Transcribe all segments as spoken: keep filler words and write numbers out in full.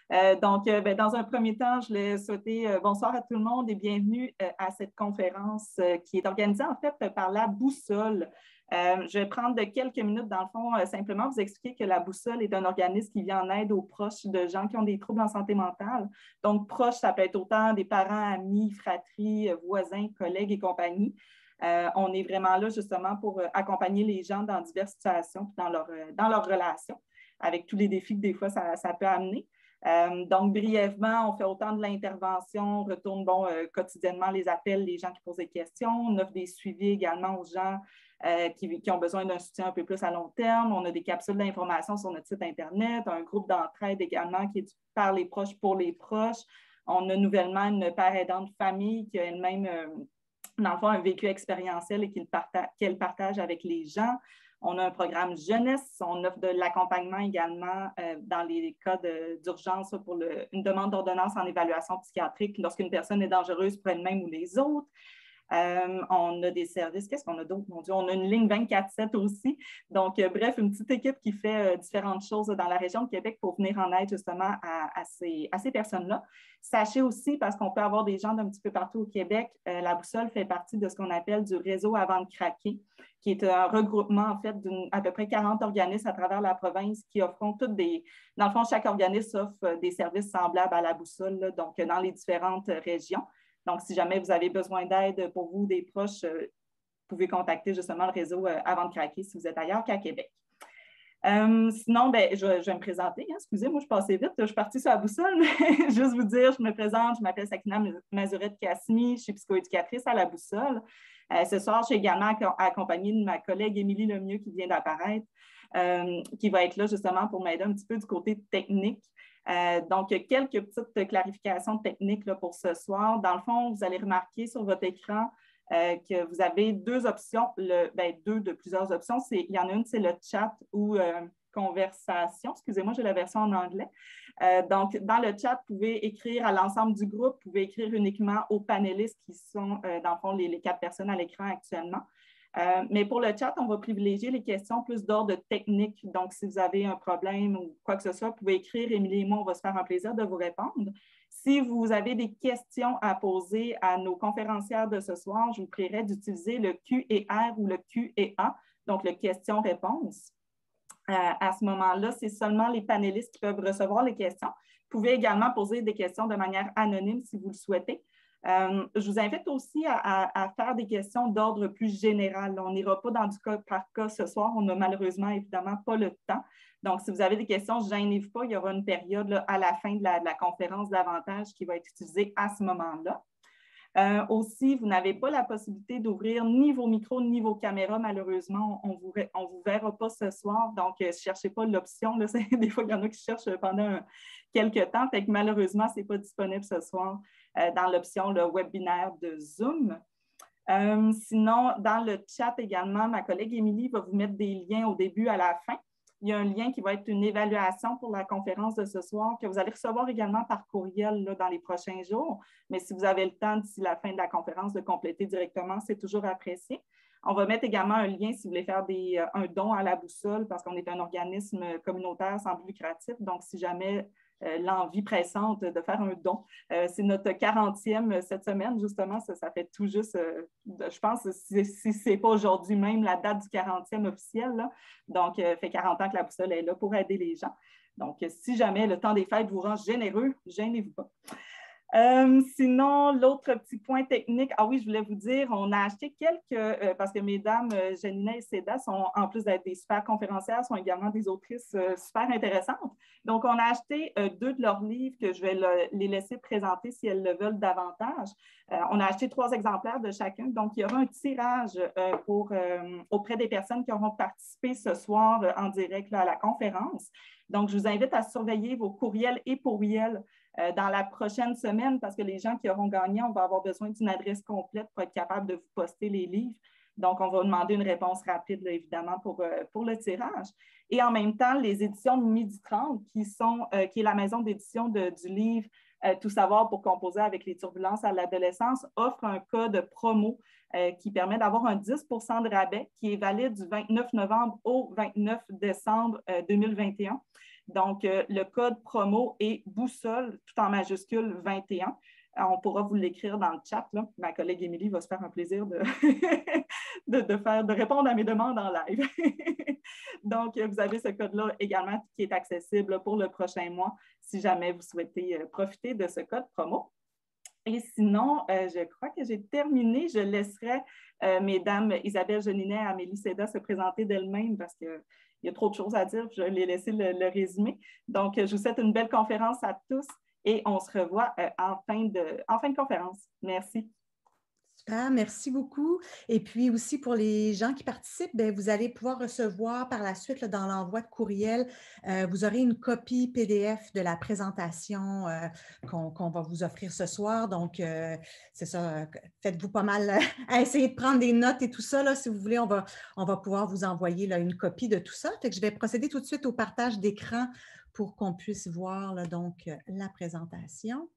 Euh, donc, euh, ben, dans un premier temps, je voulais souhaiter euh, bonsoir à tout le monde et bienvenue euh, à cette conférence euh, qui est organisée en fait par la Boussole. Euh, je vais prendre quelques minutes, dans le fond, euh, simplement vous expliquer que la Boussole est un organisme qui vient en aide aux proches de gens qui ont des troubles en santé mentale. Donc, proches, ça peut être autant des parents, amis, fratries, voisins, collègues et compagnie. Euh, on est vraiment là justement pour euh, accompagner les gens dans diverses situations, dans leur, euh, dans leurs relations, avec tous les défis que des fois ça, ça peut amener. Euh, donc, brièvement, on fait autant de l'intervention, on retourne bon, euh, quotidiennement les appels, les gens qui posent des questions, on offre des suivis également aux gens euh, qui, qui ont besoin d'un soutien un peu plus à long terme. On a des capsules d'information sur notre site Internet, un groupe d'entraide également qui est par les proches pour les proches. On a nouvellement une père aidante famille qui a elle-même, euh, dans le fond, un vécu expérientiel et qu'elle partage, qu'elle partage avec les gens. On a un programme jeunesse, on offre de l'accompagnement également euh, dans les cas d'urgence pour le, une demande d'ordonnance en évaluation psychiatrique lorsqu'une personne est dangereuse pour elle-même ou les autres. Euh, on a des services, qu'est-ce qu'on a d'autre, mon Dieu? On a une ligne vingt-quatre sept aussi. Donc, euh, bref, une petite équipe qui fait euh, différentes choses dans la région de Québec pour venir en aide justement à, à ces, à ces personnes-là. Sachez aussi, parce qu'on peut avoir des gens d'un petit peu partout au Québec, euh, la Boussole fait partie de ce qu'on appelle du réseau Avant de craquer, qui est un regroupement en fait d'à peu près quarante organismes à travers la province qui offrent toutes des... Dans le fond, chaque organisme offre des services semblables à la Boussole, là, donc dans les différentes régions. Donc, si jamais vous avez besoin d'aide pour vous, des proches, euh, vous pouvez contacter justement le réseau euh, Avant de craquer si vous êtes ailleurs qu'à Québec. Euh, sinon, ben, je, je vais me présenter. Hein. Excusez-moi, je passais vite. Je suis partie sur la boussole, mais juste vous dire, je me présente. Je m'appelle Sakina Mazurette-Kassimi. Je suis psychoéducatrice à la Boussole. Euh, ce soir, je suis également accompagnée de ma collègue Émilie Lemieux qui vient d'apparaître, euh, qui va être là justement pour m'aider un petit peu du côté technique. Euh, donc, quelques petites clarifications techniques là, pour ce soir. Dans le fond, vous allez remarquer sur votre écran euh, que vous avez deux options, le, ben, deux de plusieurs options. Il y en a une, c'est le chat ou euh, conversation. Excusez-moi, j'ai la version en anglais. Euh, donc, dans le chat, vous pouvez écrire à l'ensemble du groupe, vous pouvez écrire uniquement aux panélistes qui sont, euh, dans le fond, les, les quatre personnes à l'écran actuellement. Euh, mais pour le chat, on va privilégier les questions plus d'ordre technique. Donc, si vous avez un problème ou quoi que ce soit, vous pouvez écrire. Émilie et moi, on va se faire un plaisir de vous répondre. Si vous avez des questions à poser à nos conférencières de ce soir, je vous prierai d'utiliser le Q et R ou le Q et A, donc le question-réponse. Euh, à ce moment-là, c'est seulement les panélistes qui peuvent recevoir les questions. Vous pouvez également poser des questions de manière anonyme si vous le souhaitez. Euh, je vous invite aussi à, à, à faire des questions d'ordre plus général. On n'ira pas dans du cas par cas ce soir. On n'a malheureusement, évidemment, pas le temps. Donc, si vous avez des questions, gênez-vous pas. Il y aura une période là, à la fin de la, de la conférence davantage qui va être utilisée à ce moment-là. Euh, aussi, vous n'avez pas la possibilité d'ouvrir ni vos micros ni vos caméras. Malheureusement, on ne vous, on vous verra pas ce soir. Donc, ne euh, cherchez pas l'option. Des fois, il y en a qui cherchent pendant un, quelques temps. Fait que malheureusement, ce n'est pas disponible ce soir euh, dans l'option le webinaire de Zoom. Euh, sinon, dans le chat également, ma collègue Émilie va vous mettre des liens au début à la fin. Il y a un lien qui va être une évaluation pour la conférence de ce soir que vous allez recevoir également par courriel là, dans les prochains jours. Mais si vous avez le temps d'ici la fin de la conférence de compléter directement, c'est toujours apprécié. On va mettre également un lien si vous voulez faire des, un don à la Boussole parce qu'on est un organisme communautaire sans but lucratif. Donc, si jamais euh, l'envie pressante de faire un don, euh, c'est notre quarantième cette semaine, justement. Ça, ça fait tout juste, euh, je pense, si, si ce n'est pas aujourd'hui même, la date du quarantième officiel. Là. Donc, ça euh, fait quarante ans que la Boussole est là pour aider les gens. Donc, si jamais le temps des fêtes vous rend généreux, gênez-vous pas. Euh, sinon, l'autre petit point technique, ah oui, je voulais vous dire, on a acheté quelques, euh, parce que mesdames euh, Janina et Seda sont, en plus d'être des super conférencières, sont également des autrices euh, super intéressantes. Donc, on a acheté euh, deux de leurs livres que je vais le, les laisser présenter si elles le veulent davantage. Euh, on a acheté trois exemplaires de chacun. Donc, il y aura un tirage euh, pour, euh, auprès des personnes qui auront participé ce soir euh, en direct là, à la conférence. Donc, je vous invite à surveiller vos courriels et pourriels euh, dans la prochaine semaine parce que les gens qui auront gagné, on va avoir besoin d'une adresse complète pour être capable de vous poster les livres. Donc, on va demander une réponse rapide, là, évidemment, pour, euh, pour le tirage. Et en même temps, les éditions de Midi trente, qui, sont, euh, qui est la maison d'édition de, du livre euh, Tout savoir pour composer avec les turbulences à l'adolescence, offre un code promo euh, qui permet d'avoir un dix pour cent de rabais qui est valide du vingt-neuf novembre au vingt-neuf décembre euh, deux mille vingt et un. Donc, euh, le code promo est boussole, tout en majuscule vingt et un. On pourra vous l'écrire dans le chat, là. Ma collègue Émilie va se faire un plaisir de, de, de, faire, de répondre à mes demandes en live. Donc, vous avez ce code-là également qui est accessible pour le prochain mois si jamais vous souhaitez profiter de ce code promo. Et sinon, euh, je crois que j'ai terminé. Je laisserai euh, mesdames Isabelle Jolinet et Amélie Seda se présenter d'elles-mêmes parce qu'il y a trop de choses à dire. Je vais les laisser le, le résumé. Donc, je vous souhaite une belle conférence à tous et on se revoit euh, en, fin de, en fin de conférence. Merci. Super, merci beaucoup. Et puis aussi pour les gens qui participent, bien, vous allez pouvoir recevoir par la suite là, dans l'envoi de courriel, euh, vous aurez une copie P D F de la présentation euh, qu'on qu'on va vous offrir ce soir. Donc, euh, c'est ça, faites-vous pas mal à essayer de prendre des notes et tout ça. Là, si vous voulez, on va, on va pouvoir vous envoyer là, une copie de tout ça. Fait que je vais procéder tout de suite au partage d'écran pour qu'on puisse voir là, donc, la présentation.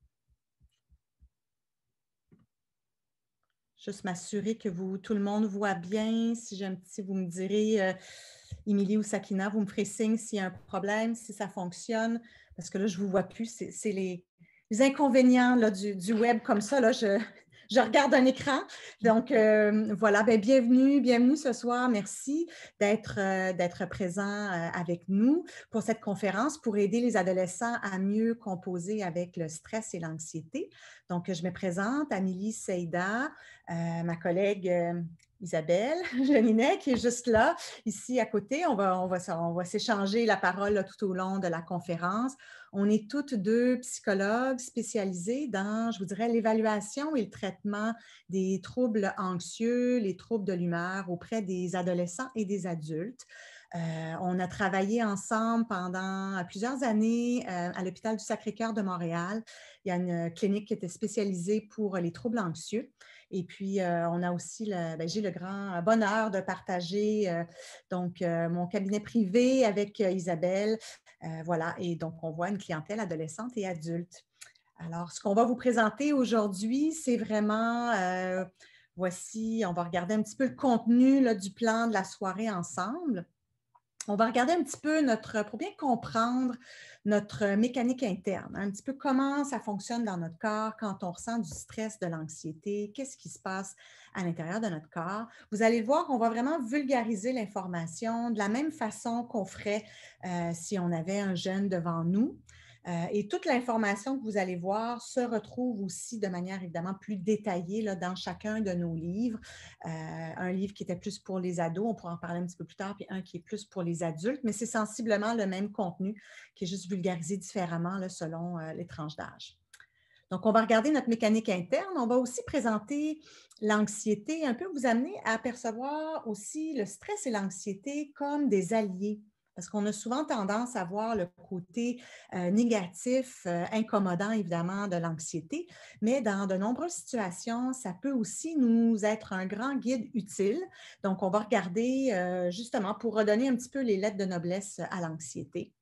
Juste m'assurer que vous, tout le monde voit bien. Si j'ai un petit, vous me direz, euh, Émilie ou Sakina, vous me ferez signe s'il y a un problème, si ça fonctionne, parce que là, je ne vous vois plus. C'est les, les inconvénients là, du, du web comme ça. Là, je, je regarde un écran. Donc, euh, voilà, bien, bienvenue, bienvenue ce soir. Merci d'être euh, d'être présent euh, avec nous pour cette conférence pour aider les adolescents à mieux composer avec le stress et l'anxiété. Donc, je me présente, Amélie Seida, euh, ma collègue euh, Isabelle Jolinet, qui est juste là, ici à côté. On va, on va, on va s'échanger la parole là, tout au long de la conférence. On est toutes deux psychologues spécialisées dans, je vous dirais, l'évaluation et le traitement des troubles anxieux, les troubles de l'humeur auprès des adolescents et des adultes. Euh, on a travaillé ensemble pendant plusieurs années euh, à l'hôpital du Sacré-Cœur de Montréal. Il y a une clinique qui était spécialisée pour les troubles anxieux. Et puis, euh, on a aussi, ben, j'ai le grand bonheur de partager euh, donc, euh, mon cabinet privé avec euh, Isabelle. Euh, voilà, et donc, on voit une clientèle adolescente et adulte. Alors, ce qu'on va vous présenter aujourd'hui, c'est vraiment, euh, voici, on va regarder un petit peu le contenu là, du plan de la soirée ensemble. On va regarder un petit peu notre, pour bien comprendre notre mécanique interne, hein, un petit peu comment ça fonctionne dans notre corps quand on ressent du stress, de l'anxiété, qu'est-ce qui se passe à l'intérieur de notre corps. Vous allez voir qu'on va vraiment vulgariser l'information de la même façon qu'on ferait euh, si on avait un jeune devant nous. Euh, et toute l'information que vous allez voir se retrouve aussi de manière évidemment plus détaillée là, dans chacun de nos livres. Euh, un livre qui était plus pour les ados, on pourra en parler un petit peu plus tard, puis un qui est plus pour les adultes, mais c'est sensiblement le même contenu qui est juste vulgarisé différemment là, selon euh, les tranches d'âge. Donc, on va regarder notre mécanique interne. On va aussi présenter l'anxiété, un peu vous amener à apercevoir aussi le stress et l'anxiété comme des alliés. Parce qu'on a souvent tendance à voir le côté euh, négatif, euh, incommodant évidemment de l'anxiété, mais dans de nombreuses situations, ça peut aussi nous être un grand guide utile. Donc, on va regarder euh, justement pour redonner un petit peu les lettres de noblesse à l'anxiété.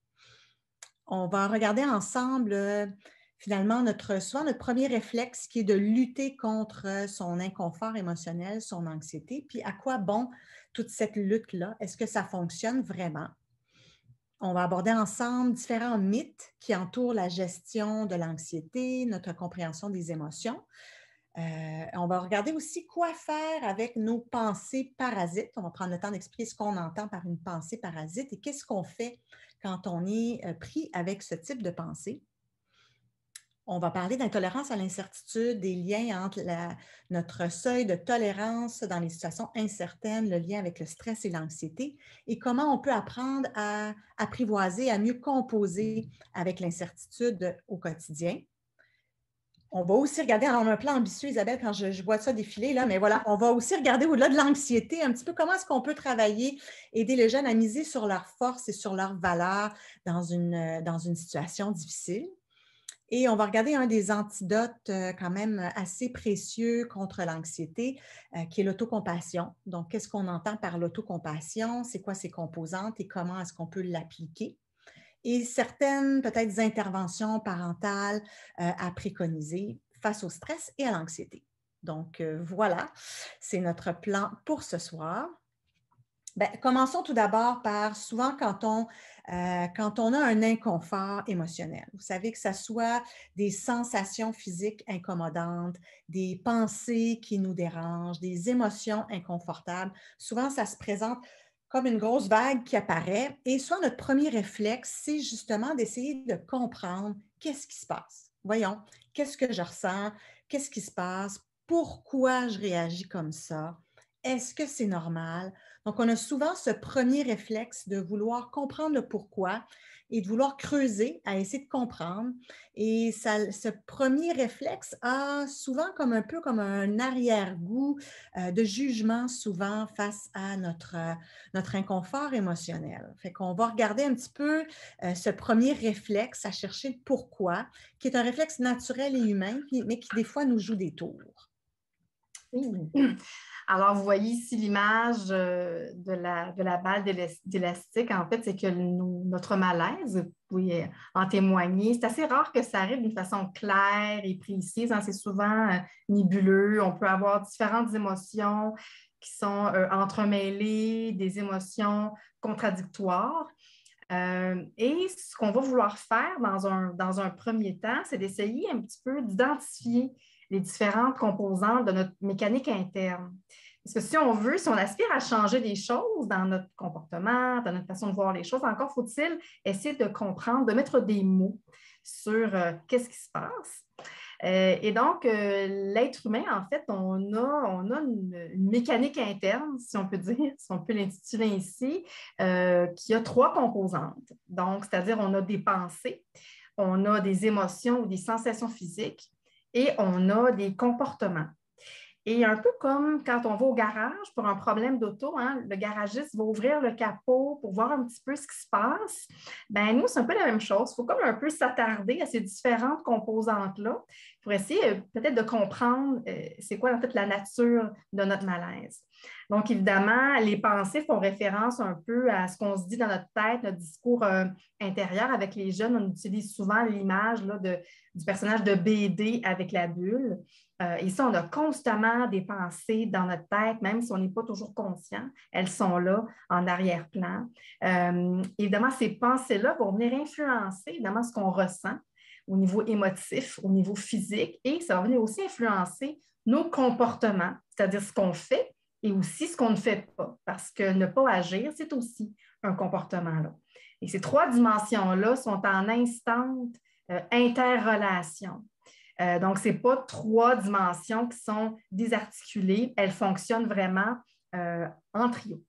On va regarder ensemble euh, finalement notre, souvent notre premier réflexe qui est de lutter contre son inconfort émotionnel, son anxiété, puis à quoi bon toute cette lutte-là? Est-ce que ça fonctionne vraiment? On va aborder ensemble différents mythes qui entourent la gestion de l'anxiété, notre compréhension des émotions. Euh, on va regarder aussi quoi faire avec nos pensées parasites. On va prendre le temps d'expliquer ce qu'on entend par une pensée parasite et qu'est-ce qu'on fait quand on est pris avec ce type de pensée. On va parler d'intolérance à l'incertitude, des liens entre la, notre seuil de tolérance dans les situations incertaines, le lien avec le stress et l'anxiété, et comment on peut apprendre à apprivoiser, à mieux composer avec l'incertitude au quotidien. On va aussi regarder, on a un plan ambitieux, Isabelle, quand je, je vois ça défiler, là, mais voilà, on va aussi regarder au-delà de l'anxiété, un petit peu comment est-ce qu'on peut travailler, aider les jeunes à miser sur leurs forces et sur leurs valeurs dans une, dans une situation difficile. Et on va regarder un des antidotes euh, quand même assez précieux contre l'anxiété, euh, qui est l'autocompassion. Donc, qu'est-ce qu'on entend par l'autocompassion? C'est quoi ses composantes et comment est-ce qu'on peut l'appliquer? Et certaines, peut-être, interventions parentales euh, à préconiser face au stress et à l'anxiété. Donc, euh, voilà, c'est notre plan pour ce soir. Bien, commençons tout d'abord par souvent quand on, euh, quand on a un inconfort émotionnel. Vous savez que ce soit des sensations physiques incommodantes, des pensées qui nous dérangent, des émotions inconfortables. Souvent, ça se présente comme une grosse vague qui apparaît et soit notre premier réflexe, c'est justement d'essayer de comprendre qu'est-ce qui se passe. Voyons, qu'est-ce que je ressens, qu'est-ce qui se passe, pourquoi je réagis comme ça, est-ce que c'est normal? Donc, on a souvent ce premier réflexe de vouloir comprendre le pourquoi et de vouloir creuser à essayer de comprendre. Et ça, ce premier réflexe a souvent comme un peu comme un arrière-goût euh, de jugement souvent face à notre, euh, notre inconfort émotionnel. Fait qu'on va regarder un petit peu euh, ce premier réflexe à chercher le pourquoi, qui est un réflexe naturel et humain, mais qui des fois nous joue des tours. Oui. Alors, vous voyez ici l'image de la, de la balle d'élastique. En fait, c'est que nous, notre malaise, vous pouvez en témoigner. C'est assez rare que ça arrive d'une façon claire et précise. Hein. C'est souvent euh, nébuleux. On peut avoir différentes émotions qui sont euh, entremêlées, des émotions contradictoires. Euh, et ce qu'on va vouloir faire dans un, dans un premier temps, c'est d'essayer un petit peu d'identifier les différentes composantes de notre mécanique interne. Parce que si on veut, si on aspire à changer des choses dans notre comportement, dans notre façon de voir les choses, encore faut-il essayer de comprendre, de mettre des mots sur euh, qu'est-ce qui se passe. Euh, et donc, euh, l'être humain, en fait, on a, on a une, une mécanique interne, si on peut dire, si on peut l'intituler ainsi, euh, qui a trois composantes. Donc, c'est-à-dire, on a des pensées, on a des émotions ou des sensations physiques, et on a des comportements. Et un peu comme quand on va au garage pour un problème d'auto, hein, le garagiste va ouvrir le capot pour voir un petit peu ce qui se passe. Bien, nous, c'est un peu la même chose. Il faut comme un peu s'attarder à ces différentes composantes-là pour essayer euh, peut-être de comprendre euh, c'est quoi en fait la nature de notre malaise. Donc, évidemment, les pensées font référence un peu à ce qu'on se dit dans notre tête, notre discours euh, intérieur. Avec les jeunes, on utilise souvent l'image là, de, du personnage de B D avec la bulle. Euh, et ça, on a constamment des pensées dans notre tête, même si on n'est pas toujours conscient. Elles sont là, en arrière-plan. Euh, évidemment, ces pensées-là vont venir influencer, évidemment, ce qu'on ressent au niveau émotif, au niveau physique, et ça va venir aussi influencer nos comportements, c'est-à-dire ce qu'on fait et aussi ce qu'on ne fait pas, parce que ne pas agir, c'est aussi un comportement-là. Et ces trois dimensions-là sont en instante euh, interrelation. Euh, donc, ce n'est pas trois dimensions qui sont désarticulées, elles fonctionnent vraiment euh, en trio.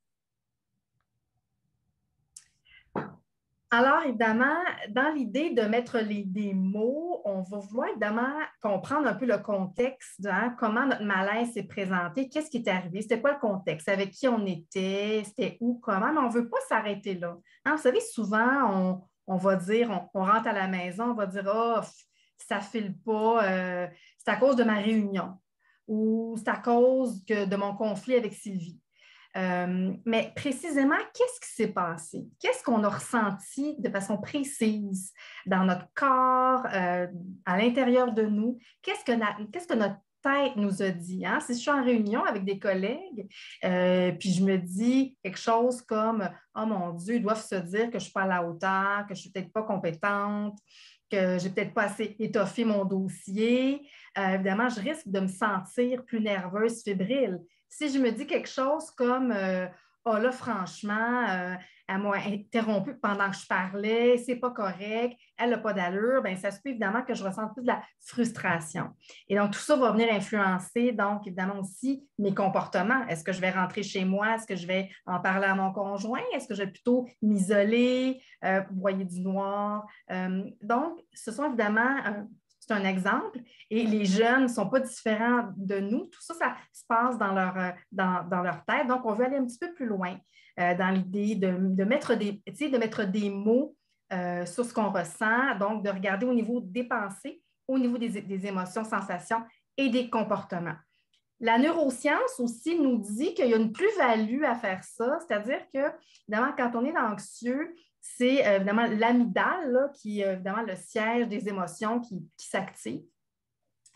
Alors, évidemment, dans l'idée de mettre les, des mots, on va vouloir évidemment comprendre un peu le contexte de hein, comment notre malaise s'est présenté, qu'est-ce qui est arrivé, c'était quoi le contexte, avec qui on était, c'était où, comment, mais on ne veut pas s'arrêter là. Hein, vous savez, souvent, on, on va dire, on, on rentre à la maison, on va dire, ah, oh, ça ne file pas, euh, c'est à cause de ma réunion ou c'est à cause que, de mon conflit avec Sylvie. Euh, mais précisément, qu'est-ce qui s'est passé? Qu'est-ce qu'on a ressenti de façon précise dans notre corps, euh, à l'intérieur de nous? Qu'est-ce que, la, qu'est-ce que notre tête nous a dit? Hein? Si je suis en réunion avec des collègues, euh, puis je me dis quelque chose comme « Oh mon Dieu, ils doivent se dire que je ne suis pas à la hauteur, que je ne suis peut-être pas compétente, que je n'ai peut-être pas assez étoffé mon dossier. Euh, » évidemment, je risque de me sentir plus nerveuse, fébrile. Si je me dis quelque chose comme euh, « Oh là, franchement, euh, elle m'a interrompu pendant que je parlais, c'est pas correct, elle n'a pas d'allure », bien, ça se peut évidemment que je ressente plus de la frustration. Et donc, tout ça va venir influencer, donc, évidemment aussi, mes comportements. Est-ce que je vais rentrer chez moi? Est-ce que je vais en parler à mon conjoint? Est-ce que je vais plutôt m'isoler, euh, broyer du noir? Euh, donc, ce sont évidemment... Euh, c'est un exemple. Et les jeunes ne sont pas différents de nous. Tout ça, ça se passe dans leur, dans, dans leur tête. Donc, on veut aller un petit peu plus loin euh, dans l'idée de, de, mettre des, de mettre des mots euh, sur ce qu'on ressent, donc de regarder au niveau des pensées, au niveau des, des émotions, sensations et des comportements. La neuroscience aussi nous dit qu'il y a une plus-value à faire ça, c'est-à-dire que, évidemment, quand on est anxieux, c'est euh, évidemment l'amygdale, là, qui est évidemment le siège des émotions qui, qui s'active.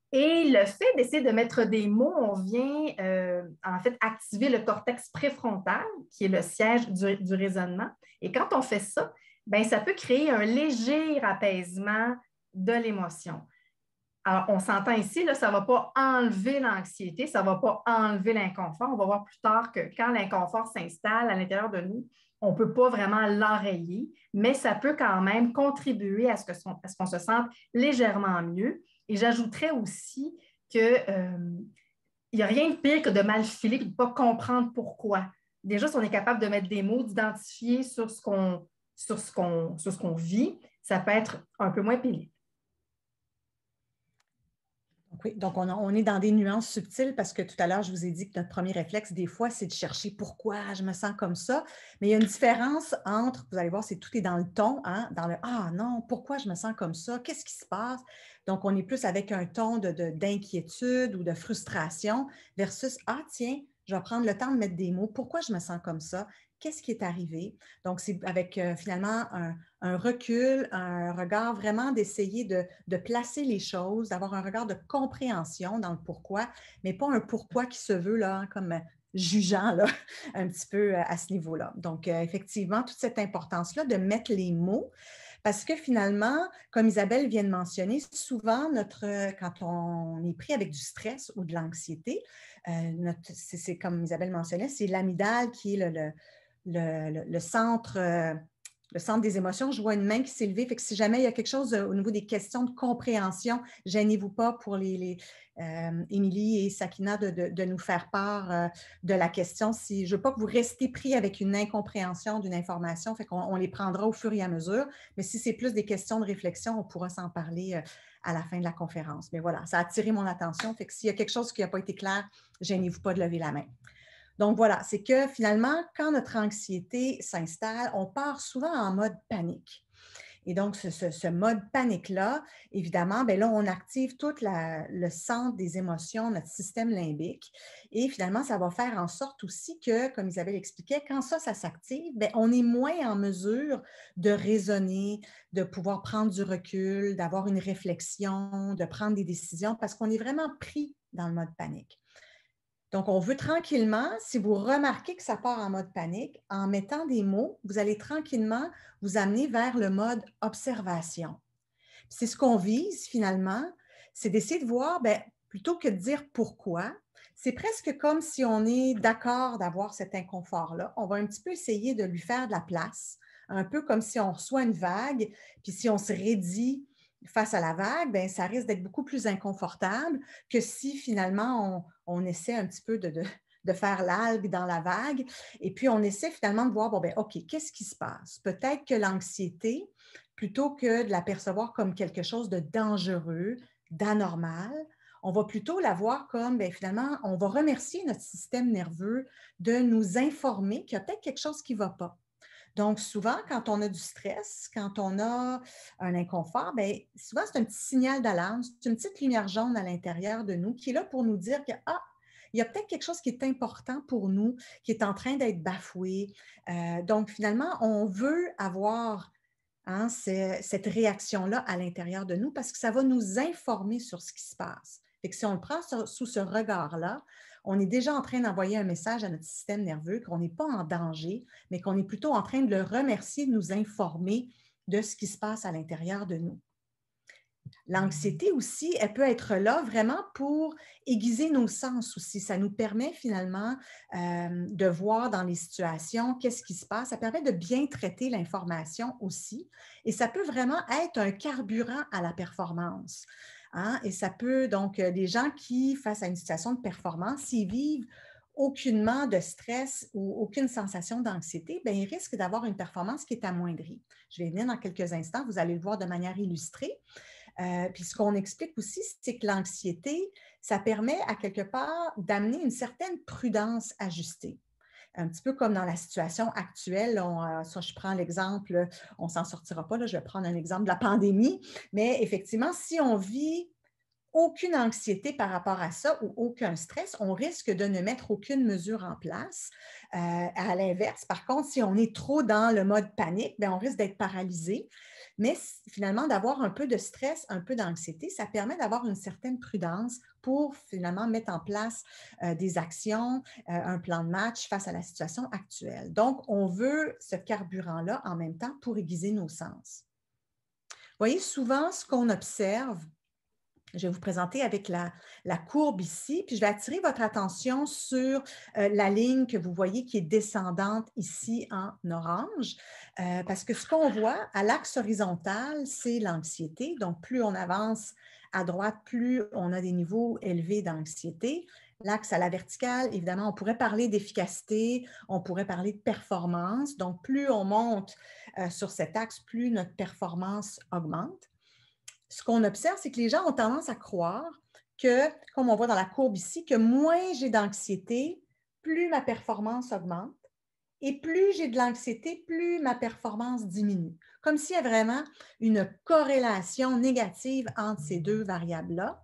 Et le fait d'essayer de mettre des mots, on vient euh, en fait activer le cortex préfrontal, qui est le siège du, du raisonnement. Et quand on fait ça, bien, ça peut créer un léger apaisement de l'émotion. Alors, on s'entend ici, là, ça ne va pas enlever l'anxiété, ça ne va pas enlever l'inconfort. On va voir plus tard que quand l'inconfort s'installe à l'intérieur de nous, on ne peut pas vraiment l'enrayer, mais ça peut quand même contribuer à ce que son, à ce qu'on se sente légèrement mieux. Et j'ajouterais aussi qu'il euh, n'y a rien de pire que de mal filer et de ne pas comprendre pourquoi. Déjà, si on est capable de mettre des mots, d'identifier sur ce qu'on, sur ce qu'on, sur ce qu'on vit, ça peut être un peu moins pénible. Oui, donc on, a, on est dans des nuances subtiles parce que tout à l'heure, je vous ai dit que notre premier réflexe, des fois, c'est de chercher pourquoi je me sens comme ça. Mais il y a une différence entre, vous allez voir, c'est tout est dans le ton, hein, dans le « Ah non, pourquoi je me sens comme ça? Qu'est-ce qui se passe? » Donc, on est plus avec un ton de, de, d'inquiétude ou de frustration versus « Ah tiens, je vais prendre le temps de mettre des mots. Pourquoi je me sens comme ça? Qu'est-ce qui est arrivé? » Donc, c'est avec euh, finalement un, un recul, un regard vraiment d'essayer de, de placer les choses, d'avoir un regard de compréhension dans le pourquoi, mais pas un pourquoi qui se veut là, hein, comme jugeant là, un petit peu à ce niveau-là. Donc, euh, effectivement, toute cette importance-là de mettre les mots, parce que finalement, comme Isabelle vient de mentionner, souvent, notre, quand on est pris avec du stress ou de l'anxiété, euh, notre, c'est, c'est comme Isabelle mentionnait, c'est l'amygdale qui est le, le, le, le, le centre... Euh, le centre des émotions. Je vois une main qui s'est levée. Fait que si jamais il y a quelque chose au niveau des questions de compréhension, gênez-vous pas pour les, les euh, Émilie et Sakina de, de, de nous faire part euh, de la question. Si, je ne veux pas que vous restiez pris avec une incompréhension d'une information, fait qu'on on les prendra au fur et à mesure. Mais si c'est plus des questions de réflexion, on pourra s'en parler euh, à la fin de la conférence. Mais voilà, ça a attiré mon attention. Fait que s'il y a quelque chose qui n'a pas été clair, gênez-vous pas de lever la main. Donc voilà, c'est que finalement, quand notre anxiété s'installe, on part souvent en mode panique. Et donc, ce, ce, ce mode panique-là, évidemment, bien là, on active tout la, le centre des émotions, notre système limbique. Et finalement, ça va faire en sorte aussi que, comme Isabelle expliquait, quand ça, ça s'active, bien, on est moins en mesure de raisonner, de pouvoir prendre du recul, d'avoir une réflexion, de prendre des décisions, parce qu'on est vraiment pris dans le mode panique. Donc, on veut tranquillement, si vous remarquez que ça part en mode panique, en mettant des mots, vous allez tranquillement vous amener vers le mode observation. C'est ce qu'on vise finalement, c'est d'essayer de voir, bien, plutôt que de dire pourquoi, c'est presque comme si on est d'accord d'avoir cet inconfort-là. On va un petit peu essayer de lui faire de la place, un peu comme si on reçoit une vague, puis si on se raidit face à la vague, bien, ça risque d'être beaucoup plus inconfortable que si finalement on, on essaie un petit peu de, de, de faire l'algue dans la vague. Et puis, on essaie finalement de voir, bon, bien, OK, qu'est-ce qui se passe? Peut-être que l'anxiété, plutôt que de la percevoir comme quelque chose de dangereux, d'anormal, on va plutôt la voir comme, bien, finalement, on va remercier notre système nerveux de nous informer qu'il y a peut-être quelque chose qui ne va pas. Donc, souvent, quand on a du stress, quand on a un inconfort, bien, souvent, c'est un petit signal d'alarme, c'est une petite lumière jaune à l'intérieur de nous qui est là pour nous dire que, ah, il y a peut-être quelque chose qui est important pour nous, qui est en train d'être bafoué. Euh, donc, finalement, on veut avoir hein, cette réaction-là à l'intérieur de nous parce que ça va nous informer sur ce qui se passe. Fait que si on le prend sous ce regard-là, on est déjà en train d'envoyer un message à notre système nerveux qu'on n'est pas en danger, mais qu'on est plutôt en train de le remercier de nous informer de ce qui se passe à l'intérieur de nous. L'anxiété aussi, elle peut être là vraiment pour aiguiser nos sens aussi. Ça nous permet finalement euh, de voir dans les situations qu'est-ce qui se passe. Ça permet de bien traiter l'information aussi. Et ça peut vraiment être un carburant à la performance. Hein? Et ça peut, donc, les gens qui, face à une situation de performance, s'ils vivent aucunement de stress ou aucune sensation d'anxiété, bien, ils risquent d'avoir une performance qui est amoindrie. Je vais venir dans quelques instants, vous allez le voir de manière illustrée. Euh, puis ce qu'on explique aussi, c'est que l'anxiété, ça permet à quelque part d'amener une certaine prudence ajustée. Un petit peu comme dans la situation actuelle, on, euh, ça, je prends l'exemple, on ne s'en sortira pas, là, je vais prendre un exemple de la pandémie, mais effectivement, si on vit aucune anxiété par rapport à ça ou aucun stress, on risque de ne mettre aucune mesure en place. Euh, à l'inverse, par contre, si on est trop dans le mode panique, bien, on risque d'être paralysé. Mais finalement, d'avoir un peu de stress, un peu d'anxiété, ça permet d'avoir une certaine prudence pour finalement mettre en place euh, des actions, euh, un plan de match face à la situation actuelle. Donc, on veut ce carburant-là en même temps pour aiguiser nos sens. Vous voyez, souvent, ce qu'on observe, je vais vous présenter avec la, la courbe ici, puis je vais attirer votre attention sur euh, la ligne que vous voyez qui est descendante ici en orange, euh, parce que ce qu'on voit à l'axe horizontal, c'est l'anxiété. Donc, plus on avance à droite, plus on a des niveaux élevés d'anxiété. L'axe à la verticale, évidemment, on pourrait parler d'efficacité, on pourrait parler de performance. Donc, plus on monte euh, sur cet axe, plus notre performance augmente. Ce qu'on observe, c'est que les gens ont tendance à croire que, comme on voit dans la courbe ici, que moins j'ai d'anxiété, plus ma performance augmente, et plus j'ai de l'anxiété, plus ma performance diminue. Comme s'il y a vraiment une corrélation négative entre ces deux variables-là.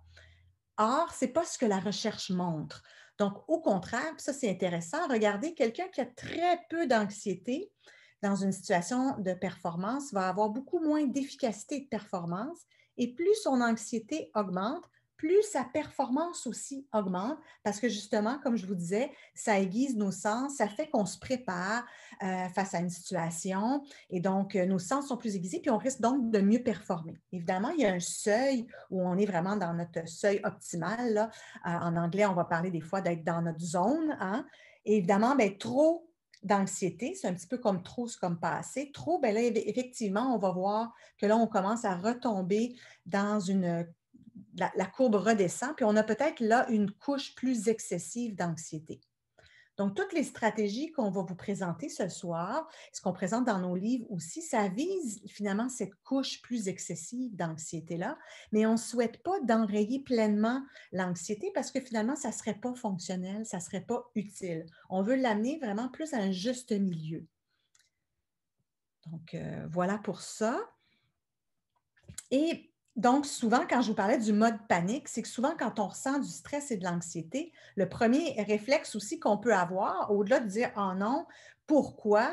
Or, ce n'est pas ce que la recherche montre. Donc, au contraire, ça c'est intéressant, regardez, quelqu'un qui a très peu d'anxiété dans une situation de performance va avoir beaucoup moins d'efficacité de performance. Et plus son anxiété augmente, plus sa performance aussi augmente parce que justement, comme je vous disais, ça aiguise nos sens, ça fait qu'on se prépare euh, face à une situation et donc euh, nos sens sont plus aiguisés puis on risque donc de mieux performer. Évidemment, il y a un seuil où on est vraiment dans notre seuil optimal. Là. Euh, en anglais, on va parler des fois d'être dans notre zone. Hein? Et évidemment, bien, trop d'anxiété, c'est un petit peu comme trop, c'est comme pas assez. Trop, bien là, effectivement, on va voir que là, on commence à retomber dans une... La, la courbe redescend, puis on a peut-être là une couche plus excessive d'anxiété. Donc, toutes les stratégies qu'on va vous présenter ce soir, ce qu'on présente dans nos livres aussi, ça vise finalement cette couche plus excessive d'anxiété-là, mais on ne souhaite pas d'enrayer pleinement l'anxiété parce que finalement, ça ne serait pas fonctionnel, ça ne serait pas utile. On veut l'amener vraiment plus à un juste milieu. Donc, euh, voilà pour ça. Et donc, souvent, quand je vous parlais du mode panique, c'est que souvent, quand on ressent du stress et de l'anxiété, le premier réflexe aussi qu'on peut avoir, au-delà de dire « Oh non, pourquoi? »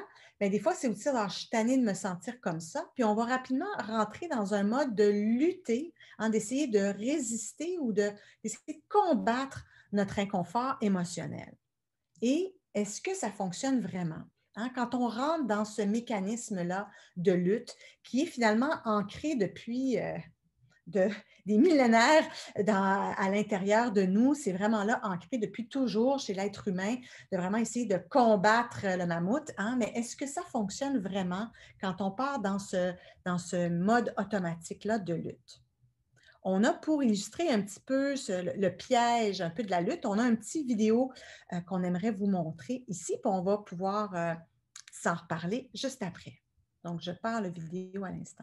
Bien, des fois, c'est aussi « Ah, je suis tannée de me sentir comme ça. » Puis, on va rapidement rentrer dans un mode de lutter, hein, d'essayer de résister ou de, d'essayer de combattre notre inconfort émotionnel. Et est-ce que ça fonctionne vraiment? Hein, quand on rentre dans ce mécanisme-là de lutte qui est finalement ancré depuis euh, de, des millénaires dans, à l'intérieur de nous, c'est vraiment là ancré depuis toujours chez l'être humain de vraiment essayer de combattre le mammouth. Hein, mais est-ce que ça fonctionne vraiment quand on part dans ce, dans ce mode automatique-là de lutte? On a, pour illustrer un petit peu ce, le, le piège un peu de la lutte, on a un petit vidéo euh, qu'on aimerait vous montrer ici, puis on va pouvoir euh, s'en reparler juste après. Donc, je pars la vidéo à l'instant.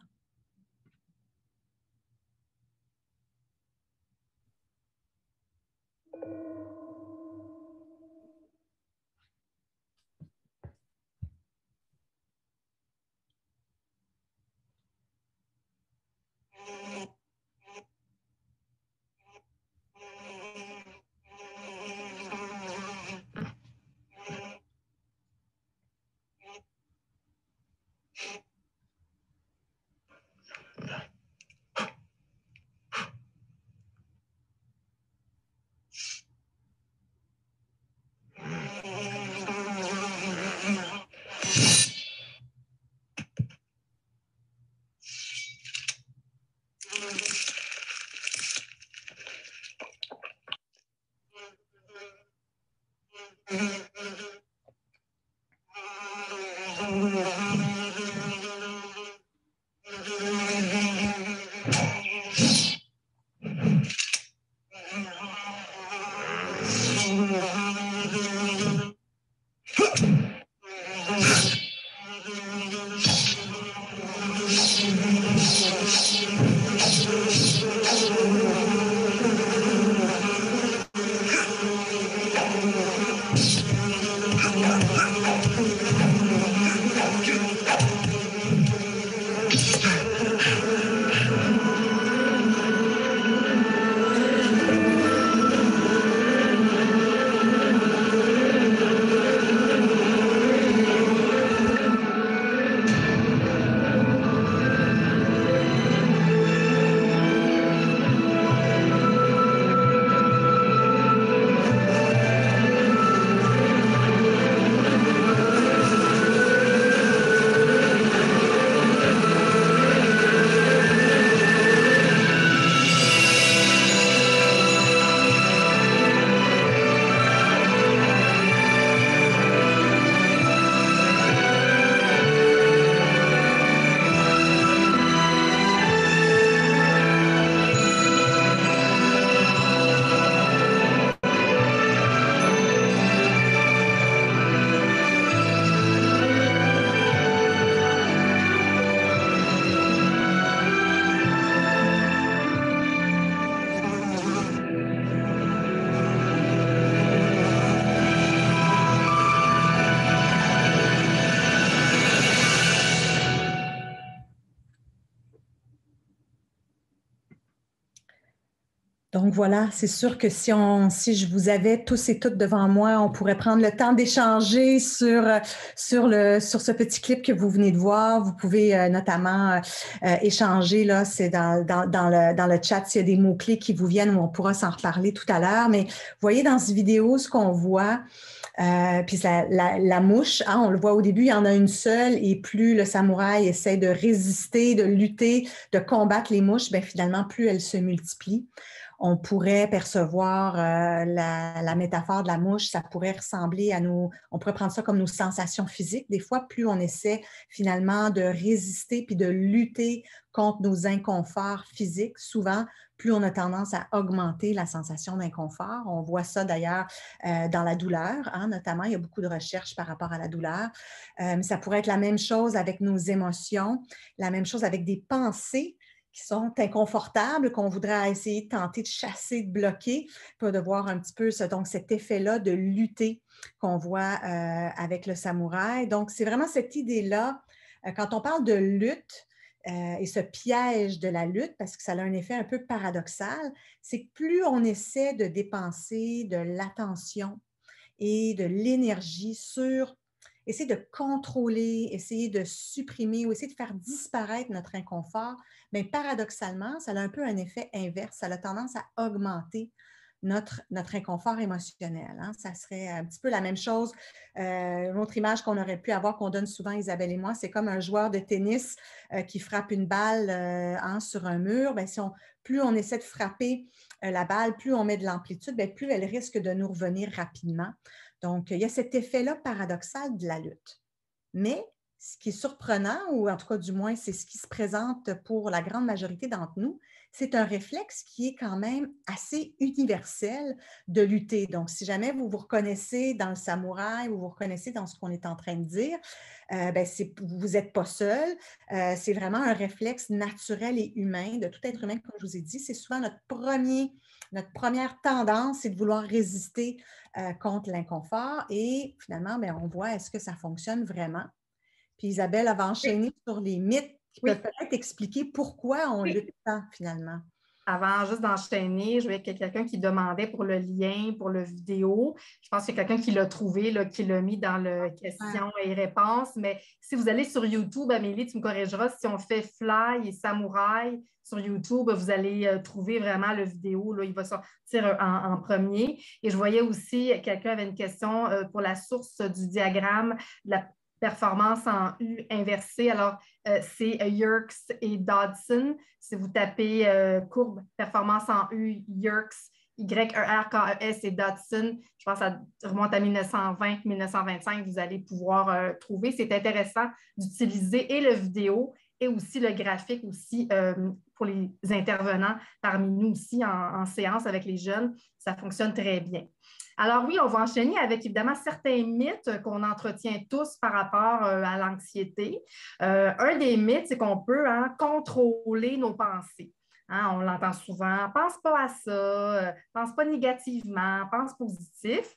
Donc voilà, c'est sûr que si, on, si je vous avais tous et toutes devant moi, on pourrait prendre le temps d'échanger sur, sur, le, sur ce petit clip que vous venez de voir. Vous pouvez euh, notamment euh, échanger, là, c'est dans, dans, dans, le, dans le chat, s'il y a des mots-clés qui vous viennent, on pourra s'en reparler tout à l'heure. Mais vous voyez dans cette vidéo, ce qu'on voit, Euh, puis la, la, la mouche, hein, on le voit au début, il y en a une seule et plus le samouraï essaie de résister, de lutter, de combattre les mouches, bien finalement, plus elles se multiplient. On pourrait percevoir euh, la, la métaphore de la mouche, ça pourrait ressembler à nos, on pourrait prendre ça comme nos sensations physiques. Des fois, plus on essaie finalement de résister puis de lutter contre nos inconforts physiques, souvent, plus on a tendance à augmenter la sensation d'inconfort. On voit ça d'ailleurs euh, dans la douleur, hein, notamment. Il y a beaucoup de recherches par rapport à la douleur. Euh, ça pourrait être la même chose avec nos émotions, la même chose avec des pensées qui sont inconfortables, qu'on voudrait essayer de tenter de chasser, de bloquer, pour de voir un petit peu ce, donc cet effet-là de lutter qu'on voit euh, avec le samouraï. Donc, c'est vraiment cette idée-là, euh, quand on parle de lutte, Euh, et ce piège de la lutte, parce que ça a un effet un peu paradoxal, c'est que plus on essaie de dépenser de l'attention et de l'énergie sur essayer de contrôler, essayer de supprimer ou essayer de faire disparaître notre inconfort, bien, paradoxalement, ça a un peu un effet inverse. Ça a tendance à augmenter notre, notre inconfort émotionnel. Hein. Ça serait un petit peu la même chose. Euh, une autre image qu'on aurait pu avoir, qu'on donne souvent, Isabelle et moi, c'est comme un joueur de tennis euh, qui frappe une balle euh, hein, sur un mur. Bien, si on, plus on essaie de frapper euh, la balle, plus on met de l'amplitude, bien, plus elle risque de nous revenir rapidement. Donc, il y a cet effet-là paradoxal de la lutte. Mais ce qui est surprenant, ou en tout cas du moins c'est ce qui se présente pour la grande majorité d'entre nous, c'est un réflexe qui est quand même assez universel de lutter. Donc, si jamais vous vous reconnaissez dans le samouraï, vous vous reconnaissez dans ce qu'on est en train de dire, euh, ben c'est, vous n'êtes pas seul. Euh, c'est vraiment un réflexe naturel et humain de tout être humain, comme je vous ai dit. C'est souvent notre, premier, notre première tendance, c'est de vouloir résister euh, contre l'inconfort. Et finalement, bien, on voit est-ce que ça fonctionne vraiment. Puis Isabelle avait enchaîné sur les mythes qui Oui. peuvent peut-être expliquer pourquoi on Oui. lutte tant, finalement. Avant juste d'enchaîner, je voyais qu'il y a quelqu'un qui demandait pour le lien, pour le vidéo. Je pense qu'il y a quelqu'un qui l'a trouvé, là, qui l'a mis dans le questions et réponses. Mais si vous allez sur YouTube, Amélie, tu me corrigeras, si on fait Fly et Samouraï sur YouTube, vous allez euh, trouver vraiment le vidéo. Là, il va sortir en, en premier. Et je voyais aussi, quelqu'un avait une question euh, pour la source du diagramme de la performance en U inversée. Alors, euh, c'est Yerkes et Dodson. Si vous tapez euh, courbe performance en U, Yerkes, Y E R K E S et Dodson, je pense que ça remonte à mille neuf cent vingt mille neuf cent vingt-cinq, vous allez pouvoir euh, trouver. C'est intéressant d'utiliser et le vidéo et aussi le graphique aussi euh, pour les intervenants parmi nous aussi en, en séance avec les jeunes. Ça fonctionne très bien. Alors oui, on va enchaîner avec évidemment certains mythes qu'on entretient tous par rapport euh, à l'anxiété. Euh, un des mythes, c'est qu'on peut hein, contrôler nos pensées. Hein, on l'entend souvent, pense pas à ça, euh, pense pas négativement, pense positif.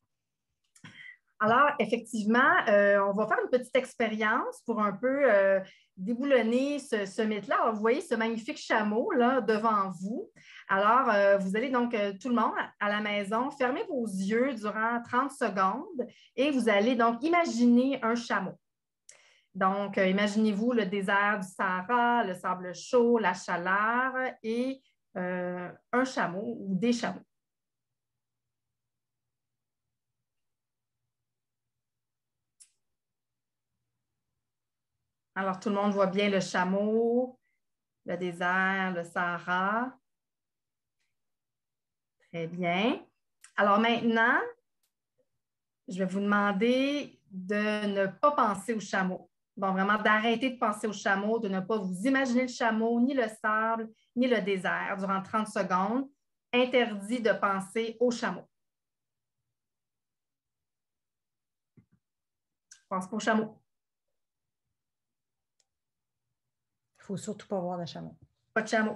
Alors, effectivement, euh, on va faire une petite expérience pour un peu euh, déboulonner ce, ce mythe-là. Alors, vous voyez ce magnifique chameau là devant vous. Alors, euh, vous allez donc, euh, tout le monde à la maison, fermer vos yeux durant trente secondes et vous allez donc imaginer un chameau. Donc, euh, imaginez-vous le désert du Sahara, le sable chaud, la chaleur et euh, un chameau ou des chameaux. Alors, tout le monde voit bien le chameau, le désert, le Sahara. Très bien. Alors maintenant, je vais vous demander de ne pas penser au chameau. Bon, vraiment d'arrêter de penser au chameau, de ne pas vous imaginer le chameau, ni le sable, ni le désert durant trente secondes. Interdit de penser au chameau. Pense pas au chameau. Il ne faut surtout pas voir de chameau. Pas de chameau.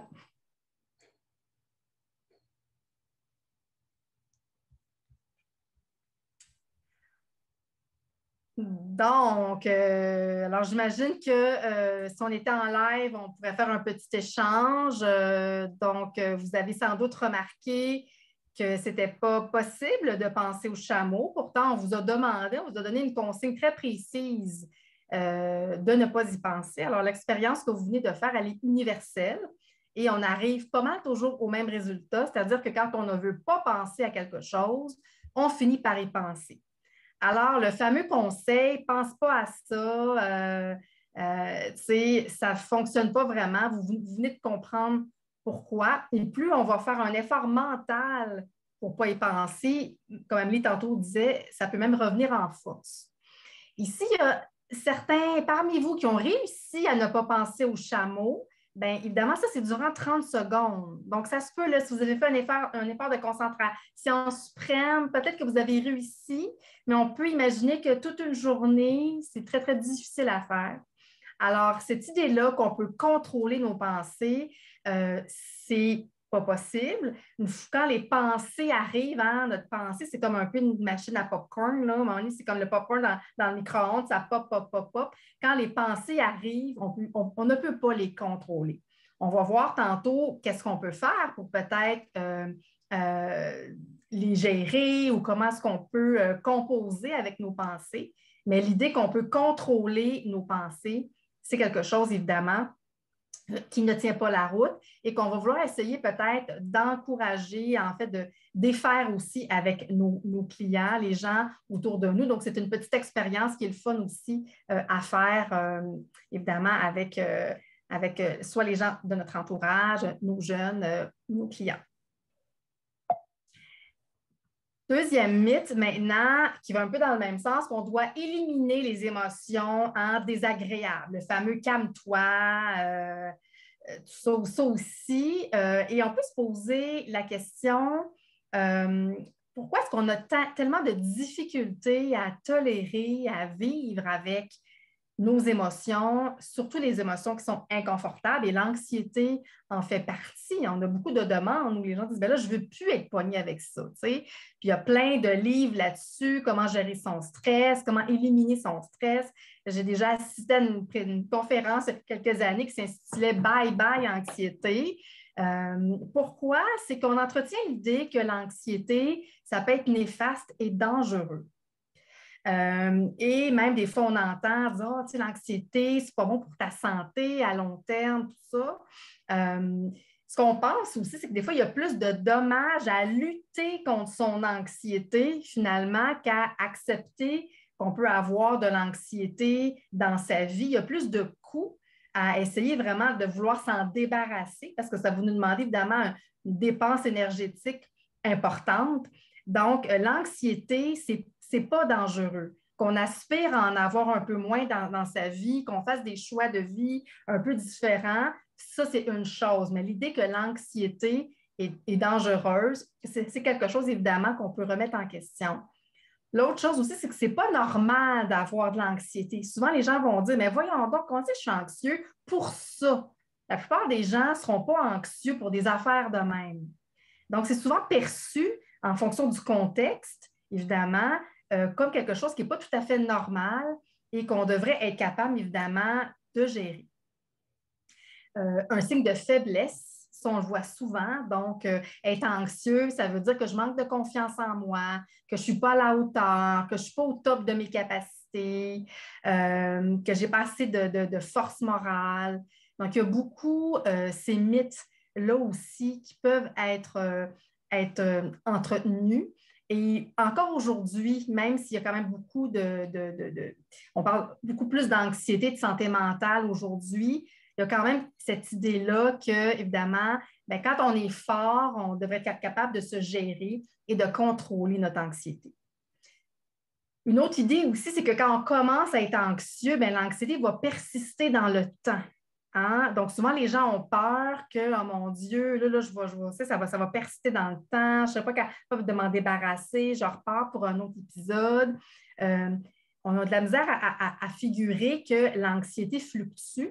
Donc, euh, alors j'imagine que euh, si on était en live, on pourrait faire un petit échange. Euh, donc, euh, vous avez sans doute remarqué que ce n'était pas possible de penser au chameau. Pourtant, on vous a demandé, on vous a donné une consigne très précise euh, de ne pas y penser. Alors, l'expérience que vous venez de faire, elle est universelle et on arrive pas mal toujours au même résultat, c'est-à-dire que quand on ne veut pas penser à quelque chose, on finit par y penser. Alors, le fameux conseil, pense pas à ça, euh, euh, ça ne fonctionne pas vraiment. Vous, vous venez de comprendre pourquoi. Et plus on va faire un effort mental pour ne pas y penser, comme Amélie tantôt disait, ça peut même revenir en force. Ici, il y a certains parmi vous qui ont réussi à ne pas penser au chameau. Bien, évidemment, ça, c'est durant trente secondes. Donc, ça se peut, là, si vous avez fait un effort, un effort de concentration suprême, peut-être que vous avez réussi, mais on peut imaginer que toute une journée, c'est très, très difficile à faire. Alors, cette idée-là qu'on peut contrôler nos pensées, euh, c'est pas possible. Quand les pensées arrivent, hein, notre pensée, c'est comme un peu une machine à popcorn. Là. C'est comme le popcorn dans, dans le micro-ondes, ça pop, pop, pop, pop. Quand les pensées arrivent, on, peut, on, on ne peut pas les contrôler. On va voir tantôt qu'est-ce qu'on peut faire pour peut-être euh, euh, les gérer ou comment est-ce qu'on peut euh, composer avec nos pensées. Mais l'idée qu'on peut contrôler nos pensées, c'est quelque chose, évidemment, qui ne tient pas la route et qu'on va vouloir essayer peut-être d'encourager, en fait, de défaire aussi avec nos, nos clients, les gens autour de nous. Donc, c'est une petite expérience qui est le fun aussi euh, à faire, euh, évidemment, avec, euh, avec euh, soit les gens de notre entourage, nos jeunes, euh, nos clients. Deuxième mythe maintenant, qui va un peu dans le même sens, qu'on doit éliminer les émotions hein, désagréables, le fameux calme-toi, euh, tout ça, ça aussi. Euh, et on peut se poser la question, euh, pourquoi est-ce qu'on a tellement de difficultés à tolérer, à vivre avec nos émotions, surtout les émotions qui sont inconfortables, et l'anxiété en fait partie. On a beaucoup de demandes où les gens disent, ben là, je ne veux plus être poignée avec ça. Tu sais? Puis il y a plein de livres là-dessus, comment gérer son stress, comment éliminer son stress. J'ai déjà assisté à une, une conférence il y a quelques années qui s'intitulait « Bye bye anxiété ». Euh, pourquoi? C'est qu'on entretient l'idée que l'anxiété, ça peut être néfaste et dangereux. Euh, et même des fois, on entend dire oh, tu sais, l'anxiété, c'est pas bon pour ta santé à long terme, tout ça. Euh, ce qu'on pense aussi, c'est que des fois, il y a plus de dommages à lutter contre son anxiété, finalement, qu'à accepter qu'on peut avoir de l'anxiété dans sa vie. Il y a plus de coûts à essayer vraiment de vouloir s'en débarrasser parce que ça va nous demander évidemment une dépense énergétique importante. Donc, l'anxiété, c'est c'est pas dangereux. Qu'on aspire à en avoir un peu moins dans, dans sa vie, qu'on fasse des choix de vie un peu différents, ça, c'est une chose. Mais l'idée que l'anxiété est, est dangereuse, c'est, c'est quelque chose, évidemment, qu'on peut remettre en question. L'autre chose aussi, c'est que ce n'est pas normal d'avoir de l'anxiété. Souvent, les gens vont dire, mais voyons donc, comment je suis anxieux pour ça? La plupart des gens ne seront pas anxieux pour des affaires de même. Donc, c'est souvent perçu en fonction du contexte, évidemment, Euh, comme quelque chose qui n'est pas tout à fait normal et qu'on devrait être capable, évidemment, de gérer. Euh, un signe de faiblesse, ça, on le voit souvent. Donc, euh, être anxieux, ça veut dire que je manque de confiance en moi, que je ne suis pas à la hauteur, que je ne suis pas au top de mes capacités, euh, que je n'ai pas assez de, de, de force morale. Donc, il y a beaucoup euh, ces mythes-là aussi qui peuvent être, euh, être euh, entretenus. Et encore aujourd'hui, même s'il y a quand même beaucoup de, de, de, de on parle beaucoup plus d'anxiété, de santé mentale aujourd'hui, il y a quand même cette idée-là que, évidemment, bien, quand on est fort, on devrait être capable de se gérer et de contrôler notre anxiété. Une autre idée aussi, c'est que quand on commence à être anxieux, bien, l'anxiété va persister dans le temps. Hein? Donc, souvent, les gens ont peur que, oh mon Dieu, là, là je vais, je vais, ça va, ça va persister dans le temps, je ne sais pas capable de m'en débarrasser, je repars pour un autre épisode. Euh, on a de la misère à, à, à figurer que l'anxiété fluctue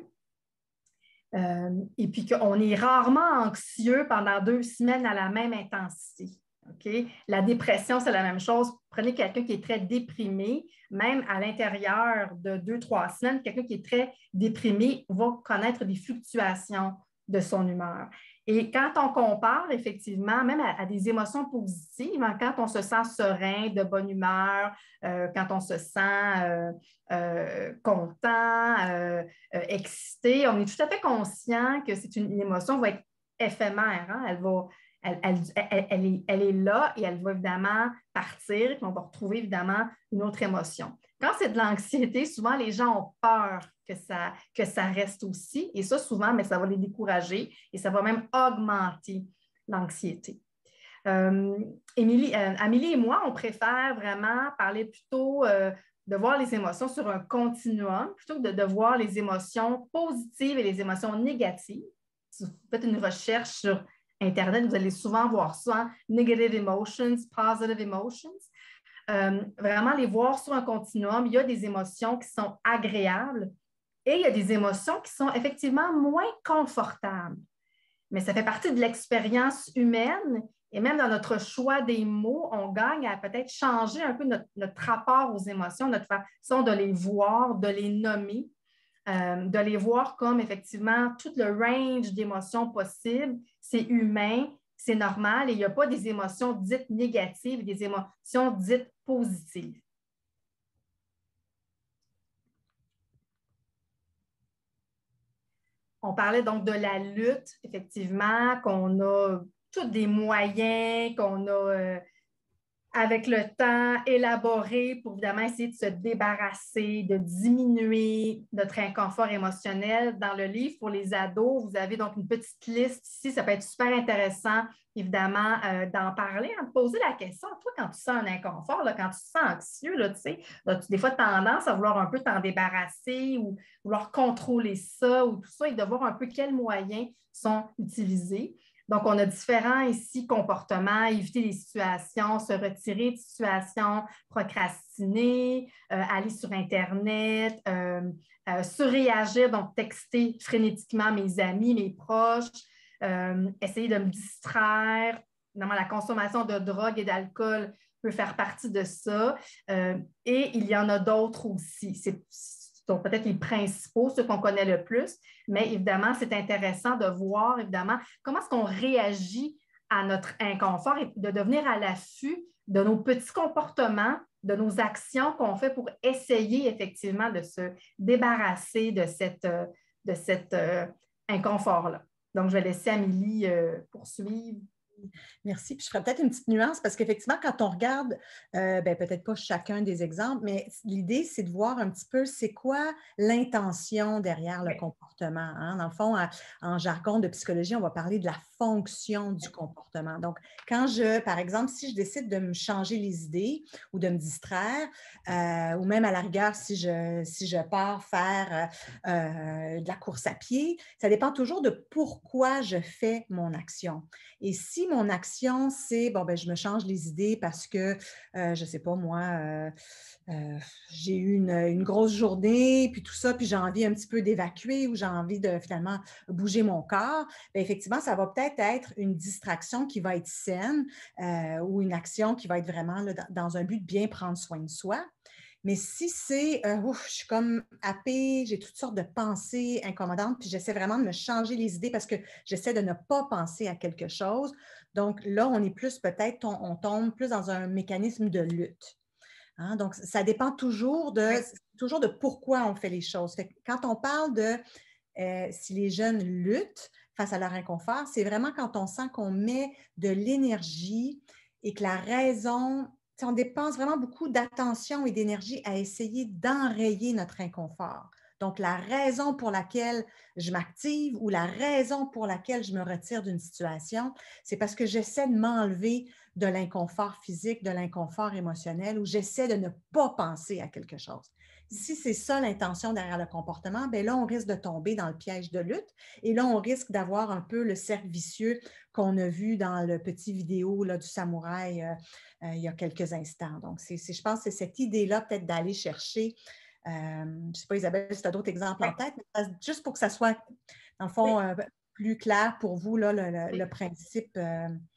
euh, et puis qu'on est rarement anxieux pendant deux semaines à la même intensité. Okay? La dépression, c'est la même chose. Prenez quelqu'un qui est très déprimé, même à l'intérieur de deux, trois semaines, quelqu'un qui est très déprimé va connaître des fluctuations de son humeur. Et quand on compare, effectivement, même à, à des émotions positives, hein, quand on se sent serein, de bonne humeur, euh, quand on se sent euh, euh, content, euh, euh, excité, on est tout à fait conscient que c'est une, une émotion qui va être éphémère. Hein? Elle va, elle, elle, elle, elle, est, elle est là et elle va évidemment partir, puis on va retrouver évidemment une autre émotion. Quand c'est de l'anxiété, souvent les gens ont peur que ça, que ça reste aussi. Et ça, souvent, mais ça va les décourager et ça va même augmenter l'anxiété. Euh, Émilie, euh, Amélie et moi, on préfère vraiment parler plutôt euh, de voir les émotions sur un continuum plutôt que de, de voir les émotions positives et les émotions négatives. Si vous faites une recherche sur Internet, vous allez souvent voir ça, hein? Negative emotions, positive emotions. Euh, vraiment les voir sur un continuum. Il y a des émotions qui sont agréables et il y a des émotions qui sont effectivement moins confortables. Mais ça fait partie de l'expérience humaine et même dans notre choix des mots, on gagne à peut-être changer un peu notre, notre rapport aux émotions, notre façon de les voir, de les nommer, euh, de les voir comme effectivement tout le range d'émotions possibles. C'est humain, c'est normal et il n'y a pas des émotions dites négatives, des émotions dites positives. On parlait donc de la lutte, effectivement, qu'on a tous des moyens, qu'on a, euh, avec le temps, élaboré pour évidemment essayer de se débarrasser, de diminuer notre inconfort émotionnel. Dans le livre pour les ados, vous avez donc une petite liste ici. Ça peut être super intéressant, évidemment, euh, d'en parler, hein, de poser la question. Toi, quand tu sens un inconfort, là, quand tu te sens anxieux, là, tu sais, là, tu as des fois tendance à vouloir un peu t'en débarrasser ou vouloir contrôler ça ou tout ça et de voir un peu quels moyens sont utilisés. Donc, on a différents ici comportements, éviter les situations, se retirer de situations, procrastiner, euh, aller sur Internet, euh, euh, surréagir, donc texter frénétiquement mes amis, mes proches, euh, essayer de me distraire. Évidemment, la consommation de drogue et d'alcool peut faire partie de ça. Euh, et il y en a d'autres aussi. C'est sont peut-être les principaux, ceux qu'on connaît le plus, mais évidemment, c'est intéressant de voir, évidemment, comment est-ce qu'on réagit à notre inconfort et de devenir à l'affût de nos petits comportements, de nos actions qu'on fait pour essayer effectivement de se débarrasser de cette, de cet euh, inconfort-là. Donc, je vais laisser Amélie euh, poursuivre. Merci. Puis je ferais peut-être une petite nuance parce qu'effectivement, quand on regarde, euh, ben, peut-être pas chacun des exemples, mais l'idée, c'est de voir un petit peu c'est quoi l'intention derrière le oui. comportement. Hein? Dans le fond, en, en jargon de psychologie, on va parler de la fonction du comportement. Donc, quand je, par exemple, si je décide de me changer les idées ou de me distraire, euh, ou même à la rigueur, si je, si je pars faire euh, de la course à pied, ça dépend toujours de pourquoi je fais mon action. Et si mon action, c'est, bon, ben, je me change les idées parce que, euh, je ne sais pas, moi, euh, euh, j'ai eu une, une grosse journée, puis tout ça, puis j'ai envie un petit peu d'évacuer ou j'ai envie de finalement bouger mon corps, bien, effectivement, ça va peut-être être une distraction qui va être saine euh, ou une action qui va être vraiment là, dans, dans un but de bien prendre soin de soi. Mais si c'est, euh, ouf, je suis comme happée, j'ai toutes sortes de pensées incommodantes, puis j'essaie vraiment de me changer les idées parce que j'essaie de ne pas penser à quelque chose. Donc là, on est plus peut-être, on, on tombe plus dans un mécanisme de lutte. Hein? Donc, ça dépend toujours de, toujours de pourquoi on fait les choses. Fait que quand on parle de euh, si les jeunes luttent face à leur inconfort, c'est vraiment quand on sent qu'on met de l'énergie et que la raison... on dépense vraiment beaucoup d'attention et d'énergie à essayer d'enrayer notre inconfort. Donc, la raison pour laquelle je m'active ou la raison pour laquelle je me retire d'une situation, c'est parce que j'essaie de m'enlever de l'inconfort physique, de l'inconfort émotionnel ou j'essaie de ne pas penser à quelque chose. Si c'est ça l'intention derrière le comportement, bien là, on risque de tomber dans le piège de lutte et là, on risque d'avoir un peu le cercle vicieux qu'on a vu dans le petit vidéo là, du samouraï euh, euh, il y a quelques instants. Donc, c'est, c'est, je pense que c'est cette idée-là peut-être d'aller chercher, euh, je ne sais pas Isabelle si tu as d'autres exemples en tête, mais juste pour que ça soit, dans le fond, euh, plus clair pour vous, là, le, le, le principe. Euh,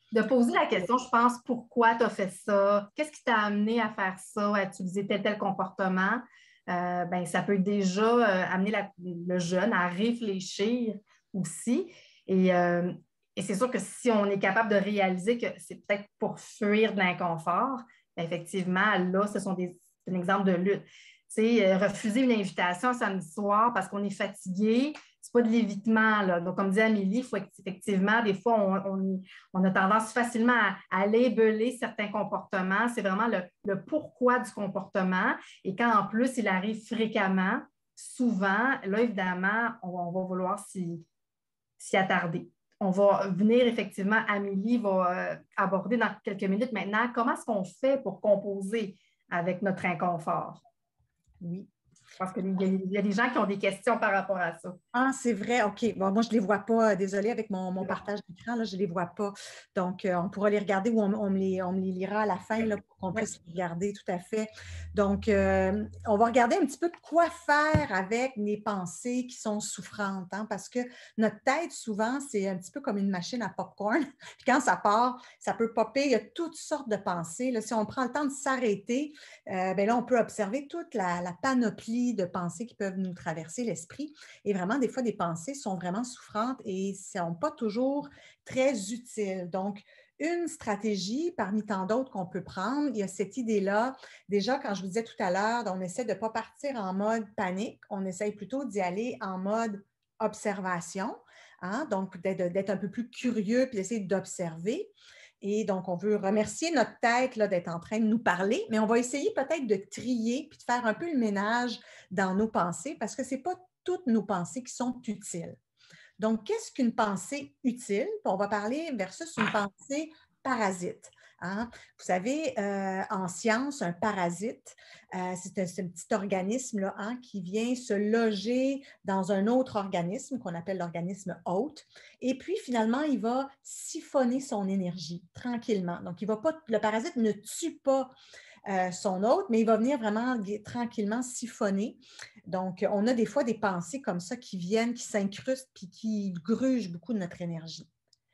de poser la question, je pense, pourquoi tu as fait ça? Qu'est-ce qui t'a amené à faire ça, à utiliser tel tel comportement? Euh, ben, ça peut déjà euh, amener la- le jeune à réfléchir aussi. Et, euh, et c'est sûr que si on est capable de réaliser que c'est peut-être pour fuir de l'inconfort, ben, effectivement, là, ce sont des, c'est un exemple de lutte. Tu sais, euh, refuser une invitation un samedi soir parce qu'on est fatigué, c'est pas de l'évitement, là. Donc, comme dit Amélie, il faut effectivement, des fois, on, on, on a tendance facilement à, à labeler certains comportements. C'est vraiment le, le pourquoi du comportement. Et quand en plus il arrive fréquemment, souvent, là, évidemment, on, on va vouloir s'y, s'y attarder. On va venir, effectivement, Amélie va euh, aborder dans quelques minutes maintenant comment est-ce qu'on fait pour composer avec notre inconfort. Oui. Je pense qu'il y, il y a des gens qui ont des questions par rapport à ça. Ah, c'est vrai, OK. Bon, moi, je ne les vois pas. Désolée, avec mon, mon partage d'écran, là, je ne les vois pas. Donc, euh, on pourra les regarder ou on, on, me les, on me les lira à la fin là, pour qu'on puisse les regarder, tout à fait. Donc, euh, on va regarder un petit peu quoi faire avec les pensées qui sont souffrantes, hein, parce que notre tête, souvent, c'est un petit peu comme une machine à popcorn. Puis quand ça part, ça peut popper. Il y a toutes sortes de pensées. Là, si on prend le temps de s'arrêter, euh, bien là, on peut observer toute la, la panoplie de pensées qui peuvent nous traverser l'esprit. Et vraiment, des fois, des pensées sont vraiment souffrantes et ne sont pas toujours très utiles. Donc, une stratégie parmi tant d'autres qu'on peut prendre, il y a cette idée-là. Déjà, quand je vous disais tout à l'heure, on essaie de ne pas partir en mode panique, on essaie plutôt d'y aller en mode observation, hein? Donc d'être, d'être un peu plus curieux puis d'essayer d'observer. Et donc, on veut remercier notre tête là, d'être en train de nous parler, mais on va essayer peut-être de trier puis de faire un peu le ménage dans nos pensées parce que ce n'est pas toutes nos pensées qui sont utiles. Donc, qu'est-ce qu'une pensée utile? On va parler versus une pensée parasite. Hein? Vous savez, euh, en science, un parasite, euh, c'est, un, c'est un petit organisme là, hein, qui vient se loger dans un autre organisme qu'on appelle l'organisme hôte. Et puis, finalement, il va siphonner son énergie tranquillement. Donc, il va pas, le parasite ne tue pas Euh, son hôte, mais il va venir vraiment tranquillement siphonner. Donc, on a des fois des pensées comme ça qui viennent, qui s'incrustent puis qui grugent beaucoup de notre énergie.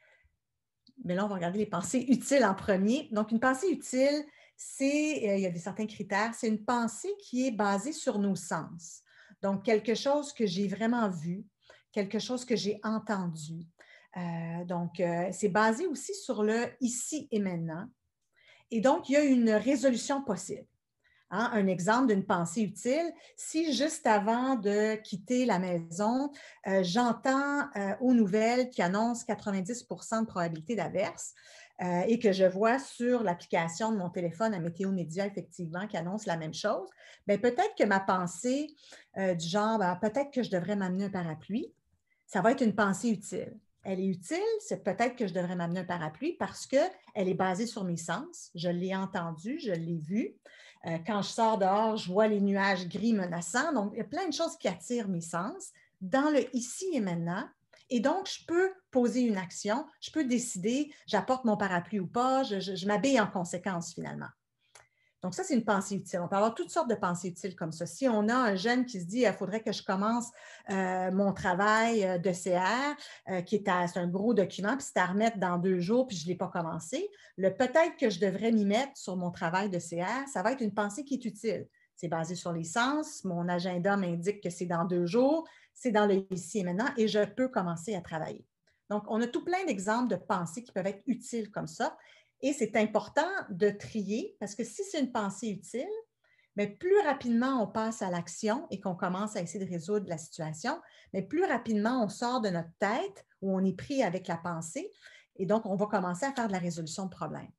Mais là, on va regarder les pensées utiles en premier. Donc, une pensée utile, c'est, euh, il y a des certains critères, c'est une pensée qui est basée sur nos sens. Donc, quelque chose que j'ai vraiment vu, quelque chose que j'ai entendu. Euh, donc, euh, c'est basé aussi sur le ici et maintenant. Et donc, il y a une résolution possible. Hein, un exemple d'une pensée utile, si juste avant de quitter la maison, euh, j'entends euh, aux nouvelles qui annoncent quatre-vingt-dix pour cent de probabilité d'averse euh, et que je vois sur l'application de mon téléphone à Météo Média, effectivement, qui annonce la même chose, bien, peut-être que ma pensée euh, du genre, ben, peut-être que je devrais m'amener un parapluie, ça va être une pensée utile. Elle est utile, c'est peut-être que je devrais m'amener un parapluie parce qu'elle est basée sur mes sens. Je l'ai entendu, je l'ai vu. Euh, quand je sors dehors, je vois les nuages gris menaçants. Donc, il y a plein de choses qui attirent mes sens dans le ici et maintenant. Et donc, je peux poser une action, je peux décider, j'apporte mon parapluie ou pas, je, je, je m'habille en conséquence finalement. Donc, ça, c'est une pensée utile. On peut avoir toutes sortes de pensées utiles comme ça. Si on a un jeune qui se dit, il faudrait que je commence euh, mon travail de C R, euh, qui est, à, c'est un gros document, puis c'est à remettre dans deux jours, puis je ne l'ai pas commencé, le peut-être que je devrais m'y mettre sur mon travail de C R, ça va être une pensée qui est utile. C'est basé sur les sens. Mon agenda m'indique que c'est dans deux jours, c'est dans le ici et maintenant, et je peux commencer à travailler. Donc, on a tout plein d'exemples de pensées qui peuvent être utiles comme ça. Et c'est important de trier parce que si c'est une pensée utile, mais plus rapidement on passe à l'action et qu'on commence à essayer de résoudre la situation, mais plus rapidement on sort de notre tête où on est pris avec la pensée et donc on va commencer à faire de la résolution de problèmes.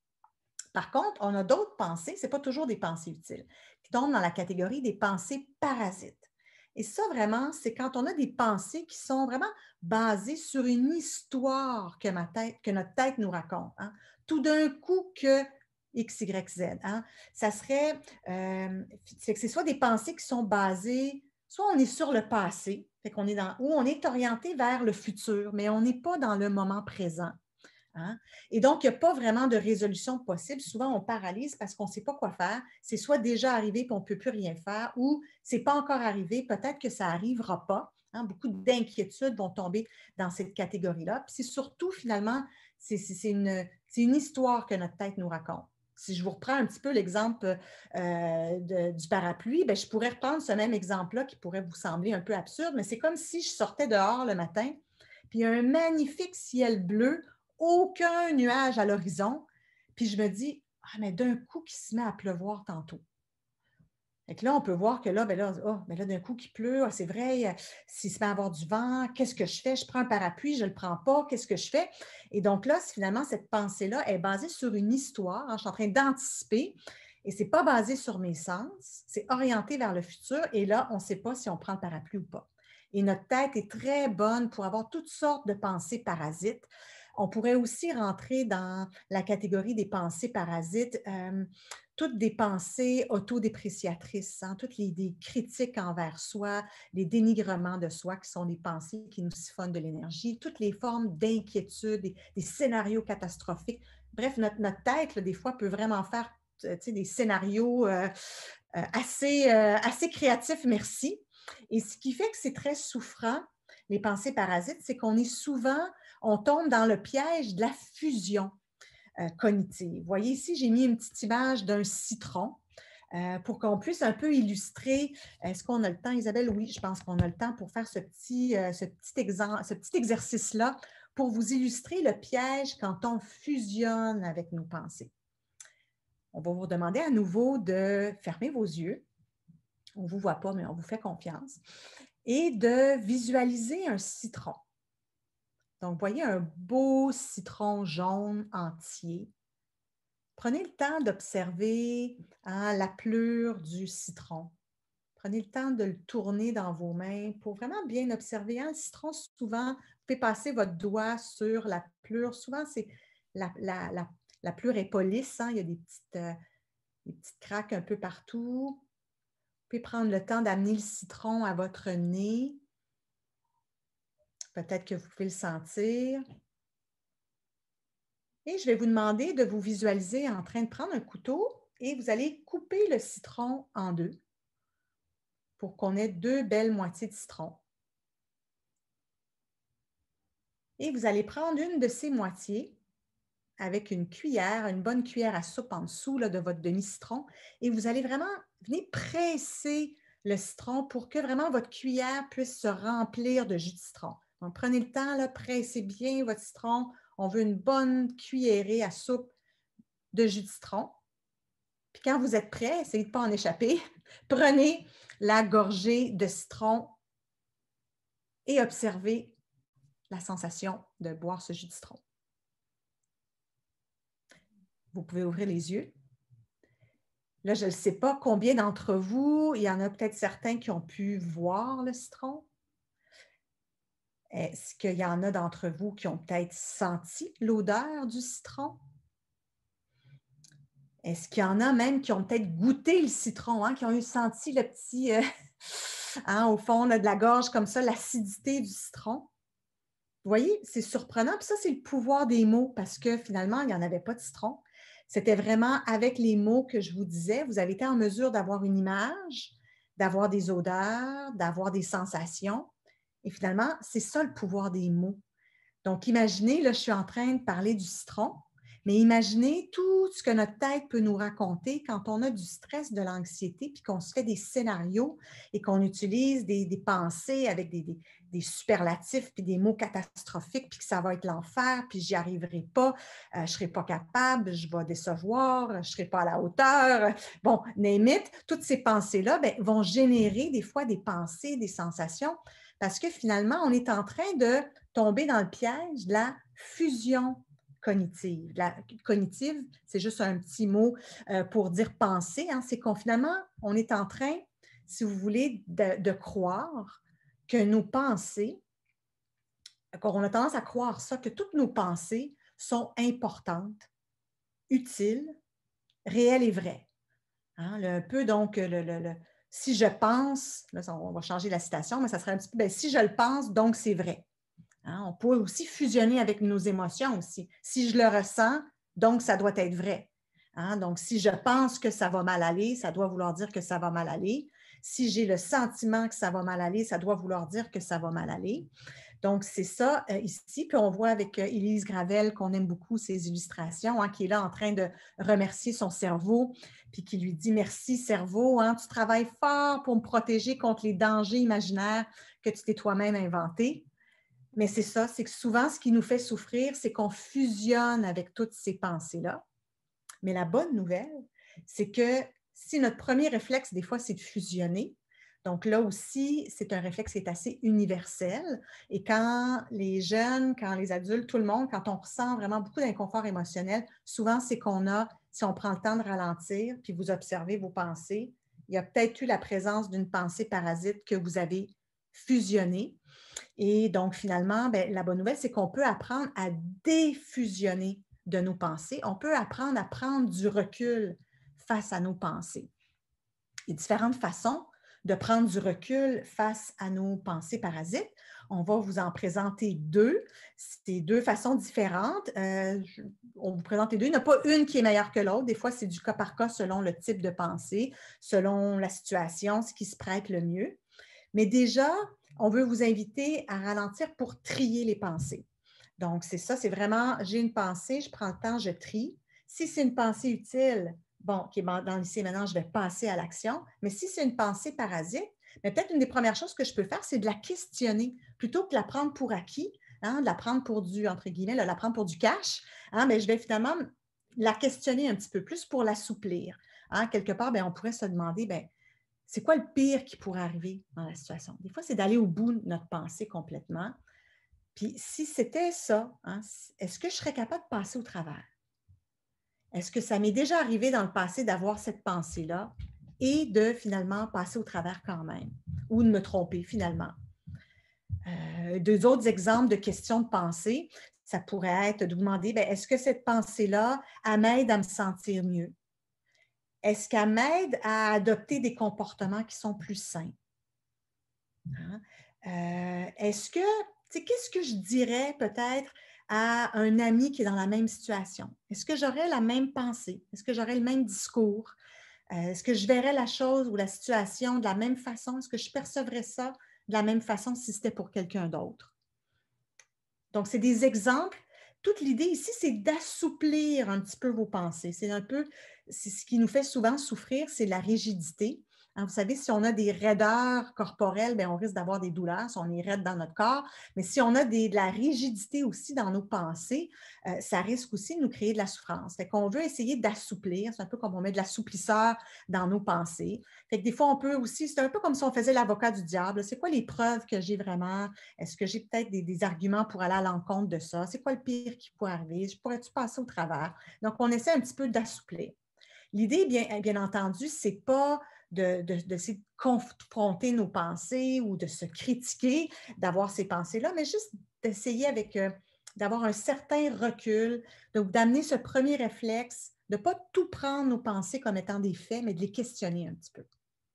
Par contre, on a d'autres pensées, ce n'est pas toujours des pensées utiles, qui tombent dans la catégorie des pensées parasites. Et ça, vraiment, c'est quand on a des pensées qui sont vraiment basées sur une histoire que, ma tête, que notre tête nous raconte. Hein. Tout d'un coup que X, Y, Z. Hein. Ça serait, euh, c'est que c'est soit des pensées qui sont basées, soit on est sur le passé, fait qu'on est dans, ou on est orienté vers le futur, mais on n'est pas dans le moment présent. Hein? Et donc, il n'y a pas vraiment de résolution possible. Souvent, on paralyse parce qu'on ne sait pas quoi faire. C'est soit déjà arrivé et on ne peut plus rien faire ou ce n'est pas encore arrivé, peut-être que ça n'arrivera pas. Hein? Beaucoup d'inquiétudes vont tomber dans cette catégorie-là. Puis c'est surtout, finalement, c'est une, c'est une histoire que notre tête nous raconte. Si je vous reprends un petit peu l'exemple euh, de, du parapluie, bien, je pourrais reprendre ce même exemple-là qui pourrait vous sembler un peu absurde, mais c'est comme si je sortais dehors le matin, puis il y a un magnifique ciel bleu, aucun nuage à l'horizon, puis je me dis, ah, mais d'un coup, qui se met à pleuvoir tantôt. Et là, on peut voir que là, ben là, oh, ben là d'un coup, il pleut, ah, c'est vrai, s'il se met à avoir du vent, qu'est-ce que je fais? Je prends un parapluie, je ne le prends pas, qu'est-ce que je fais? Et donc là, finalement, cette pensée-là est basée sur une histoire, hein, je suis en train d'anticiper, et ce n'est pas basé sur mes sens, c'est orienté vers le futur, et là, on ne sait pas si on prend le parapluie ou pas. Et notre tête est très bonne pour avoir toutes sortes de pensées parasites. On pourrait aussi rentrer dans la catégorie des pensées parasites, euh, toutes des pensées autodépréciatrices, hein, toutes les des critiques envers soi, les dénigrements de soi qui sont des pensées qui nous siphonnent de l'énergie, toutes les formes d'inquiétude, des, des scénarios catastrophiques. Bref, notre, notre tête, là, des fois, peut vraiment faire des scénarios euh, euh, assez, euh, assez créatifs, merci. Et ce qui fait que c'est très souffrant, les pensées parasites, c'est qu'on est souvent, on tombe dans le piège de la fusion euh, cognitive. Vous voyez ici, j'ai mis une petite image d'un citron euh, pour qu'on puisse un peu illustrer. Est-ce qu'on a le temps, Isabelle? Oui, je pense qu'on a le temps pour faire ce petit, euh, ce petit, exemple, ce petit exercice-là pour vous illustrer le piège quand on fusionne avec nos pensées. On va vous demander à nouveau de fermer vos yeux. On ne vous voit pas, mais on vous fait confiance. Et de visualiser un citron. Donc, vous voyez un beau citron jaune entier. Prenez le temps d'observer hein, la pleure du citron. Prenez le temps de le tourner dans vos mains pour vraiment bien observer. Hein, le citron, souvent, vous pouvez passer votre doigt sur la pleure. Souvent, c'est la, la, la, la pleure est pas lisse. Hein, il y a des petites, euh, des petites craques un peu partout. Vous pouvez prendre le temps d'amener le citron à votre nez. Peut-être que vous pouvez le sentir. Et je vais vous demander de vous visualiser en train de prendre un couteau et vous allez couper le citron en deux pour qu'on ait deux belles moitiés de citron. Et vous allez prendre une de ces moitiés avec une cuillère, une bonne cuillère à soupe en dessous là, de votre demi-citron et vous allez vraiment venir presser le citron pour que vraiment votre cuillère puisse se remplir de jus de citron. Donc, prenez le temps, là, pressez bien votre citron. On veut une bonne cuillerée à soupe de jus de citron. Puis quand vous êtes prêt, essayez de ne pas en échapper. Prenez la gorgée de citron et observez la sensation de boire ce jus de citron. Vous pouvez ouvrir les yeux. Là, je ne sais pas combien d'entre vous, il y en a peut-être certains qui ont pu voir le citron. Est-ce qu'il y en a d'entre vous qui ont peut-être senti l'odeur du citron? Est-ce qu'il y en a même qui ont peut-être goûté le citron, hein, qui ont eu senti le petit, euh, hein, au fond là, de la gorge comme ça, l'acidité du citron? Vous voyez, c'est surprenant. Puis ça, c'est le pouvoir des mots parce que finalement, il n'y en avait pas de citron. C'était vraiment avec les mots que je vous disais, vous avez été en mesure d'avoir une image, d'avoir des odeurs, d'avoir des sensations. Et finalement, c'est ça le pouvoir des mots. Donc, imaginez, là, je suis en train de parler du citron, mais imaginez tout ce que notre tête peut nous raconter quand on a du stress, de l'anxiété, puis qu'on se fait des scénarios et qu'on utilise des, des pensées avec des, des, des superlatifs, puis des mots catastrophiques, puis que ça va être l'enfer, puis j'y arriverai pas, euh, je ne serai pas capable, je vais décevoir, je ne serai pas à la hauteur. Bon, name it, toutes ces pensées-là ben, vont générer des fois des pensées, des sensations, parce que finalement, on est en train de tomber dans le piège de la fusion cognitive. La cognitive, c'est juste un petit mot euh, pour dire penser. Hein. C'est qu'on finalement, on est en train, si vous voulez, de, de croire que nos pensées, qu'on a tendance à croire ça, que toutes nos pensées sont importantes, utiles, réelles et vraies. Hein, le, un peu donc, le, le, le, si je pense, là, on va changer la citation, mais ça serait un petit peu, bien, si je le pense, donc c'est vrai. Hein, on peut aussi fusionner avec nos émotions aussi. Si je le ressens, donc ça doit être vrai. Hein, donc, si je pense que ça va mal aller, ça doit vouloir dire que ça va mal aller. Si j'ai le sentiment que ça va mal aller, ça doit vouloir dire que ça va mal aller. Donc, c'est ça euh, ici. Puis on voit avec euh, Élise Gravel qu'on aime beaucoup ses illustrations, hein, qui est là en train de remercier son cerveau, puis qui lui dit « Merci cerveau, hein, tu travailles fort pour me protéger contre les dangers imaginaires que tu t'es toi-même inventés. » Mais c'est ça, c'est que souvent, ce qui nous fait souffrir, c'est qu'on fusionne avec toutes ces pensées-là. Mais la bonne nouvelle, c'est que si notre premier réflexe, des fois, c'est de fusionner, donc là aussi, c'est un réflexe qui est assez universel. Et quand les jeunes, quand les adultes, tout le monde, quand on ressent vraiment beaucoup d'inconfort émotionnel, souvent, c'est qu'on a, si on prend le temps de ralentir, puis vous observez vos pensées, il y a peut-être eu la présence d'une pensée parasite que vous avez fusionnée. Et donc, finalement, bien, la bonne nouvelle, c'est qu'on peut apprendre à défusionner de nos pensées. On peut apprendre à prendre du recul face à nos pensées. Il y a différentes façons de prendre du recul face à nos pensées parasites. On va vous en présenter deux. C'est deux façons différentes. Euh, on vous présente les deux. Il n'y en a pas une qui est meilleure que l'autre. Des fois, c'est du cas par cas selon le type de pensée, selon la situation, ce qui se prête le mieux. Mais déjà, on veut vous inviter à ralentir pour trier les pensées. Donc, c'est ça, c'est vraiment, j'ai une pensée, je prends le temps, je trie. Si c'est une pensée utile, bon, qui est dans l'essai maintenant, je vais passer à l'action. Mais si c'est une pensée parasite, peut-être une des premières choses que je peux faire, c'est de la questionner plutôt que de la prendre pour acquis, hein, de la prendre pour du, entre guillemets, de la prendre pour du cash. Hein, mais je vais finalement la questionner un petit peu plus pour l'assouplir. Hein, quelque part, bien, on pourrait se demander, bien, c'est quoi le pire qui pourrait arriver dans la situation? Des fois, c'est d'aller au bout de notre pensée complètement. Puis si c'était ça, hein, est-ce que je serais capable de passer au travers? Est-ce que ça m'est déjà arrivé dans le passé d'avoir cette pensée-là et de finalement passer au travers quand même ou de me tromper finalement? Euh, deux autres exemples de questions de pensée, ça pourrait être de vous demander, bien, est-ce que cette pensée-là, elle m'aide à me sentir mieux? Est-ce qu'elle m'aide à adopter des comportements qui sont plus sains? Hein? Euh, est-ce que, tu sais, qu'est-ce que je dirais peut-être à un ami qui est dans la même situation? Est-ce que j'aurais la même pensée? Est-ce que j'aurais le même discours? Euh, est-ce que je verrais la chose ou la situation de la même façon? Est-ce que je percevrais ça de la même façon si c'était pour quelqu'un d'autre? Donc, c'est des exemples. Toute l'idée ici, c'est d'assouplir un petit peu vos pensées. C'est un peu, c'est ce qui nous fait souvent souffrir, c'est la rigidité. Hein, vous savez, si on a des raideurs corporelles, bien, on risque d'avoir des douleurs si on est raide dans notre corps. Mais si on a des, de la rigidité aussi dans nos pensées, euh, ça risque aussi de nous créer de la souffrance. Fait qu'on veut essayer d'assouplir. C'est un peu comme on met de l'assouplisseur dans nos pensées. Fait que des fois, on peut aussi, c'est un peu comme si on faisait l'avocat du diable. C'est quoi les preuves que j'ai vraiment? Est-ce que j'ai peut-être des, des arguments pour aller à l'encontre de ça? C'est quoi le pire qui pourrait arriver? Je pourrais-tu passer au travers? Donc, on essaie un petit peu d'assouplir. L'idée, bien, bien entendu, ce n'est pas de, de, de, de confronter nos pensées ou de se critiquer d'avoir ces pensées-là, mais juste d'essayer avec, euh, d'avoir un certain recul, donc d'amener ce premier réflexe, de ne pas tout prendre nos pensées comme étant des faits, mais de les questionner un petit peu.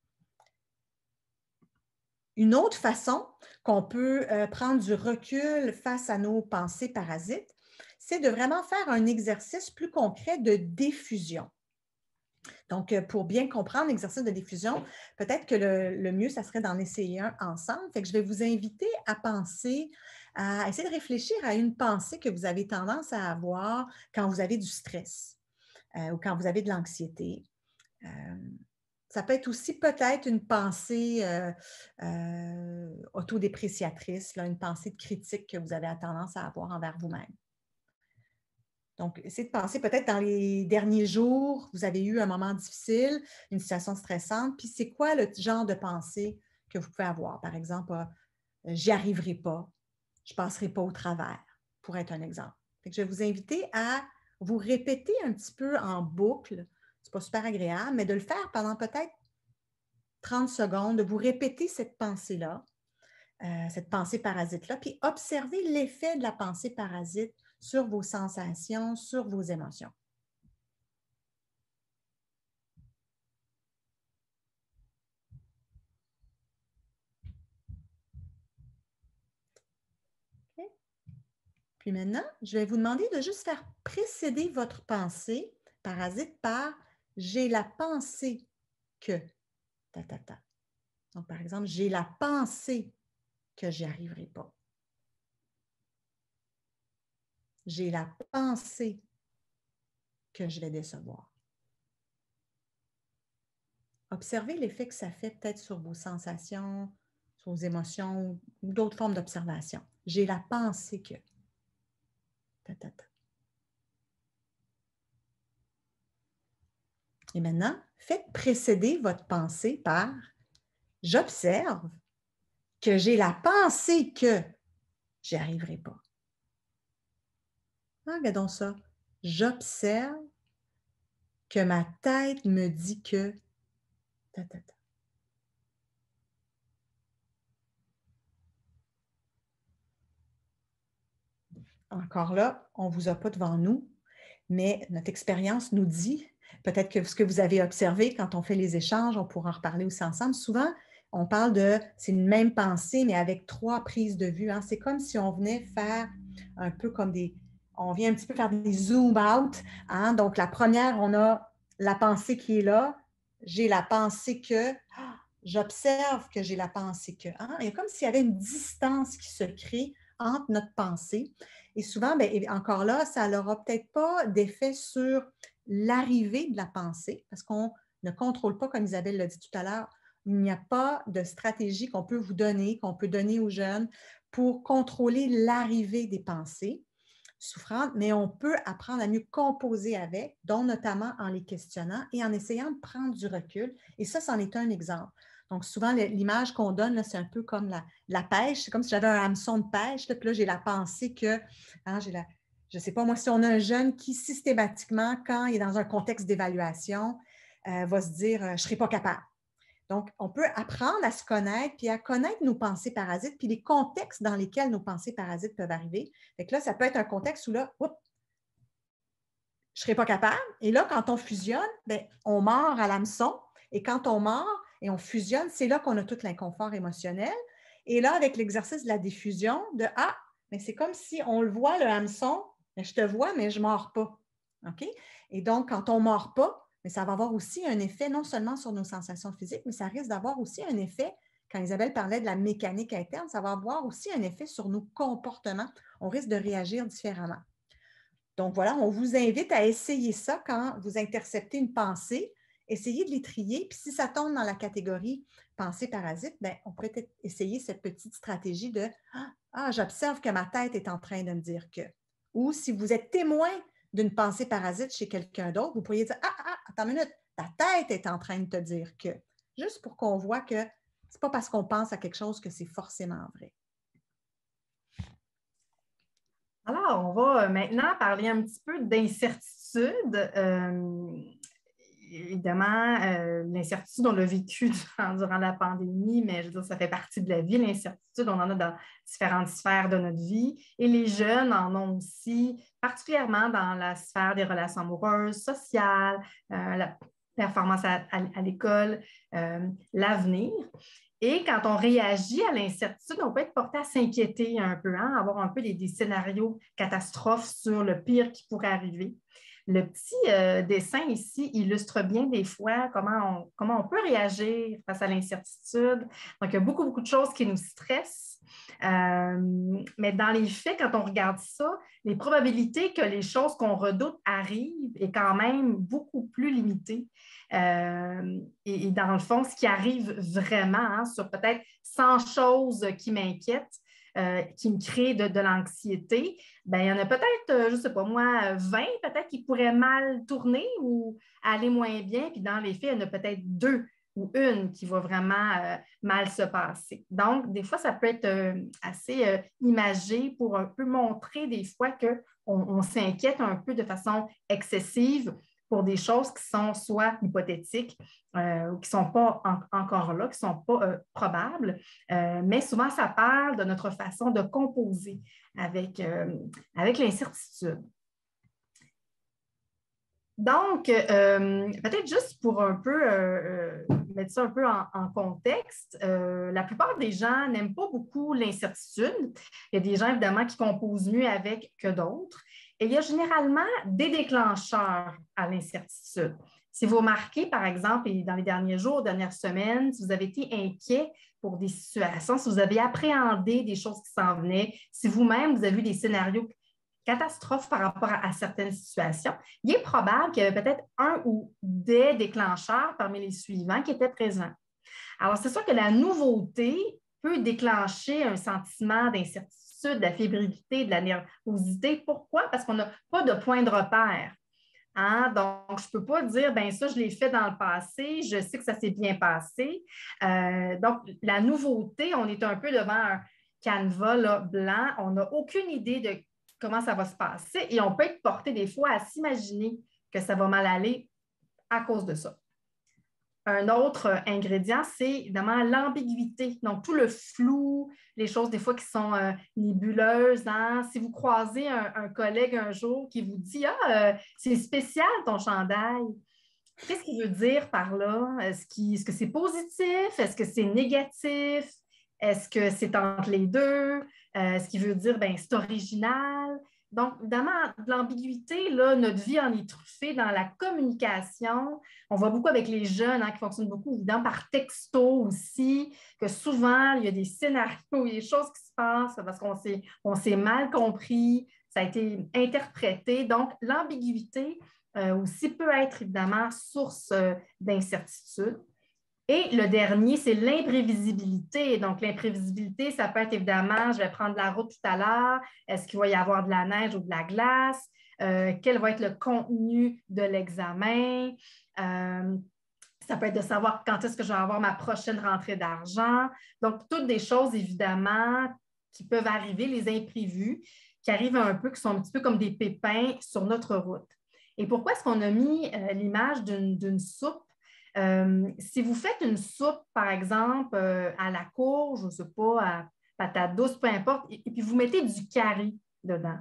Une autre façon qu'on peut euh, prendre du recul face à nos pensées parasites, c'est de vraiment faire un exercice plus concret de diffusion. Donc, pour bien comprendre l'exercice de diffusion, peut-être que le, le mieux, ça serait d'en essayer un ensemble. Fait que je vais vous inviter à penser, à essayer de réfléchir à une pensée que vous avez tendance à avoir quand vous avez du stress euh, ou quand vous avez de l'anxiété. Euh, ça peut être aussi peut-être une pensée euh, euh, autodépréciatrice, là, une pensée de critique que vous avez tendance à avoir envers vous-même. Donc, essayez de penser peut-être dans les derniers jours, vous avez eu un moment difficile, une situation stressante, puis c'est quoi le genre de pensée que vous pouvez avoir? Par exemple, euh, j'y arriverai pas, je passerai pas au travers, pour être un exemple. Fait que je vais vous inviter à vous répéter un petit peu en boucle, c'est pas super agréable, mais de le faire pendant peut-être trente secondes, de vous répéter cette pensée-là, euh, cette pensée parasite-là, puis observer l'effet de la pensée parasite sur vos sensations, sur vos émotions. Okay. Puis maintenant, je vais vous demander de juste faire précéder votre pensée parasite par « j'ai la pensée que… » ta, ta, ta. Donc, par exemple, « j'ai la pensée que j'y arriverai pas. » j'ai la pensée que je vais décevoir. Observez l'effet que ça fait peut-être sur vos sensations, sur vos émotions ou d'autres formes d'observation. J'ai la pensée que. Ta, ta, ta. Et maintenant, faites précéder votre pensée par « J'observe que j'ai la pensée que j'y arriverai pas. » Ah, regardons ça. J'observe que ma tête me dit que... Ta, ta, ta. Encore là, on ne vous a pas devant nous, mais notre expérience nous dit, peut-être que ce que vous avez observé quand on fait les échanges, on pourra en reparler aussi ensemble. Souvent, on parle de, c'est une même pensée, mais avec trois prises de vue. Hein. C'est comme si on venait faire un peu comme des, on vient un petit peu faire des zoom out. Hein. Donc, la première, on a la pensée qui est là. J'ai la pensée que, j'observe que j'ai la pensée que. Hein. Il y a comme s'il y avait une distance qui se crée entre notre pensée. Et souvent, bien, encore là, ça n'aura peut-être pas d'effet sur l'arrivée de la pensée, parce qu'on ne contrôle pas, comme Isabelle l'a dit tout à l'heure, il n'y a pas de stratégie qu'on peut vous donner, qu'on peut donner aux jeunes pour contrôler l'arrivée des pensées souffrantes, mais on peut apprendre à mieux composer avec, dont notamment en les questionnant et en essayant de prendre du recul. Et ça, c'en est un exemple. Donc, souvent, l'image qu'on donne, c'est un peu comme la, la pêche. C'est comme si j'avais un hameçon de pêche. Là, puis là, j'ai la pensée que, hein, j'ai la, je ne sais pas, moi, si on a un jeune qui, systématiquement, quand il est dans un contexte d'évaluation, euh, va se dire, euh, je ne serai pas capable. Donc, on peut apprendre à se connaître, puis à connaître nos pensées parasites, puis les contextes dans lesquels nos pensées parasites peuvent arriver. Fait que là, ça peut être un contexte où là, oups, je ne serai pas capable. Et là, quand on fusionne, bien, on mord à l'hameçon. Et quand on mord et on fusionne, c'est là qu'on a tout l'inconfort émotionnel. Et là, avec l'exercice de la diffusion, de « Ah, mais c'est comme si on le voit, le hameçon, mais je te vois, mais je ne mords pas. » OK? Et donc, quand on ne mord pas, mais ça va avoir aussi un effet non seulement sur nos sensations physiques, mais ça risque d'avoir aussi un effet, quand Isabelle parlait de la mécanique interne, ça va avoir aussi un effet sur nos comportements. On risque de réagir différemment. Donc voilà, on vous invite à essayer ça quand vous interceptez une pensée. Essayez de les trier. Puis si ça tombe dans la catégorie pensée parasite, bien, on peut peut-être essayer cette petite stratégie de « Ah, j'observe que ma tête est en train de me dire que. » Ou si vous êtes témoin d'une pensée parasite chez quelqu'un d'autre, vous pourriez dire « Ah, ah, attends une minute, ta tête est en train de te dire que. » Juste pour qu'on voit que ce n'est pas parce qu'on pense à quelque chose que c'est forcément vrai. Alors, on va maintenant parler un petit peu d'incertitude. Euh, évidemment, euh, l'incertitude, on l'a vécu durant, durant la pandémie, mais je veux dire, ça fait partie de la vie. L'incertitude, on en a dans différentes sphères de notre vie. Et les jeunes en ont aussi, particulièrement dans la sphère des relations amoureuses, sociales, euh, la performance à, à, à l'école, euh, l'avenir. Et quand on réagit à l'incertitude, on peut être porté à s'inquiéter un peu, hein, avoir un peu des, des scénarios catastrophes sur le pire qui pourrait arriver. Le petit euh, dessin ici illustre bien des fois comment on, comment on peut réagir face à l'incertitude. Donc, il y a beaucoup, beaucoup de choses qui nous stressent. Euh, mais dans les faits, quand on regarde ça, les probabilités que les choses qu'on redoute arrivent est quand même beaucoup plus limitée. Euh, et, et dans le fond, ce qui arrive vraiment, hein, sur peut-être cent choses qui m'inquiètent, euh, qui me créent de, de l'anxiété, bien, il y en a peut-être, euh, je ne sais pas moi, vingt peut-être qui pourraient mal tourner ou aller moins bien. Puis dans les faits, il y en a peut-être deux ou une qui va vraiment euh, mal se passer. Donc, des fois, ça peut être euh, assez euh, imagé pour un peu montrer des fois qu'on on s'inquiète un peu de façon excessive pour des choses qui sont soit hypothétiques euh, ou qui ne sont pas en, encore là, qui ne sont pas euh, probables, euh, mais souvent, ça parle de notre façon de composer avec, euh, avec l'incertitude. Donc, euh, peut-être juste pour un peu euh, mettre ça un peu en, en contexte, euh, la plupart des gens n'aiment pas beaucoup l'incertitude. Il y a des gens, évidemment, qui composent mieux avec que d'autres. Et il y a généralement des déclencheurs à l'incertitude. Si vous remarquez, par exemple, dans les derniers jours, dernières semaines, si vous avez été inquiet pour des situations, si vous avez appréhendé des choses qui s'en venaient, si vous-même, vous avez vu des scénarios catastrophe par rapport à, à certaines situations, il est probable qu'il y avait peut-être un ou des déclencheurs parmi les suivants qui étaient présents. Alors, c'est sûr que la nouveauté peut déclencher un sentiment d'incertitude, de la fébrilité, de la nervosité. Pourquoi? Parce qu'on n'a pas de point de repère. Hein? Donc, je ne peux pas dire, bien ça, je l'ai fait dans le passé, je sais que ça s'est bien passé. Euh, donc, la nouveauté, on est un peu devant un canevas là, blanc, on n'a aucune idée de comment ça va se passer et on peut être porté des fois à s'imaginer que ça va mal aller à cause de ça. Un autre ingrédient, c'est évidemment l'ambiguïté. Donc, tout le flou, les choses des fois qui sont euh, nébuleuses. Hein? Si vous croisez un, un collègue un jour qui vous dit « Ah, euh, c'est spécial ton chandail », qu'est-ce qu'il veut dire par là? Est-ce qu'il, est-ce que c'est positif? Est-ce que c'est négatif? Est-ce que c'est entre les deux? Euh, est-ce qu'il veut dire ben c'est original? Donc, évidemment, de l'ambiguïté, là, notre vie en est truffée dans la communication. On voit beaucoup avec les jeunes hein, qui fonctionnent beaucoup, évidemment, par texto aussi, que souvent, il y a des scénarios, il y a des choses qui se passent parce qu'on s'est, on s'est mal compris, ça a été interprété. Donc, l'ambiguïté euh, aussi peut être, évidemment, source euh, d'incertitude. Et le dernier, c'est l'imprévisibilité. Donc, l'imprévisibilité, ça peut être évidemment, je vais prendre la route tout à l'heure, est-ce qu'il va y avoir de la neige ou de la glace? Euh, quel va être le contenu de l'examen? Euh, ça peut être de savoir quand est-ce que je vais avoir ma prochaine rentrée d'argent. Donc, toutes des choses, évidemment, qui peuvent arriver, les imprévus, qui arrivent un peu, qui sont un petit peu comme des pépins sur notre route. Et pourquoi est-ce qu'on a mis euh, l'image d'une, d'une soupe? Euh, si vous faites une soupe, par exemple, euh, à la courge, je ne sais pas, à patate douce, peu importe, et, et puis vous mettez du curry dedans.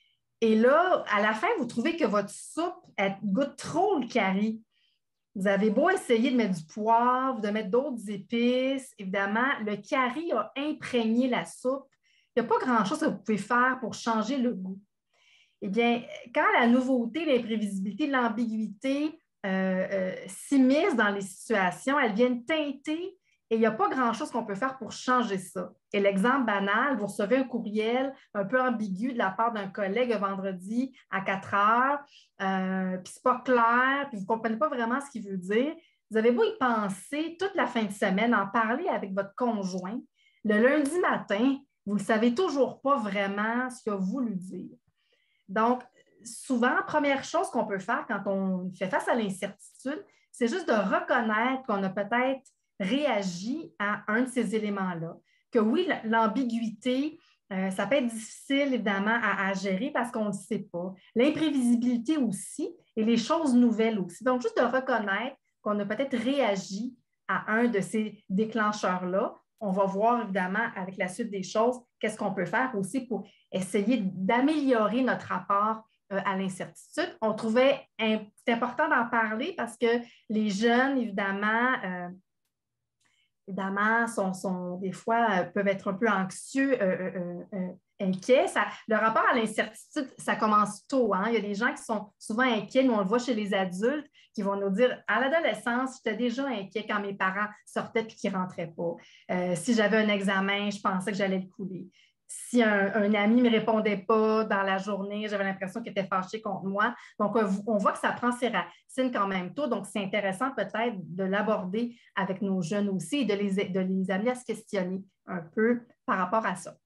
Et là, à la fin, vous trouvez que votre soupe, elle goûte trop le curry. Vous avez beau essayer de mettre du poivre, de mettre d'autres épices, évidemment, le curry a imprégné la soupe. Il n'y a pas grand-chose que vous pouvez faire pour changer le goût. Eh bien, quand la nouveauté, l'imprévisibilité, l'ambiguïté euh, euh, s'immiscent dans les situations, elles viennent teinter et il n'y a pas grand-chose qu'on peut faire pour changer ça. Et l'exemple banal, vous recevez un courriel un peu ambigu de la part d'un collègue vendredi à quatre heures, euh, puis c'est pas clair, puis vous ne comprenez pas vraiment ce qu'il veut dire. Vous avez beau y penser toute la fin de semaine, en parler avec votre conjoint. Le lundi matin, vous ne savez toujours pas vraiment ce qu'il a voulu dire. Donc, souvent, première chose qu'on peut faire quand on fait face à l'incertitude, c'est juste de reconnaître qu'on a peut-être réagi à un de ces éléments-là. Que oui, l'ambiguïté, euh, ça peut être difficile, évidemment, à, à gérer parce qu'on ne sait pas. L'imprévisibilité aussi et les choses nouvelles aussi. Donc, juste de reconnaître qu'on a peut-être réagi à un de ces déclencheurs-là. On va voir, évidemment, avec la suite des choses, qu'est-ce qu'on peut faire aussi pour essayer d'améliorer notre rapport euh, à l'incertitude. On trouvait c'est important d'en parler parce que les jeunes, évidemment, euh, évidemment sont, sont, des fois, euh, peuvent être un peu anxieux, euh, euh, euh, inquiets. Ça, le rapport à l'incertitude, ça commence tôt. Hein? Il y a des gens qui sont souvent inquiets. Nous, on le voit chez les adultes qui vont nous dire, à l'adolescence, j'étais déjà inquiet quand mes parents sortaient et qu'ils ne rentraient pas. Euh, si j'avais un examen, je pensais que j'allais le couler. Si un, un ami ne me répondait pas dans la journée, j'avais l'impression qu'il était fâché contre moi. Donc, on voit que ça prend ses racines quand même tôt. Donc, c'est intéressant peut-être de l'aborder avec nos jeunes aussi et de les, de les amener à se questionner un peu par rapport à ça.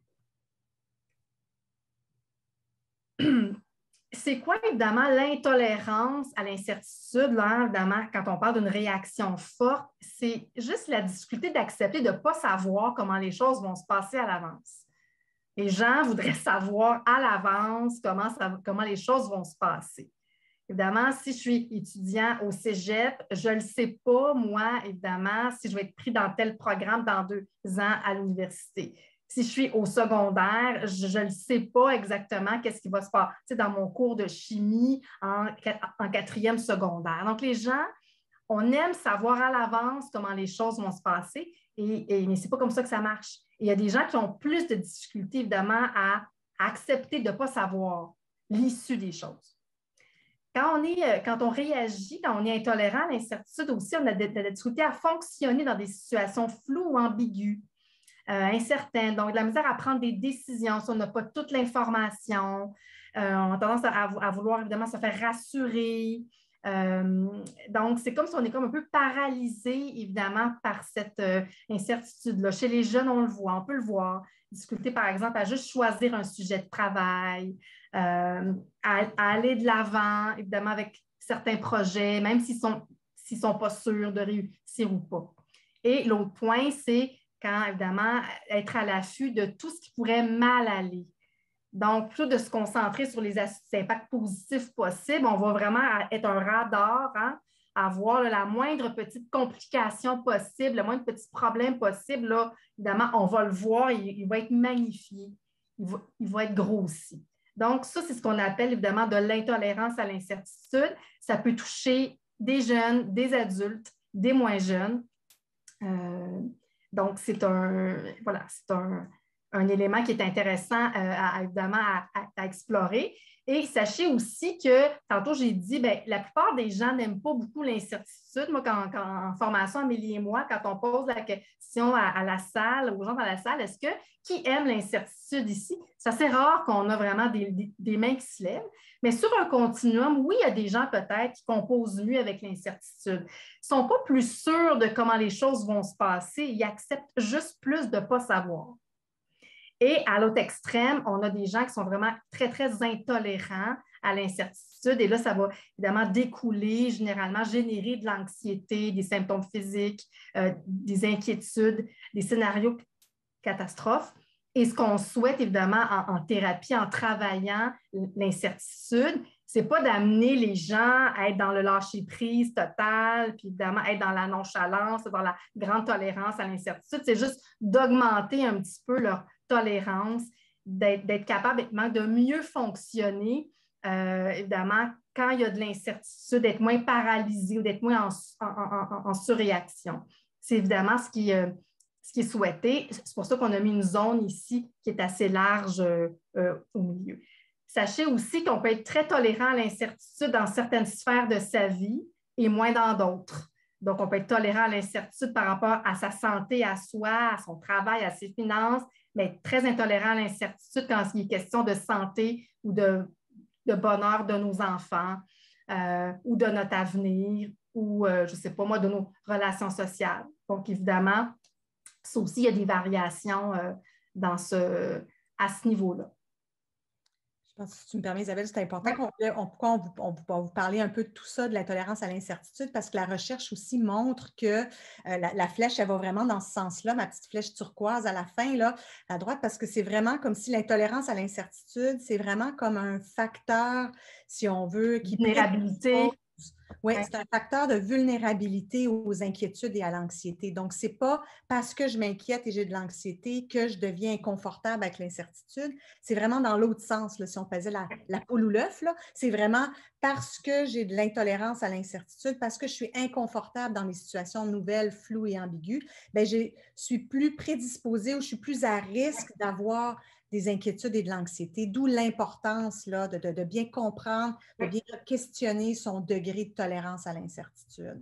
C'est quoi, évidemment, l'intolérance à l'incertitude, là, évidemment, quand on parle d'une réaction forte, c'est juste la difficulté d'accepter de ne pas savoir comment les choses vont se passer à l'avance. Les gens voudraient savoir à l'avance comment, ça, comment les choses vont se passer. Évidemment, si je suis étudiant au cégep, je ne le sais pas, moi, évidemment, si je vais être pris dans tel programme dans deux ans à l'université. Si je suis au secondaire, je ne sais pas exactement qu'est-ce qui va se passer dans mon cours de chimie en, en quatrième secondaire. Donc, les gens, on aime savoir à l'avance comment les choses vont se passer, et, et, mais ce n'est pas comme ça que ça marche. Et il y a des gens qui ont plus de difficultés, évidemment, à, à accepter de ne pas savoir l'issue des choses. Quand on, est, quand on réagit, quand on est intolérant à l'incertitude aussi, on a de, de la difficulté à fonctionner dans des situations floues ou ambiguës. euh, incertaine, donc de la misère à prendre des décisions si on n'a pas toute l'information. Euh, on a tendance à, à vouloir évidemment se faire rassurer. Euh, donc, c'est comme si on est comme un peu paralysé, évidemment, par cette euh, incertitude-là. Chez les jeunes, on le voit, on peut le voir. Difficulté, par exemple, à juste choisir un sujet de travail, euh, à, à aller de l'avant, évidemment, avec certains projets, même s'ils sont, s'ils ne sont pas sûrs de réussir ou pas. Et l'autre point, c'est quand, évidemment, être à l'affût de tout ce qui pourrait mal aller. Donc, plutôt de se concentrer sur les impacts positifs possibles, on va vraiment être un radar, hein, à voir là, la moindre petite complication possible, le moindre petit problème possible. Là, évidemment, on va le voir, il, il va être magnifié, il va, il va être grossi. Donc, ça, c'est ce qu'on appelle évidemment de l'intolérance à l'incertitude. Ça peut toucher des jeunes, des adultes, des moins jeunes. Euh, donc, c'est un, voilà, c'est un, un élément qui est intéressant, euh, à, évidemment, à, à, à explorer. Et sachez aussi que, tantôt, j'ai dit, bien, la plupart des gens n'aiment pas beaucoup l'incertitude. Moi, quand, quand, en formation, Amélie et moi, quand on pose la question à, à la salle, aux gens dans la salle, est-ce que qui aime l'incertitude ici? C'est assez rare qu'on a vraiment des, des, des mains qui se lèvent. Mais sur un continuum, oui, il y a des gens peut-être qui composent mieux avec l'incertitude. Ils ne sont pas plus sûrs de comment les choses vont se passer. Ils acceptent juste plus de ne pas savoir. Et à l'autre extrême, on a des gens qui sont vraiment très, très intolérants à l'incertitude. Et là, ça va évidemment découler, généralement générer de l'anxiété, des symptômes physiques, euh, des inquiétudes, des scénarios catastrophes. Et ce qu'on souhaite évidemment en, en thérapie, en travaillant l'incertitude, ce n'est pas d'amener les gens à être dans le lâcher-prise total, puis évidemment être dans la nonchalance, dans la grande tolérance à l'incertitude. C'est juste d'augmenter un petit peu leur tolérance, d'être, d'être capable de mieux fonctionner, euh, évidemment, quand il y a de l'incertitude, d'être moins paralysé ou d'être moins en, en, en, en surréaction. C'est évidemment ce qui, euh, ce qui est souhaité. C'est pour ça qu'on a mis une zone ici qui est assez large euh, euh, au milieu. Sachez aussi qu'on peut être très tolérant à l'incertitude dans certaines sphères de sa vie et moins dans d'autres. Donc, on peut être tolérant à l'incertitude par rapport à sa santé, à soi, à son travail, à ses finances, mais être très intolérant à l'incertitude quand il est question de santé ou de, de bonheur de nos enfants euh, ou de notre avenir ou, euh, je ne sais pas moi, de nos relations sociales. Donc, évidemment, ça aussi, il y a des variations euh, dans ce, à ce niveau-là. Je pense que si tu me permets, Isabelle, c'est important qu'on on, on, on, on vous parler un peu de tout ça, de l'intolérance à l'incertitude, parce que la recherche aussi montre que euh, la, la flèche, elle va vraiment dans ce sens-là, ma petite flèche turquoise à la fin, là, à droite, parce que c'est vraiment comme si l'intolérance à l'incertitude, c'est vraiment comme un facteur, si on veut, qui vulnérabilité. Oui, ouais. C'est un facteur de vulnérabilité aux inquiétudes et à l'anxiété. Donc, ce n'est pas parce que je m'inquiète et j'ai de l'anxiété que je deviens inconfortable avec l'incertitude. C'est vraiment dans l'autre sens, là, si on faisait la, la poule ou l'œuf, c'est vraiment parce que j'ai de l'intolérance à l'incertitude, parce que je suis inconfortable dans les situations nouvelles, floues et ambiguës, bien, je suis plus prédisposée ou je suis plus à risque d'avoir des inquiétudes et de l'anxiété, d'où l'importance là, de, de, de bien comprendre, de bien questionner son degré de tolérance à l'incertitude.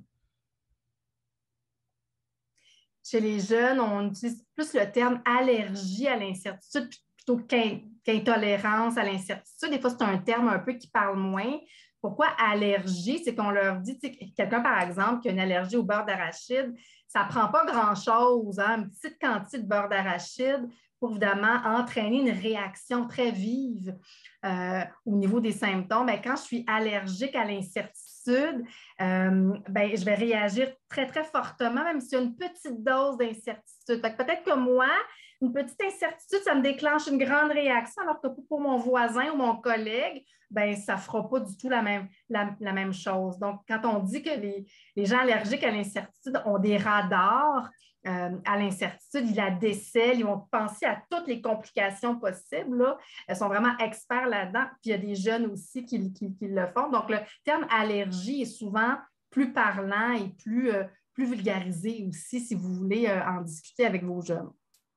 Chez les jeunes, on utilise plus le terme allergie à l'incertitude plutôt qu'intolérance à l'incertitude. Des fois, c'est un terme un peu qui parle moins. Pourquoi allergie? C'est qu'on leur dit, quelqu'un, par exemple, qui a une allergie au beurre d'arachide, ça ne prend pas grand-chose, hein, une petite quantité de beurre d'arachide pour évidemment entraîner une réaction très vive euh, au niveau des symptômes. Bien, quand je suis allergique à l'incertitude, euh, ben, je vais réagir très, très fortement, même s'il y a une petite dose d'incertitude. Peut-être que moi, une petite incertitude, ça me déclenche une grande réaction, alors que pour mon voisin ou mon collègue, ben, ça ne fera pas du tout la même, la, la même chose. Donc, quand on dit que les, les gens allergiques à l'incertitude ont des radars, Euh, à l'incertitude, ils la décèlent, ils vont penser à toutes les complications possibles. Là. Elles sont vraiment experts là-dedans. Puis il y a des jeunes aussi qui, qui, qui le font. Donc, le terme allergie est souvent plus parlant et plus, euh, plus vulgarisé aussi, si vous voulez euh, en discuter avec vos jeunes.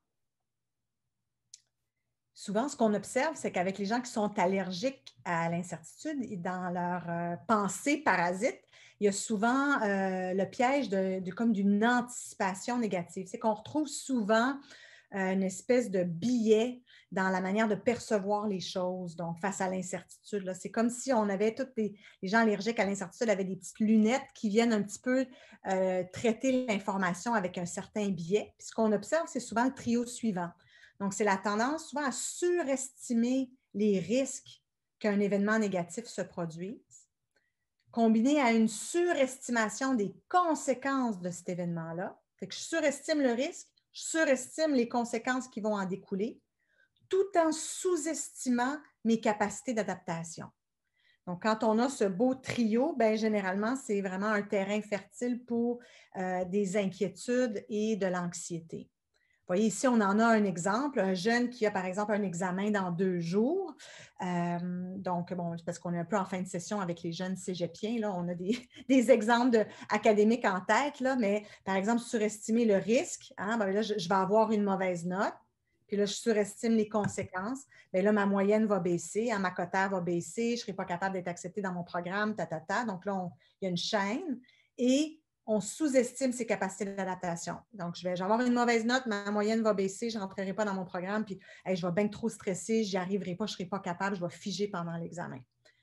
Souvent, ce qu'on observe, c'est qu'avec les gens qui sont allergiques à l'incertitude et dans leur euh, pensée parasite, il y a souvent euh, le piège de, de, comme d'une anticipation négative. C'est qu'on retrouve souvent euh, une espèce de biais dans la manière de percevoir les choses, donc face à l'incertitude. Là. C'est comme si on avait tous les, les gens allergiques à l'incertitude avaient des petites lunettes qui viennent un petit peu euh, traiter l'information avec un certain biais. Puis ce qu'on observe, c'est souvent le trio suivant. Donc, c'est la tendance souvent à surestimer les risques qu'un événement négatif se produise, combiné à une surestimation des conséquences de cet événement-là. Fait que je surestime le risque, je surestime les conséquences qui vont en découler, tout en sous-estimant mes capacités d'adaptation. Donc, quand on a ce beau trio, bien, généralement, c'est vraiment un terrain fertile pour euh, des inquiétudes et de l'anxiété. Vous voyez, ici, on en a un exemple, un jeune qui a, par exemple, un examen dans deux jours. Euh, donc, bon, parce qu'on est un peu en fin de session avec les jeunes cégepiens, là, on a des, des exemples de, académiques en tête, là, mais par exemple, surestimer le risque, hein, bien, là, je, je vais avoir une mauvaise note, puis là, je surestime les conséquences, bien là, ma moyenne va baisser, hein, ma quota va baisser, je ne serai pas capable d'être acceptée dans mon programme, ta, ta, ta. Donc là, on, il y a une chaîne et on sous-estime ses capacités d'adaptation. Donc, je vais avoir une mauvaise note, ma moyenne va baisser, je ne rentrerai pas dans mon programme, puis hey, je vais bien trop stresser, je n'y arriverai pas, je ne serai pas capable, je vais figer pendant l'examen.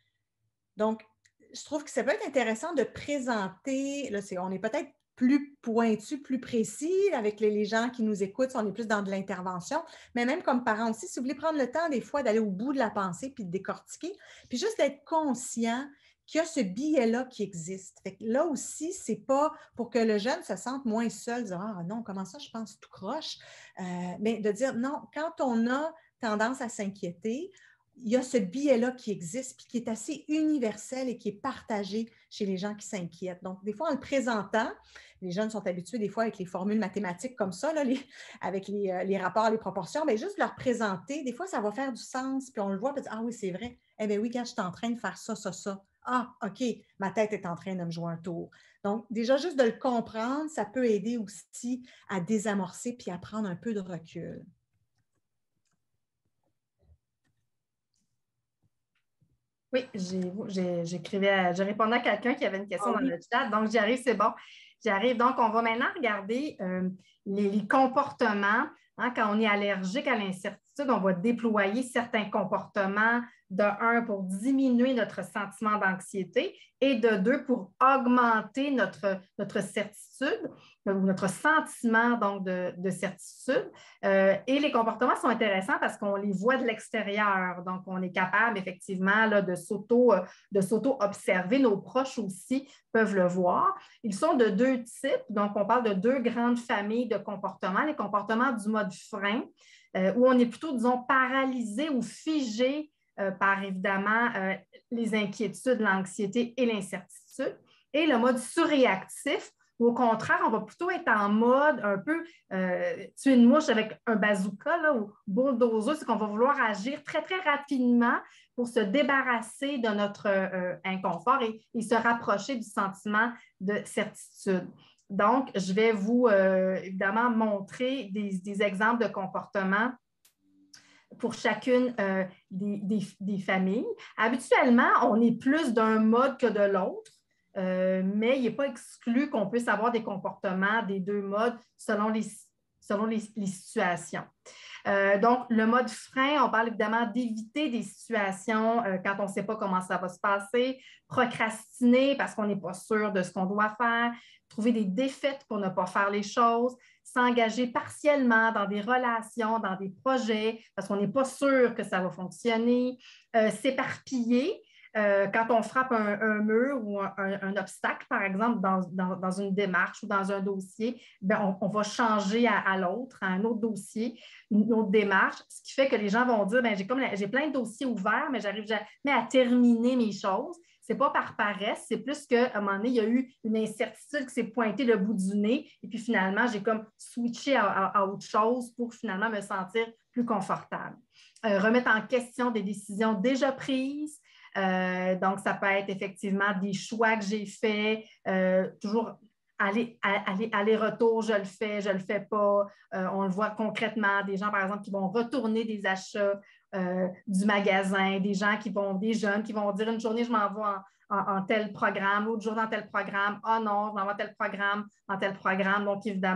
Donc, je trouve que ça peut être intéressant de présenter, là, c'est, on est peut-être plus pointu, plus précis avec les, les gens qui nous écoutent, on est plus dans de l'intervention, mais même comme parents aussi, si vous voulez prendre le temps des fois d'aller au bout de la pensée puis de décortiquer, puis juste d'être conscient qu'il y a ce biais-là qui existe. Fait que là aussi, ce n'est pas pour que le jeune se sente moins seul, dire « Ah non, comment ça, je pense tout croche euh, », mais de dire « Non, quand on a tendance à s'inquiéter, il y a ce biais-là qui existe puis qui est assez universel et qui est partagé chez les gens qui s'inquiètent. » Donc, des fois, en le présentant, les jeunes sont habitués des fois avec les formules mathématiques comme ça, là, les, avec les, euh, les rapports, les proportions, bien, juste leur présenter, des fois, ça va faire du sens, puis on le voit, puis ah oui, c'est vrai, eh bien oui, quand je suis en train de faire ça, ça, ça, ah, OK, ma tête est en train de me jouer un tour. Donc, déjà, juste de le comprendre, ça peut aider aussi à désamorcer puis à prendre un peu de recul. Oui, j'écrivais, je répondais à quelqu'un qui avait une question oh, dans oui. le chat, donc j'y arrive, c'est bon. J'y arrive. Donc, on va maintenant regarder euh, les, les comportements. Hein, quand on est allergique à l'incertitude, on va déployer certains comportements de un pour diminuer notre sentiment d'anxiété et de deux pour augmenter notre, notre certitude ou notre sentiment donc, de, de certitude. Euh, et les comportements sont intéressants parce qu'on les voit de l'extérieur. Donc, on est capable effectivement là, de s'auto, de s'auto-observer. Nos proches aussi peuvent le voir. Ils sont de deux types. Donc, on parle de deux grandes familles de comportements. Les comportements du mode frein, euh, où on est plutôt, disons, paralysé ou figé Euh, par évidemment euh, les inquiétudes, l'anxiété et l'incertitude. Et le mode surréactif, où au contraire, on va plutôt être en mode un peu euh, tuer une mouche avec un bazooka là, ou bulldozer, c'est qu'on va vouloir agir très, très rapidement pour se débarrasser de notre euh, inconfort et, et se rapprocher du sentiment de certitude. Donc, je vais vous euh, évidemment montrer des, des exemples de comportements pour chacune euh, des, des, des familles. Habituellement, on est plus d'un mode que de l'autre, euh, mais il n'est pas exclu qu'on puisse avoir des comportements des deux modes selon les, selon les, les situations. Euh, donc, le mode frein, on parle évidemment d'éviter des situations euh, quand on ne sait pas comment ça va se passer, procrastiner parce qu'on n'est pas sûr de ce qu'on doit faire, trouver des défaites pour ne pas faire les choses, s'engager partiellement dans des relations, dans des projets, parce qu'on n'est pas sûr que ça va fonctionner, euh, s'éparpiller. Euh, quand on frappe un, un mur ou un, un, un obstacle, par exemple, dans, dans, dans une démarche ou dans un dossier, bien, on, on va changer à, à l'autre, à un autre dossier, une autre démarche, ce qui fait que les gens vont dire, bien, j'ai, comme, j'ai plein de dossiers ouverts, mais j'arrive jamais à terminer mes choses. Ce n'est pas par paresse, c'est plus qu'à un moment donné, il y a eu une incertitude qui s'est pointée le bout du nez et puis finalement, j'ai comme switché à, à, à autre chose pour finalement me sentir plus confortable. Euh, remettre en question des décisions déjà prises. Euh, donc, ça peut être effectivement des choix que j'ai faits, euh, toujours aller, aller, aller-retour, je le fais, je ne le fais pas. Euh, on le voit concrètement, des gens, par exemple, qui vont retourner des achats euh, du magasin, des gens qui vont, des jeunes qui vont dire une journée, je m'en vais en, en, en tel programme, l'autre jour dans tel programme, oh non, je m'en vais en tel programme, en tel programme. Donc, évidemment,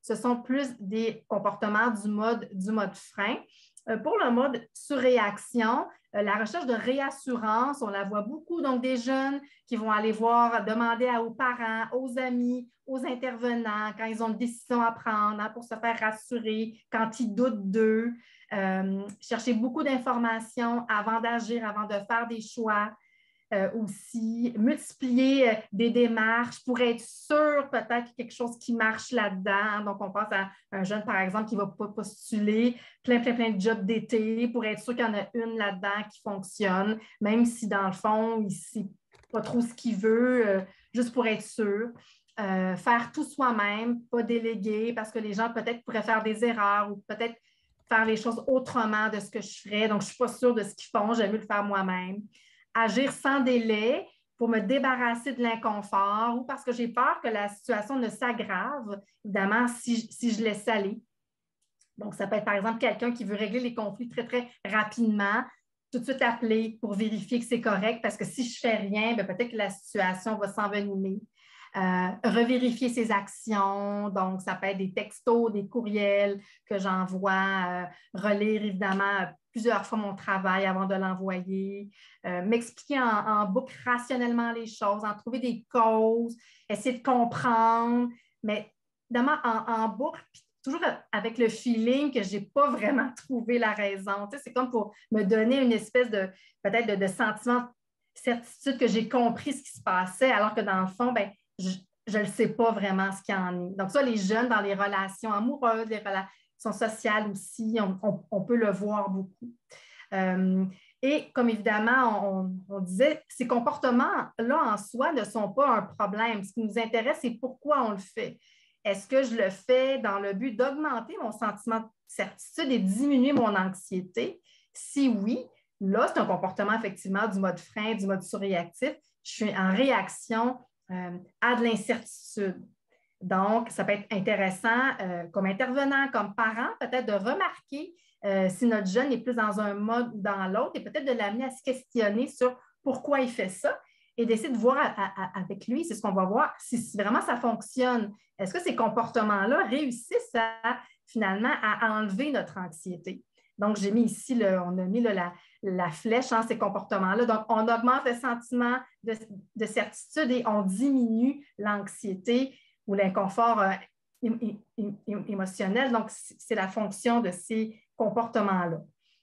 ce sont plus des comportements du mode, du mode frein. Euh, pour le mode surréaction, euh, la recherche de réassurance, on la voit beaucoup, donc des jeunes qui vont aller voir, demander à, aux parents, aux amis, aux intervenants, quand ils ont une décision à prendre, hein, pour se faire rassurer, quand ils doutent d'eux, euh, chercher beaucoup d'informations avant d'agir, avant de faire des choix. Euh, aussi, multiplier euh, des démarches pour être sûr peut-être qu'il y a quelque chose qui marche là-dedans. Donc, on pense à un jeune, par exemple, qui va postuler plein, plein, plein de jobs d'été pour être sûr qu'il y en a une là-dedans qui fonctionne, même si, dans le fond, il ne sait pas trop ce qu'il veut, euh, juste pour être sûr. Euh, faire tout soi-même, pas déléguer, parce que les gens peut-être pourraient faire des erreurs ou peut-être faire les choses autrement de ce que je ferais. Donc, je ne suis pas sûre de ce qu'ils font, j'aime mieux le faire moi-même. Agir sans délai pour me débarrasser de l'inconfort ou parce que j'ai peur que la situation ne s'aggrave, évidemment, si, si je laisse aller. Donc, ça peut être, par exemple, quelqu'un qui veut régler les conflits très, très rapidement, tout de suite appeler pour vérifier que c'est correct, parce que si je ne fais rien, peut-être que la situation va s'envenimer. Euh, revérifier ses actions, donc ça peut être des textos, des courriels que j'envoie, euh, relire évidemment plusieurs fois mon travail avant de l'envoyer, euh, m'expliquer en, en boucle rationnellement les choses, en trouver des causes, essayer de comprendre, mais évidemment en, en boucle, puis toujours avec le feeling que je n'ai pas vraiment trouvé la raison. Tu sais, c'est comme pour me donner une espèce de, peut-être de, de sentiment, certitude que j'ai compris ce qui se passait, alors que dans le fond, ben, je ne sais pas vraiment ce qu'il y en est. Donc ça, les jeunes dans les relations amoureuses, les relations sociales aussi, on, on, on peut le voir beaucoup. Euh, et comme évidemment, on, on disait, ces comportements-là en soi ne sont pas un problème. Ce qui nous intéresse, c'est pourquoi on le fait. Est-ce que je le fais dans le but d'augmenter mon sentiment de certitude et diminuer mon anxiété? Si oui, là, c'est un comportement effectivement du mode frein, du mode surréactif. Je suis en réaction Euh, à de l'incertitude. Donc, ça peut être intéressant euh, comme intervenant, comme parent, peut-être de remarquer euh, si notre jeune est plus dans un mode ou dans l'autre et peut-être de l'amener à se questionner sur pourquoi il fait ça et d'essayer de voir à, à, avec lui, c'est ce qu'on va voir, si, si vraiment ça fonctionne. Est-ce que ces comportements-là réussissent à, finalement à enlever notre anxiété? Donc, j'ai mis ici, le, on a mis le, la, la flèche, hein, ces comportements-là. Donc, on augmente le sentiment de, de certitude et on diminue l'anxiété ou l'inconfort euh, é, é, é, émotionnel. Donc, c'est la fonction de ces comportements-là.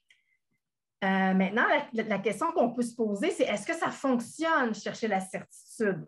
Euh, maintenant, la, la question qu'on peut se poser, c'est est-ce que ça fonctionne, chercher la certitude?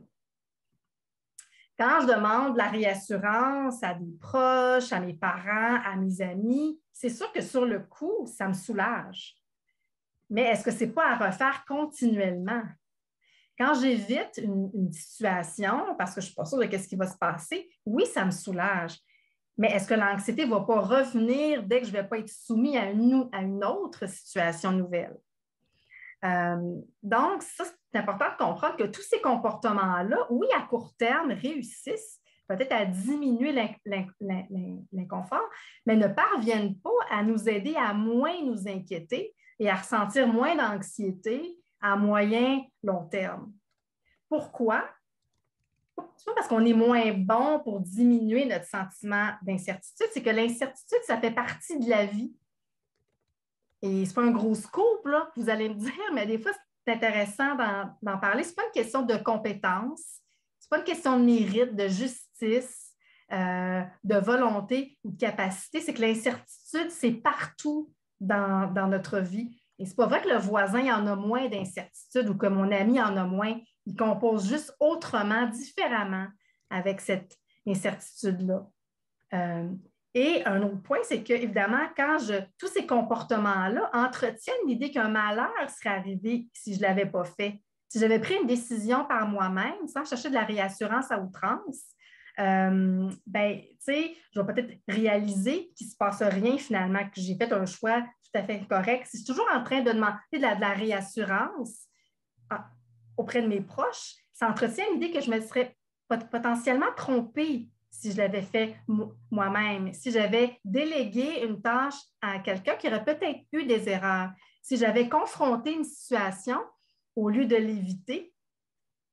Quand je demande la réassurance à des proches, à mes parents, à mes amis, c'est sûr que sur le coup, ça me soulage. Mais est-ce que ce n'est pas à refaire continuellement? Quand j'évite une, une situation, parce que je ne suis pas sûre de ce qui va se passer, oui, ça me soulage. Mais est-ce que l'anxiété ne va pas revenir dès que je ne vais pas être soumise à une, à une autre situation nouvelle? Euh, donc, ça, c'est important de comprendre que tous ces comportements-là, oui, à court terme, réussissent peut-être à diminuer l'inconfort, mais ne parviennent pas à nous aider à moins nous inquiéter et à ressentir moins d'anxiété à moyen, long terme. Pourquoi? Ce n'est pas parce qu'on est moins bon pour diminuer notre sentiment d'incertitude, c'est que l'incertitude, ça fait partie de la vie. Et ce n'est pas un gros scoop, là, vous allez me dire, mais des fois, c'est intéressant d'en parler. Ce n'est pas une question de compétence, ce n'est pas une question de mérite, de justice, euh, de volonté ou de capacité. C'est que l'incertitude, c'est partout dans, dans notre vie. Et ce n'est pas vrai que le voisin en a moins d'incertitude ou que mon ami en a moins. Il compose juste autrement, différemment avec cette incertitude-là. Euh, Et un autre point, c'est que, évidemment, quand je, tous ces comportements-là entretiennent l'idée qu'un malheur serait arrivé si je ne l'avais pas fait. Si j'avais pris une décision par moi-même, sans chercher de la réassurance à outrance, euh, ben, tu sais, je vais peut-être réaliser qu'il ne se passe rien finalement, que j'ai fait un choix tout à fait correct. Si je suis toujours en train de demander de la, de la réassurance ah, auprès de mes proches, ça entretient l'idée que je me serais potentiellement trompée si je l'avais fait moi-même, si j'avais délégué une tâche à quelqu'un qui aurait peut-être eu des erreurs, si j'avais confronté une situation au lieu de l'éviter,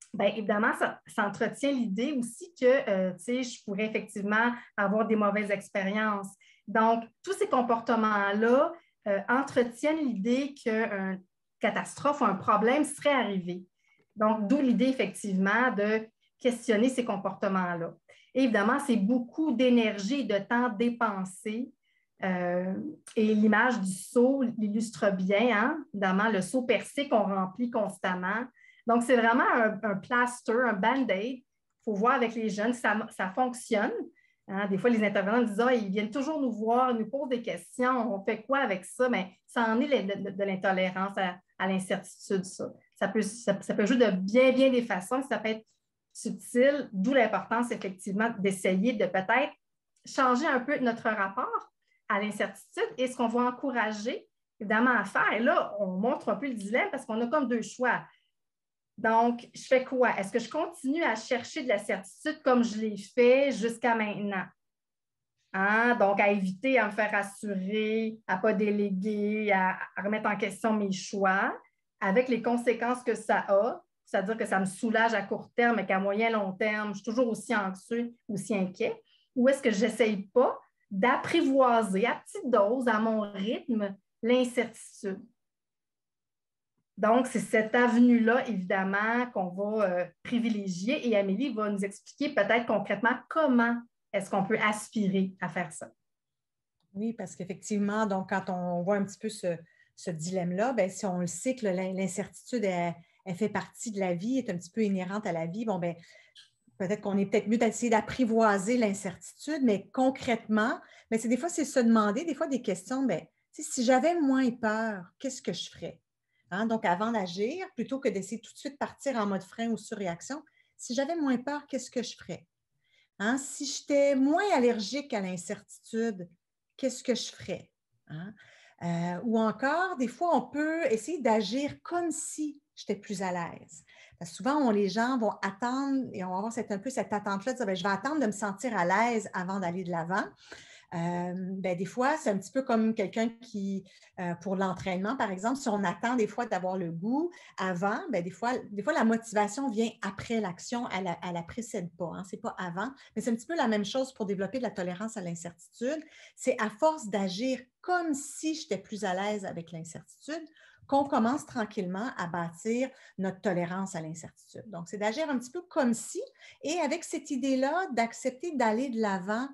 bien, évidemment, ça, ça entretient l'idée aussi que, euh, tu sais, je pourrais effectivement avoir des mauvaises expériences. Donc, tous ces comportements-là euh, entretiennent l'idée qu'une catastrophe ou un problème serait arrivé. Donc, d'où l'idée, effectivement, de questionner ces comportements-là. Et évidemment, c'est beaucoup d'énergie et de temps dépensé. Euh, et l'image du seau l'illustre bien, hein? Évidemment, le seau percé qu'on remplit constamment. Donc, c'est vraiment un, un plaster, un band-aid. Il faut voir avec les jeunes si ça, ça fonctionne. Hein? Des fois, les intervenants disent ah, ils viennent toujours nous voir, ils nous posent des questions, on fait quoi avec ça? Mais ça en est de, de, de l'intolérance à, à l'incertitude, ça. Ça peut, ça, ça peut jouer de bien, bien des façons, ça peut être subtil, d'où l'importance, effectivement, d'essayer de peut-être changer un peu notre rapport à l'incertitude et ce qu'on va encourager, évidemment, à faire. Et là, on montre un peu le dilemme parce qu'on a comme deux choix. Donc, je fais quoi? Est-ce que je continue à chercher de la certitude comme je l'ai fait jusqu'à maintenant? Hein? Donc, à éviter, à me faire rassurer, à ne pas déléguer, à, à remettre en question mes choix, avec les conséquences que ça a, c'est-à-dire que ça me soulage à court terme, mais qu'à moyen long terme, je suis toujours aussi anxieux, aussi inquiet. Ou est-ce que je n'essaye pas d'apprivoiser à petite dose, à mon rythme, l'incertitude? Donc, c'est cette avenue-là, évidemment, qu'on va euh, privilégier et Amélie va nous expliquer peut-être concrètement comment est-ce qu'on peut aspirer à faire ça. Oui, parce qu'effectivement, donc quand on voit un petit peu ce, ce dilemme-là, bien, si on le sait que l'incertitude, elle, elle fait partie de la vie, est un petit peu inhérente à la vie, bon, bien, peut-être qu'on est peut-être mieux d'essayer d'apprivoiser l'incertitude, mais concrètement, bien, c'est des fois, c'est se demander, des fois, des questions, bien, si j'avais moins peur, qu'est-ce que je ferais? Hein? Donc, avant d'agir, plutôt que d'essayer tout de suite de partir en mode frein ou surréaction, si j'avais moins peur, qu'est-ce que je ferais? Hein? Si j'étais moins allergique à l'incertitude, qu'est-ce que je ferais? Hein? Euh, ou encore, des fois, on peut essayer d'agir comme si j'étais plus à l'aise. Parce que souvent, on, les gens vont attendre et on va avoir cette, un peu cette attente-là de dire, bien, je vais attendre de me sentir à l'aise avant d'aller de l'avant. Euh, ben, des fois, c'est un petit peu comme quelqu'un qui, euh, pour l'entraînement, par exemple, si on attend des fois d'avoir le goût avant, ben, des fois, des fois, la motivation vient après l'action, elle ne la précède pas, hein, ce n'est pas avant. Mais c'est un petit peu la même chose pour développer de la tolérance à l'incertitude. C'est à force d'agir comme si j'étais plus à l'aise avec l'incertitude qu'on commence tranquillement à bâtir notre tolérance à l'incertitude. Donc, c'est d'agir un petit peu comme si, et avec cette idée-là, d'accepter d'aller de l'avant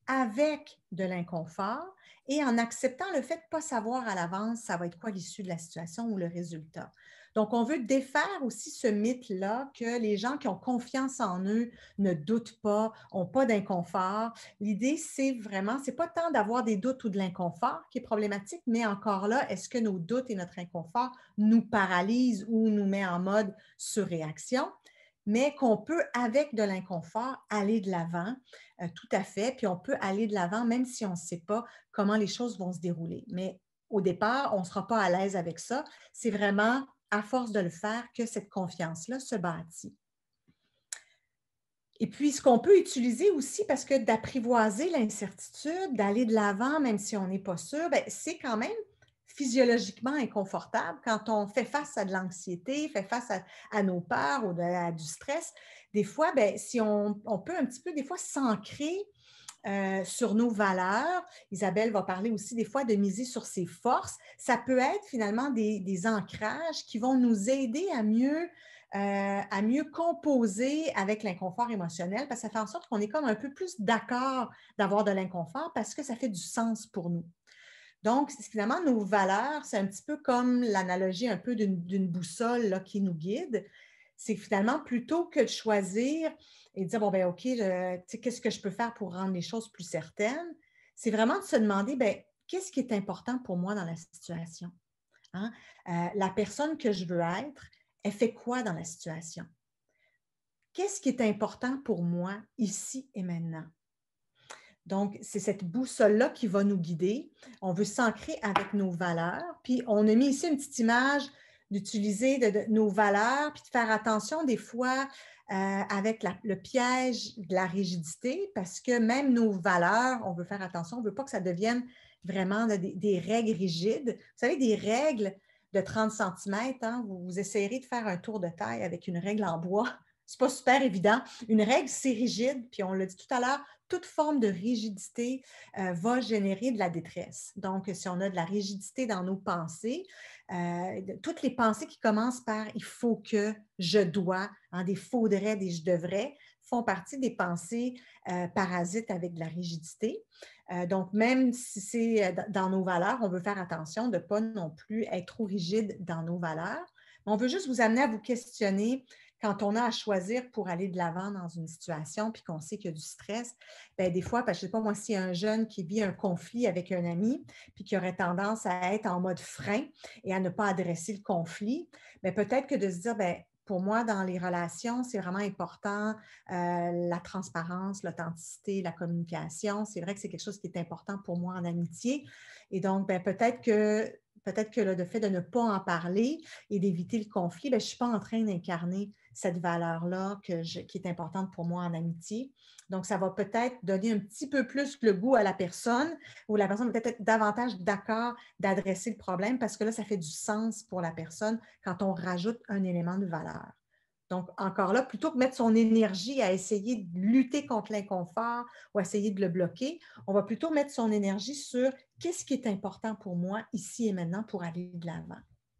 avec de l'inconfort et en acceptant le fait de ne pas savoir à l'avance ça va être quoi l'issue de la situation ou le résultat. Donc, on veut défaire aussi ce mythe-là que les gens qui ont confiance en eux ne doutent pas, n'ont pas d'inconfort. L'idée, c'est vraiment, ce n'est pas tant d'avoir des doutes ou de l'inconfort qui est problématique, mais encore là, est-ce que nos doutes et notre inconfort nous paralysent ou nous met en mode surréaction? Mais qu'on peut, avec de l'inconfort, aller de l'avant, euh, tout à fait, puis on peut aller de l'avant même si on ne sait pas comment les choses vont se dérouler. Mais au départ, on ne sera pas à l'aise avec ça. C'est vraiment à force de le faire que cette confiance-là se bâtit. Et puis, ce qu'on peut utiliser aussi, parce que d'apprivoiser l'incertitude, d'aller de l'avant même si on n'est pas sûr, c'est quand même physiologiquement inconfortable quand on fait face à de l'anxiété, fait face à, à nos peurs ou de, à du stress. Des fois, bien, si on, on peut un petit peu, des fois, s'ancrer euh, sur nos valeurs. Isabelle va parler aussi des fois de miser sur ses forces. Ça peut être finalement des, des ancrages qui vont nous aider à mieux Euh, à mieux composer avec l'inconfort émotionnel parce que ça fait en sorte qu'on est comme un peu plus d'accord d'avoir de l'inconfort parce que ça fait du sens pour nous. Donc, finalement, nos valeurs, c'est un petit peu comme l'analogie un peu d'une boussole là, qui nous guide. C'est finalement, plutôt que de choisir et de dire, bon, ben OK, qu'est-ce que je peux faire pour rendre les choses plus certaines? C'est vraiment de se demander, ben qu'est-ce qui est important pour moi dans la situation? Hein? Euh, la personne que je veux être, elle fait quoi dans la situation? Qu'est-ce qui est important pour moi ici et maintenant? Donc, c'est cette boussole-là qui va nous guider. On veut s'ancrer avec nos valeurs. Puis, on a mis ici une petite image d'utiliser de, de, nos valeurs, puis de faire attention des fois euh, avec la, le piège de la rigidité, parce que même nos valeurs, on veut faire attention, on ne veut pas que ça devienne vraiment des, des règles rigides. Vous savez, des règles, de trente centimètres, hein, vous, vous essayerez de faire un tour de taille avec une règle en bois. Ce n'est pas super évident. Une règle, c'est rigide, puis on l'a dit tout à l'heure, toute forme de rigidité euh, va générer de la détresse. Donc, si on a de la rigidité dans nos pensées, euh, toutes les pensées qui commencent par « il faut que »,« je dois », hein, des faudrait, des « je devrais », font partie des pensées euh, parasites avec de la rigidité. Euh, donc, même si c'est dans nos valeurs, on veut faire attention de ne pas non plus être trop rigide dans nos valeurs. On veut juste vous amener à vous questionner quand on a à choisir pour aller de l'avant dans une situation puis qu'on sait qu'il y a du stress. Bien, des fois, parce que je ne sais pas moi, s'il y a un jeune qui vit un conflit avec un ami puis qui aurait tendance à être en mode frein et à ne pas adresser le conflit, bien, peut-être que de se dire, bien, pour moi, dans les relations, c'est vraiment important euh, la transparence, l'authenticité, la communication. C'est vrai que c'est quelque chose qui est important pour moi en amitié. Et donc, bien, peut-être que, peut-être que le fait de ne pas en parler et d'éviter le conflit, bien, je ne suis pas en train d'incarner cette valeur-là que je, qui est importante pour moi en amitié. Donc, ça va peut-être donner un petit peu plus le goût à la personne ou la personne va peut-être être davantage d'accord d'adresser le problème parce que là, ça fait du sens pour la personne quand on rajoute un élément de valeur. Donc, encore là, plutôt que de mettre son énergie à essayer de lutter contre l'inconfort ou essayer de le bloquer, on va plutôt mettre son énergie sur qu'est-ce qui est important pour moi ici et maintenant pour aller de l'avant.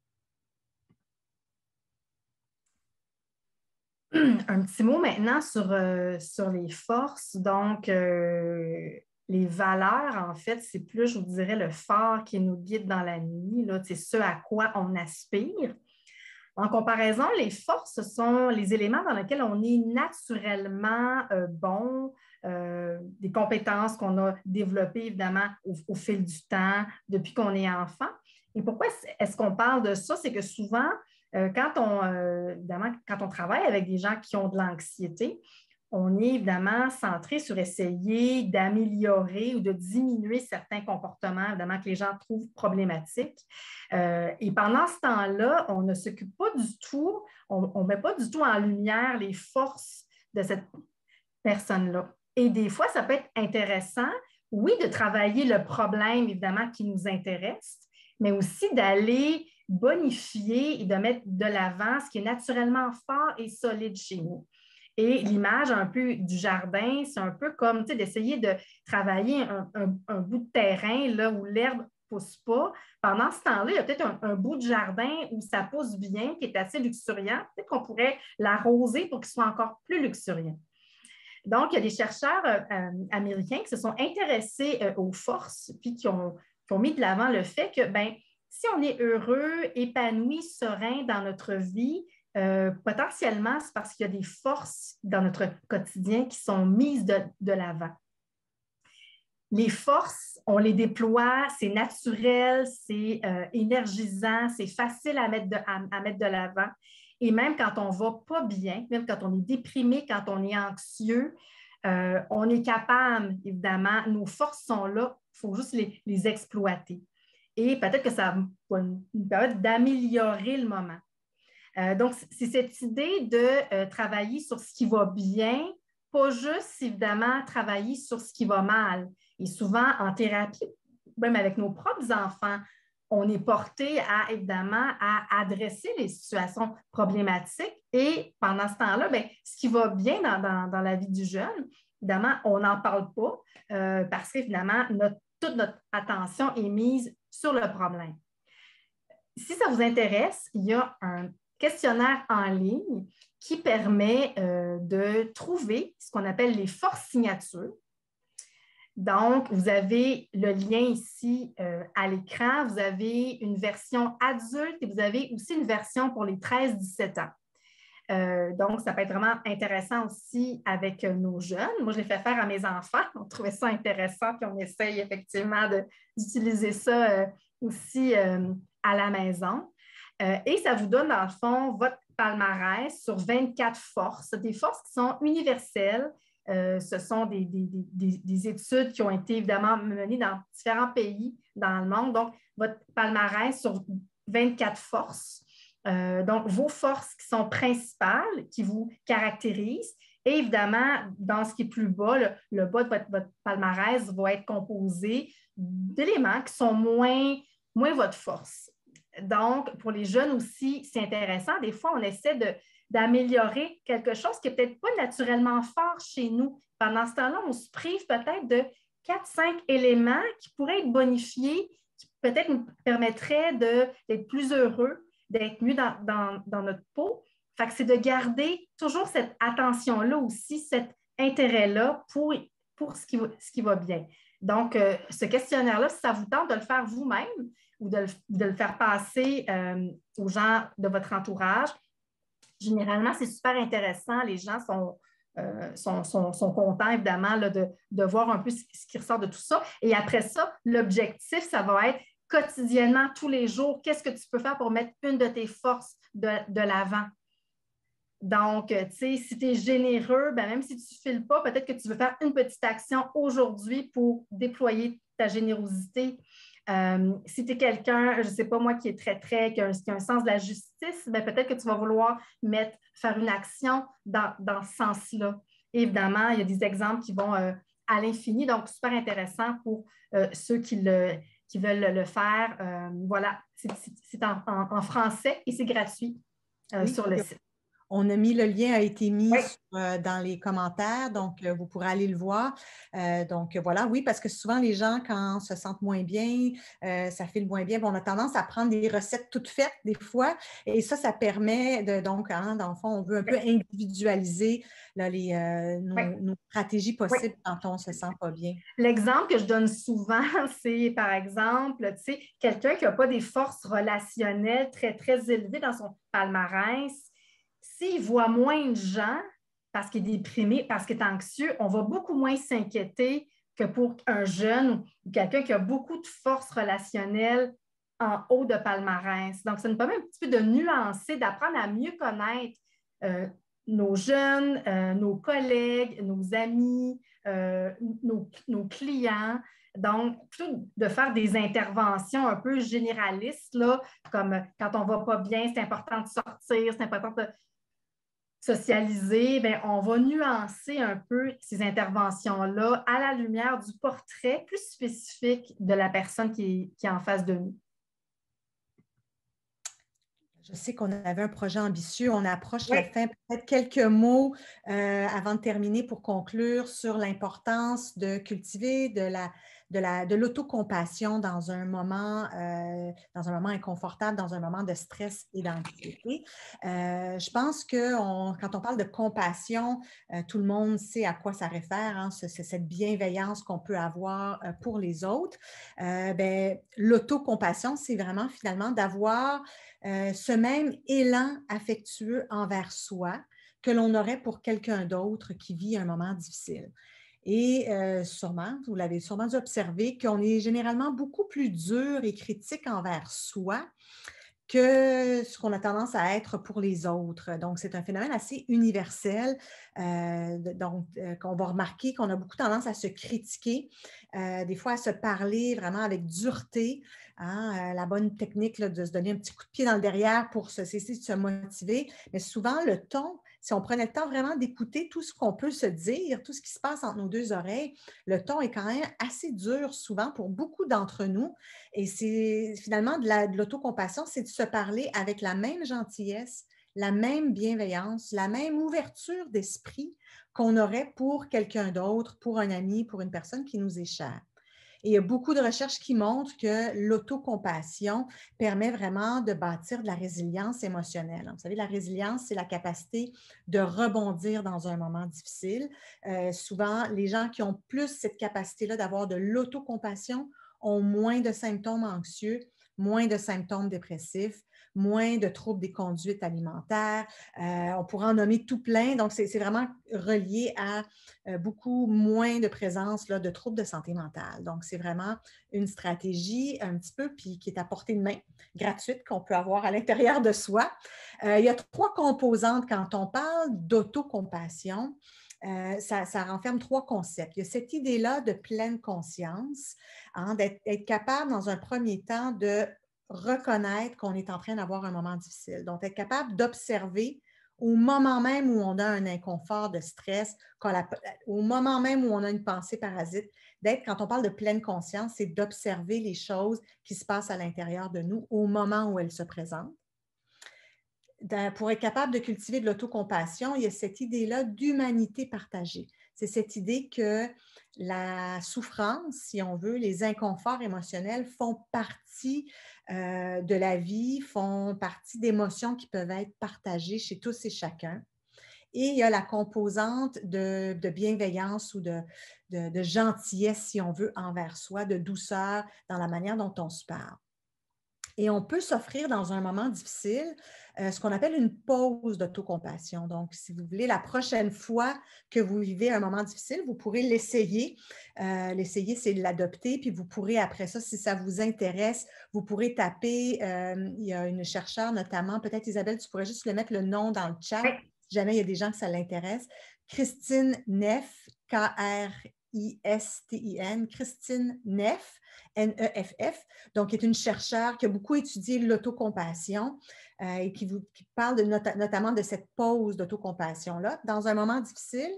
Un petit mot maintenant sur, euh, sur les forces. Donc, euh, les valeurs, en fait, c'est plus, je vous dirais, le phare qui nous guide dans la nuit. C'est ce à quoi on aspire. En comparaison, les forces, ce sont les éléments dans lesquels on est naturellement euh, bon, euh, des compétences qu'on a développées, évidemment, au, au fil du temps, depuis qu'on est enfant. Et pourquoi est-ce qu'on parle de ça? C'est que souvent, Euh, quand, on, euh, évidemment, quand on travaille avec des gens qui ont de l'anxiété, on est évidemment centré sur essayer d'améliorer ou de diminuer certains comportements, évidemment, que les gens trouvent problématiques. Euh, et pendant ce temps-là, on ne s'occupe pas du tout, on ne met pas du tout en lumière les forces de cette personne-là. Et des fois, ça peut être intéressant, oui, de travailler le problème, évidemment, qui nous intéresse, mais aussi d'aller bonifier et de mettre de l'avant ce qui est naturellement fort et solide chez nous. Et l'image un peu du jardin, c'est un peu comme d'essayer de travailler un, un, un bout de terrain là, où l'herbe ne pousse pas. Pendant ce temps-là, il y a peut-être un, un bout de jardin où ça pousse bien, qui est assez luxuriant. Peut-être qu'on pourrait l'arroser pour qu'il soit encore plus luxuriant. Donc, il y a des chercheurs euh, américains qui se sont intéressés euh, aux forces puis qui ont, qui ont mis de l'avant le fait que, ben, si on est heureux, épanoui, serein dans notre vie, euh, potentiellement, c'est parce qu'il y a des forces dans notre quotidien qui sont mises de, de l'avant. Les forces, on les déploie, c'est naturel, c'est euh, énergisant, c'est facile à mettre de, à, à mettre de l'avant. Et même quand on ne va pas bien, même quand on est déprimé, quand on est anxieux, euh, on est capable, évidemment, nos forces sont là, il faut juste les, les exploiter. Et peut-être que ça va nous permettre d'améliorer le moment. Euh, donc, c'est cette idée de euh, travailler sur ce qui va bien, pas juste, évidemment, travailler sur ce qui va mal. Et souvent, en thérapie, même avec nos propres enfants, on est porté à, évidemment, à adresser les situations problématiques. Et pendant ce temps-là, bien, ce qui va bien dans, dans, dans la vie du jeune, évidemment, on n'en parle pas euh, parce qu'évidemment, notre, toute notre attention est mise sur le problème. Si ça vous intéresse, il y a un questionnaire en ligne qui permet euh, de trouver ce qu'on appelle les forces signatures. Donc, vous avez le lien ici euh, à l'écran. Vous avez une version adulte et vous avez aussi une version pour les treize à dix-sept ans. Euh, donc, ça peut être vraiment intéressant aussi avec euh, nos jeunes. Moi, je l'ai fait faire à mes enfants. On trouvait ça intéressant, puis on essaye effectivement d'utiliser ça euh, aussi euh, à la maison. Euh, et ça vous donne, dans le fond, votre palmarès sur vingt-quatre forces, des forces qui sont universelles. Euh, ce sont des, des, des, des études qui ont été évidemment menées dans différents pays dans le monde. Donc, votre palmarès sur vingt-quatre forces. Euh, donc, vos forces qui sont principales, qui vous caractérisent. Et évidemment, dans ce qui est plus bas, le, le bas de votre, votre palmarès va être composé d'éléments qui sont moins, moins votre force. Donc, pour les jeunes aussi, c'est intéressant. Des fois, on essaie de, d'améliorer quelque chose qui n'est peut-être pas naturellement fort chez nous. Pendant ce temps-là, on se prive peut-être de quatre cinq éléments qui pourraient être bonifiés, qui peut-être nous permettraient de, d'être plus heureux, d'être mieux dans, dans, dans notre peau. Fait que c'est de garder toujours cette attention-là aussi, cet intérêt-là pour, pour ce, qui va, ce qui va bien. Donc, euh, ce questionnaire-là, si ça vous tente de le faire vous-même ou de le, de le faire passer euh, aux gens de votre entourage, généralement, c'est super intéressant. Les gens sont, euh, sont, sont, sont contents, évidemment, là, de, de voir un peu ce, ce qui ressort de tout ça. Et après ça, l'objectif, ça va être quotidiennement, tous les jours, qu'est-ce que tu peux faire pour mettre une de tes forces de, de l'avant? Donc, tu sais, si tu es généreux, ben même si tu ne files pas, peut-être que tu veux faire une petite action aujourd'hui pour déployer ta générosité. Euh, si tu es quelqu'un, je ne sais pas moi, qui est très, très, qui a un, qui a un sens de la justice, ben peut-être que tu vas vouloir mettre, faire une action dans, dans ce sens-là. Évidemment, il y a des exemples qui vont euh, à l'infini, donc super intéressant pour euh, ceux qui, le, qui veulent le faire. Euh, voilà, c'est, c'est, c'est en, en, en français et c'est gratuit euh, Oui, sur le site. On a mis, le lien a été mis oui. sur, euh, dans les commentaires, donc euh, vous pourrez aller le voir. Euh, donc voilà, oui, parce que souvent les gens, quand se sentent moins bien, euh, ça file moins bien, bon, on a tendance à prendre des recettes toutes faites des fois, et ça, ça permet de, donc, hein, dans le fond, on veut un peu individualiser là, les, euh, nos, oui. nos stratégies possibles oui. quand on ne se sent pas bien. L'exemple que je donne souvent, c'est par exemple, tu sais, quelqu'un qui n'a pas des forces relationnelles très, très élevées dans son palmarès. S'il voit moins de gens parce qu'il est déprimé, parce qu'il est anxieux, on va beaucoup moins s'inquiéter que pour un jeune ou quelqu'un qui a beaucoup de force relationnelle en haut de palmarès. Donc, ça nous permet un petit peu de nuancer, d'apprendre à mieux connaître euh, nos jeunes, euh, nos collègues, nos amis, euh, nos, nos clients. Donc, plutôt de faire des interventions un peu généralistes, là, comme quand on ne va pas bien, c'est important de sortir, c'est important de socialiser, bien, on va nuancer un peu ces interventions-là à la lumière du portrait plus spécifique de la personne qui est, qui est en face de nous. Je sais qu'on avait un projet ambitieux. On approche oui. la fin. Peut-être quelques mots euh, avant de terminer pour conclure sur l'importance de cultiver de la, de la, de l'autocompassion dans un moment, euh, dans un moment inconfortable, dans un moment de stress et d'anxiété. Euh, je pense que on, quand on parle de compassion, euh, tout le monde sait à quoi ça réfère. Hein, c'est, c'est cette bienveillance qu'on peut avoir euh, pour les autres. Euh, ben, l'autocompassion, c'est vraiment finalement d'avoir Euh, ce même élan affectueux envers soi que l'on aurait pour quelqu'un d'autre qui vit un moment difficile. Et euh, sûrement, vous l'avez sûrement dû observer, qu'on est généralement beaucoup plus dur et critique envers soi que ce qu'on a tendance à être pour les autres. Donc, c'est un phénomène assez universel. Euh, donc, euh, qu'on va remarquer qu'on a beaucoup tendance à se critiquer, euh, des fois à se parler vraiment avec dureté. Hein, euh, la bonne technique là, de se donner un petit coup de pied dans le derrière pour se cesser de se motiver. Mais souvent, le ton, si on prenait le temps vraiment d'écouter tout ce qu'on peut se dire, tout ce qui se passe entre nos deux oreilles, le ton est quand même assez dur souvent pour beaucoup d'entre nous. Et c'est finalement de, la, de l'autocompassion, c'est de se parler avec la même gentillesse, la même bienveillance, la même ouverture d'esprit qu'on aurait pour quelqu'un d'autre, pour un ami, pour une personne qui nous est chère. Et il y a beaucoup de recherches qui montrent que l'autocompassion permet vraiment de bâtir de la résilience émotionnelle. Vous savez, la résilience, c'est la capacité de rebondir dans un moment difficile. Euh, souvent, les gens qui ont plus cette capacité-là d'avoir de l'autocompassion ont moins de symptômes anxieux, moins de symptômes dépressifs, moins de troubles des conduites alimentaires. Euh, on pourra en nommer tout plein. Donc, c'est, c'est vraiment relié à euh, beaucoup moins de présence là, de troubles de santé mentale. Donc, c'est vraiment une stratégie un petit peu, puis qui est à portée de main, gratuite, qu'on peut avoir à l'intérieur de soi. Euh, il y a trois composantes quand on parle d'autocompassion. Euh, ça, ça renferme trois concepts. Il y a cette idée-là de pleine conscience, hein, d'être, d'être capable dans un premier temps de reconnaître qu'on est en train d'avoir un moment difficile. Donc, être capable d'observer au moment même où on a un inconfort de stress, quand la, au moment même où on a une pensée parasite, d'être, quand on parle de pleine conscience, c'est d'observer les choses qui se passent à l'intérieur de nous au moment où elles se présentent. Pour être capable de cultiver de l'autocompassion, il y a cette idée-là d'humanité partagée. C'est cette idée que la souffrance, si on veut, les inconforts émotionnels font partie euh, de la vie, font partie d'émotions qui peuvent être partagées chez tous et chacun. Et il y a la composante de, de bienveillance ou de, de, de gentillesse, si on veut, envers soi, de douceur dans la manière dont on se parle. Et on peut s'offrir dans un moment difficile euh, ce qu'on appelle une pause d'autocompassion. Donc, si vous voulez, la prochaine fois que vous vivez un moment difficile, vous pourrez l'essayer. Euh, l'essayer, c'est l'adopter, puis vous pourrez, après ça, si ça vous intéresse, vous pourrez taper, euh, il y a une chercheure notamment, peut-être Isabelle, tu pourrais juste le mettre le nom dans le chat, oui. Si jamais il y a des gens que ça l'intéresse. Christine Neff, K R I S T I N, Christine Neff, N E F F, donc qui est une chercheure qui a beaucoup étudié l'autocompassion euh, et qui, vous, qui parle de not notamment de cette pause d'autocompassion-là. Dans un moment difficile,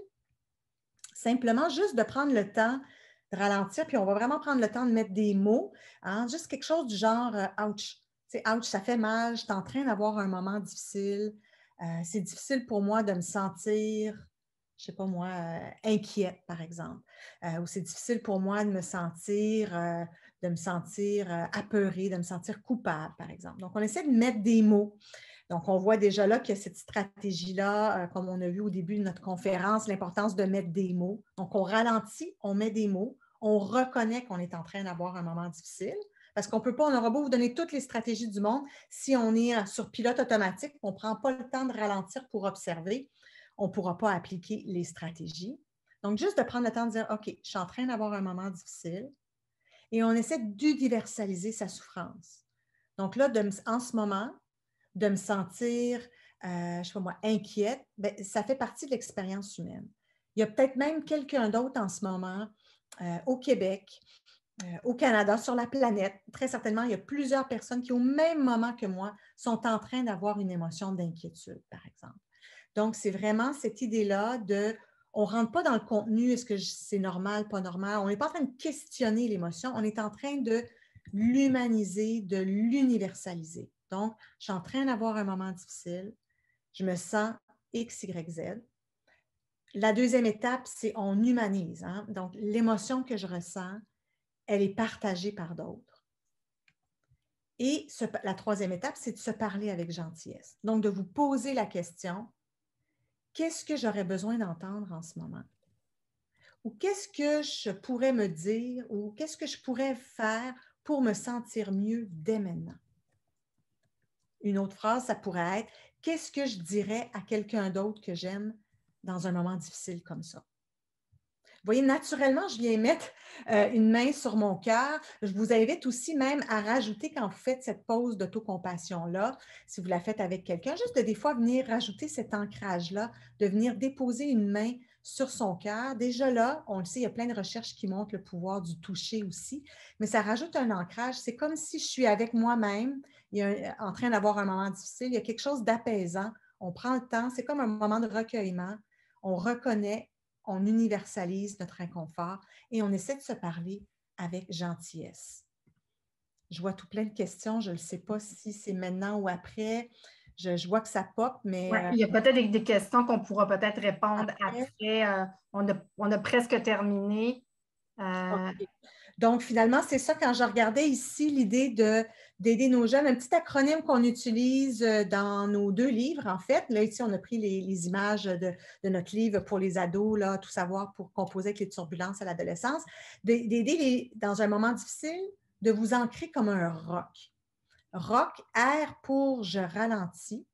simplement juste de prendre le temps de ralentir, puis on va vraiment prendre le temps de mettre des mots, hein, juste quelque chose du genre euh, « ouch ». C'est « ouch, ça fait mal, je suis en train d'avoir un moment difficile, euh, c'est difficile pour moi de me sentir… » je ne sais pas moi, euh, inquiète, par exemple, euh, ou c'est difficile pour moi de me sentir, euh, de me sentir euh, apeurée, de me sentir coupable, par exemple. Donc, on essaie de mettre des mots. Donc, on voit déjà là qu'il y a cette stratégie-là, euh, comme on a vu au début de notre conférence, l'importance de mettre des mots. Donc, on ralentit, on met des mots, on reconnaît qu'on est en train d'avoir un moment difficile, parce qu'on ne peut pas, on aura beau vous donner toutes les stratégies du monde, si on est sur pilote automatique, on ne prend pas le temps de ralentir pour observer, on ne pourra pas appliquer les stratégies. Donc, juste de prendre le temps de dire, OK, je suis en train d'avoir un moment difficile et on essaie d'universaliser sa souffrance. Donc là, de me, en ce moment, de me sentir, euh, je ne sais pas moi, inquiète, bien, ça fait partie de l'expérience humaine. Il y a peut-être même quelqu'un d'autre en ce moment euh, au Québec, euh, au Canada, sur la planète. Très certainement, il y a plusieurs personnes qui, au même moment que moi, sont en train d'avoir une émotion d'inquiétude, par exemple. Donc, c'est vraiment cette idée-là de, on ne rentre pas dans le contenu, est-ce que c'est normal, pas normal, on n'est pas en train de questionner l'émotion, on est en train de l'humaniser, de l'universaliser. Donc, je suis en train d'avoir un moment difficile, je me sens X, Y, Z. La deuxième étape, c'est on humanise. Hein? Donc, l'émotion que je ressens, elle est partagée par d'autres. Et ce, la troisième étape, c'est de se parler avec gentillesse. Donc, de vous poser la question, qu'est-ce que j'aurais besoin d'entendre en ce moment? Ou qu'est-ce que je pourrais me dire ou qu'est-ce que je pourrais faire pour me sentir mieux dès maintenant? Une autre phrase, ça pourrait être « Qu'est-ce que je dirais à quelqu'un d'autre que j'aime dans un moment difficile comme ça? » Vous voyez, naturellement, je viens mettre euh, une main sur mon cœur. Je vous invite aussi même à rajouter, quand vous faites cette pause d'autocompassion-là, si vous la faites avec quelqu'un, juste de des fois venir rajouter cet ancrage-là, de venir déposer une main sur son cœur. Déjà là, on le sait, il y a plein de recherches qui montrent le pouvoir du toucher aussi, mais ça rajoute un ancrage. C'est comme si je suis avec moi-même, en train d'avoir un moment difficile. Il y a quelque chose d'apaisant. On prend le temps, c'est comme un moment de recueillement. On reconnaît, on universalise notre inconfort et on essaie de se parler avec gentillesse. Je vois tout plein de questions. Je ne sais pas si c'est maintenant ou après. Je, je vois que ça pop, mais… Ouais, il y a peut-être des, des questions qu'on pourra peut-être répondre après. après. Euh, on, a, on a presque terminé. Euh... Okay. Donc, finalement, c'est ça, quand je regardais ici l'idée d'aider nos jeunes, un petit acronyme qu'on utilise dans nos deux livres, en fait. Là, ici, on a pris les, les images de, de notre livre pour les ados, là, tout savoir pour composer avec les turbulences à l'adolescence. D'aider dans un moment difficile, de vous ancrer comme un roc. Roc, R pour je ralentis,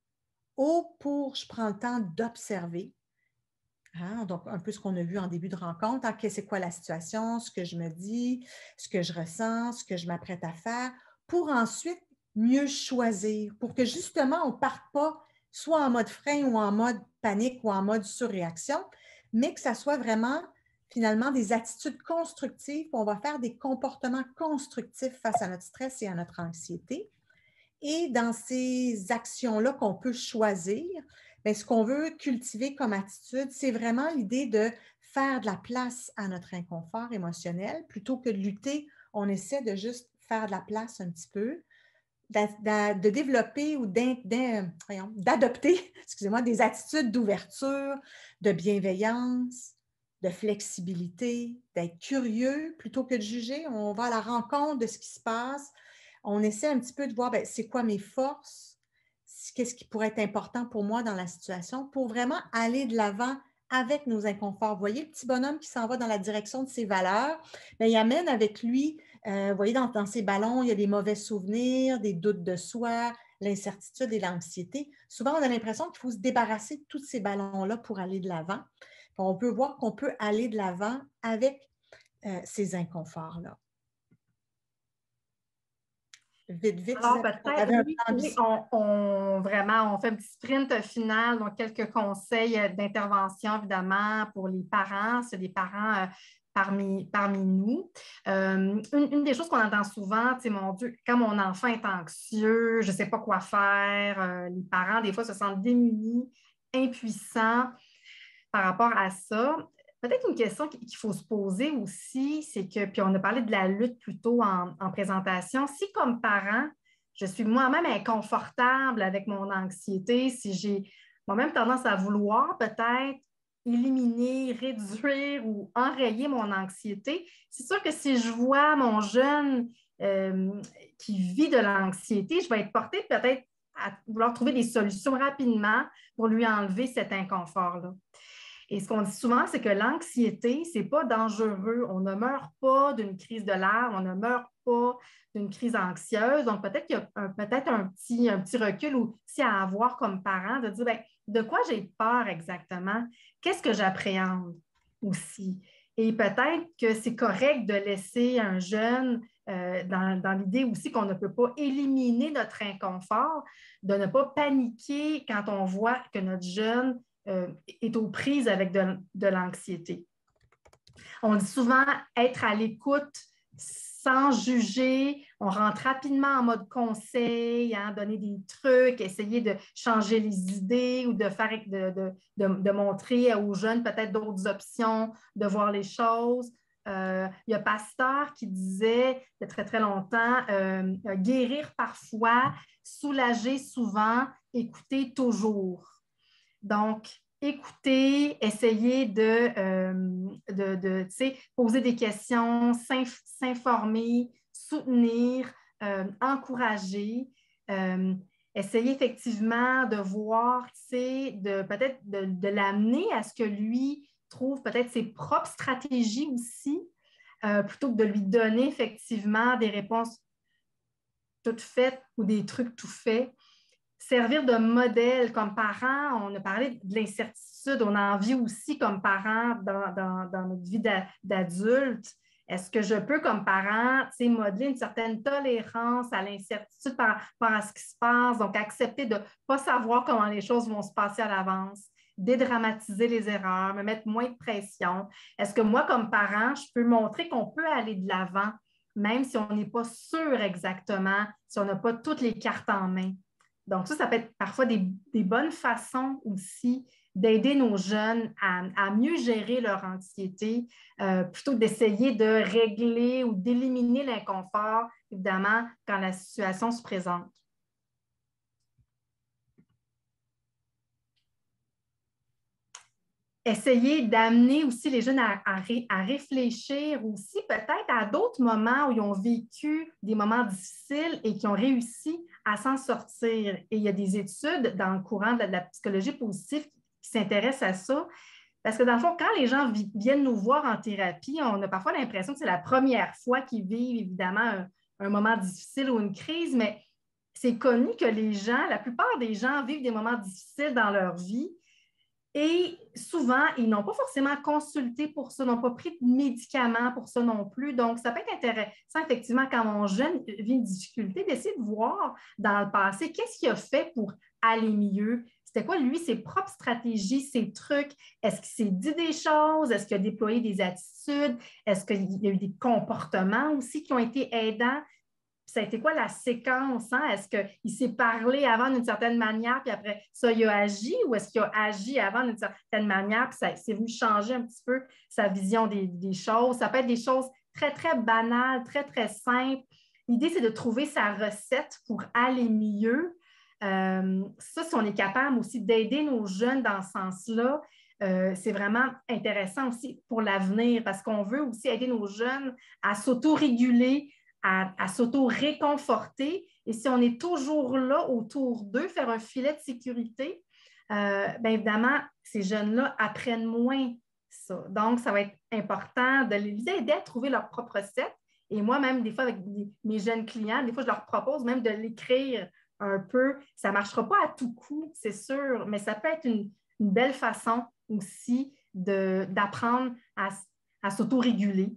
O pour je prends le temps d'observer. Hein, donc, un peu ce qu'on a vu en début de rencontre, hein, c'est quoi la situation, ce que je me dis, ce que je ressens, ce que je m'apprête à faire, pour ensuite mieux choisir, pour que justement on ne parte pas soit en mode frein ou en mode panique ou en mode surréaction, mais que ça soit vraiment finalement des attitudes constructives, on va faire des comportements constructifs face à notre stress et à notre anxiété. Et dans ces actions-là qu'on peut choisir, bien, ce qu'on veut cultiver comme attitude, c'est vraiment l'idée de faire de la place à notre inconfort émotionnel. Plutôt que de lutter, on essaie de juste faire de la place un petit peu, de développer ou d'adopter, excusez-moi, des attitudes d'ouverture, de bienveillance, de flexibilité, d'être curieux plutôt que de juger. On va à la rencontre de ce qui se passe. On essaie un petit peu de voir, bien, c'est quoi mes forces, qu'est-ce qui pourrait être important pour moi dans la situation, pour vraiment aller de l'avant avec nos inconforts. Vous voyez le petit bonhomme qui s'en va dans la direction de ses valeurs, bien, il amène avec lui, euh, vous voyez, dans, dans ses ballons, il y a des mauvais souvenirs, des doutes de soi, l'incertitude et l'anxiété. Souvent, on a l'impression qu'il faut se débarrasser de tous ces ballons-là pour aller de l'avant. On peut voir qu'on peut aller de l'avant avec euh, ces inconforts-là. Vite, vite. Alors, peut-être, oui, oui on, on, vraiment, on fait un petit sprint final, donc quelques conseils d'intervention, évidemment, pour les parents, c'est des parents euh, parmi, parmi nous. Euh, une, une des choses qu'on entend souvent, c'est mon Dieu, quand mon enfant est anxieux, je ne sais pas quoi faire, euh, les parents, des fois, se sentent démunis, impuissants par rapport à ça. Peut-être une question qu'il faut se poser aussi, c'est que, puis on a parlé de la lutte plutôt en, en présentation, si comme parent, je suis moi-même inconfortable avec mon anxiété, si j'ai moi-même tendance à vouloir peut-être éliminer, réduire ou enrayer mon anxiété, c'est sûr que si je vois mon jeune euh, qui vit de l'anxiété, je vais être portée peut-être à vouloir trouver des solutions rapidement pour lui enlever cet inconfort-là. Et ce qu'on dit souvent, c'est que l'anxiété, ce n'est pas dangereux. On ne meurt pas d'une crise de larmes, on ne meurt pas d'une crise anxieuse. Donc, peut-être qu'il y a un, peut-être un petit, un petit recul aussi à avoir comme parent, de dire, bien, de quoi j'ai peur exactement? Qu'est-ce que j'appréhende aussi? Et peut-être que c'est correct de laisser un jeune euh, dans, dans l'idée aussi qu'on ne peut pas éliminer notre inconfort, de ne pas paniquer quand on voit que notre jeune Euh, est aux prises avec de, de l'anxiété. On dit souvent être à l'écoute sans juger, on rentre rapidement en mode conseil, hein, donner des trucs, essayer de changer les idées ou de, faire, de, de, de, de montrer aux jeunes peut-être d'autres options, de voir les choses. Euh, il y a Pasteur qui disait il y a très, très longtemps, euh, guérir parfois, soulager souvent, écouter toujours. Donc, écouter, essayer de, euh, de, de poser des questions, s'informer, soutenir, euh, encourager, euh, essayer effectivement de voir, de peut-être de, de l'amener à ce que lui trouve peut-être ses propres stratégies aussi, euh, plutôt que de lui donner effectivement des réponses toutes faites ou des trucs tout faits. Servir de modèle comme parent, on a parlé de l'incertitude, on a envie aussi comme parent dans, dans, dans notre vie d'adulte. Est-ce que je peux comme parent modeler une certaine tolérance à l'incertitude par rapport à ce qui se passe, donc accepter de ne pas savoir comment les choses vont se passer à l'avance, dédramatiser les erreurs, me mettre moins de pression. Est-ce que moi comme parent, je peux montrer qu'on peut aller de l'avant, même si on n'est pas sûr exactement, si on n'a pas toutes les cartes en main? Donc, ça, ça peut être parfois des, des bonnes façons aussi d'aider nos jeunes à, à mieux gérer leur anxiété, euh, plutôt que d'essayer de régler ou d'éliminer l'inconfort, évidemment, quand la situation se présente. Essayer d'amener aussi les jeunes à, à, ré, à réfléchir aussi peut-être à d'autres moments où ils ont vécu des moments difficiles et qui ont réussi à s'en sortir. Et il y a des études dans le courant de la, de la psychologie positive qui, qui s'intéressent à ça. Parce que dans le fond, quand les gens vi, viennent nous voir en thérapie, on a parfois l'impression que c'est la première fois qu'ils vivent évidemment un, un moment difficile ou une crise, mais c'est connu que les gens, la plupart des gens vivent des moments difficiles dans leur vie. Et souvent, ils n'ont pas forcément consulté pour ça, n'ont pas pris de médicaments pour ça non plus. Donc, ça peut être intéressant, effectivement, quand mon jeune vit une difficulté, d'essayer de voir dans le passé qu'est-ce qu'il a fait pour aller mieux. C'était quoi, lui, ses propres stratégies, ses trucs? Est-ce qu'il s'est dit des choses? Est-ce qu'il a déployé des attitudes? Est-ce qu'il y a eu des comportements aussi qui ont été aidants? ça a été quoi la séquence? Hein? Est-ce qu'il s'est parlé avant d'une certaine manière, puis après ça, il a agi, ou est-ce qu'il a agi avant d'une certaine manière, puis ça c'est venu changer un petit peu sa vision des, des choses? Ça peut être des choses très, très banales, très, très simples. L'idée, c'est de trouver sa recette pour aller mieux. Euh, ça, si on est capable aussi d'aider nos jeunes dans ce sens-là, euh, c'est vraiment intéressant aussi pour l'avenir parce qu'on veut aussi aider nos jeunes à s'auto-réguler, à, à s'auto-réconforter. Et si on est toujours là autour d'eux, faire un filet de sécurité, euh, bien évidemment, ces jeunes-là apprennent moins ça. Donc, ça va être important de les aider à trouver leur propre recette. Et moi, même des fois, avec mes jeunes clients, des fois, je leur propose même de l'écrire un peu. Ça ne marchera pas à tout coup, c'est sûr, mais ça peut être une, une belle façon aussi de, d'apprendre à, à s'auto-réguler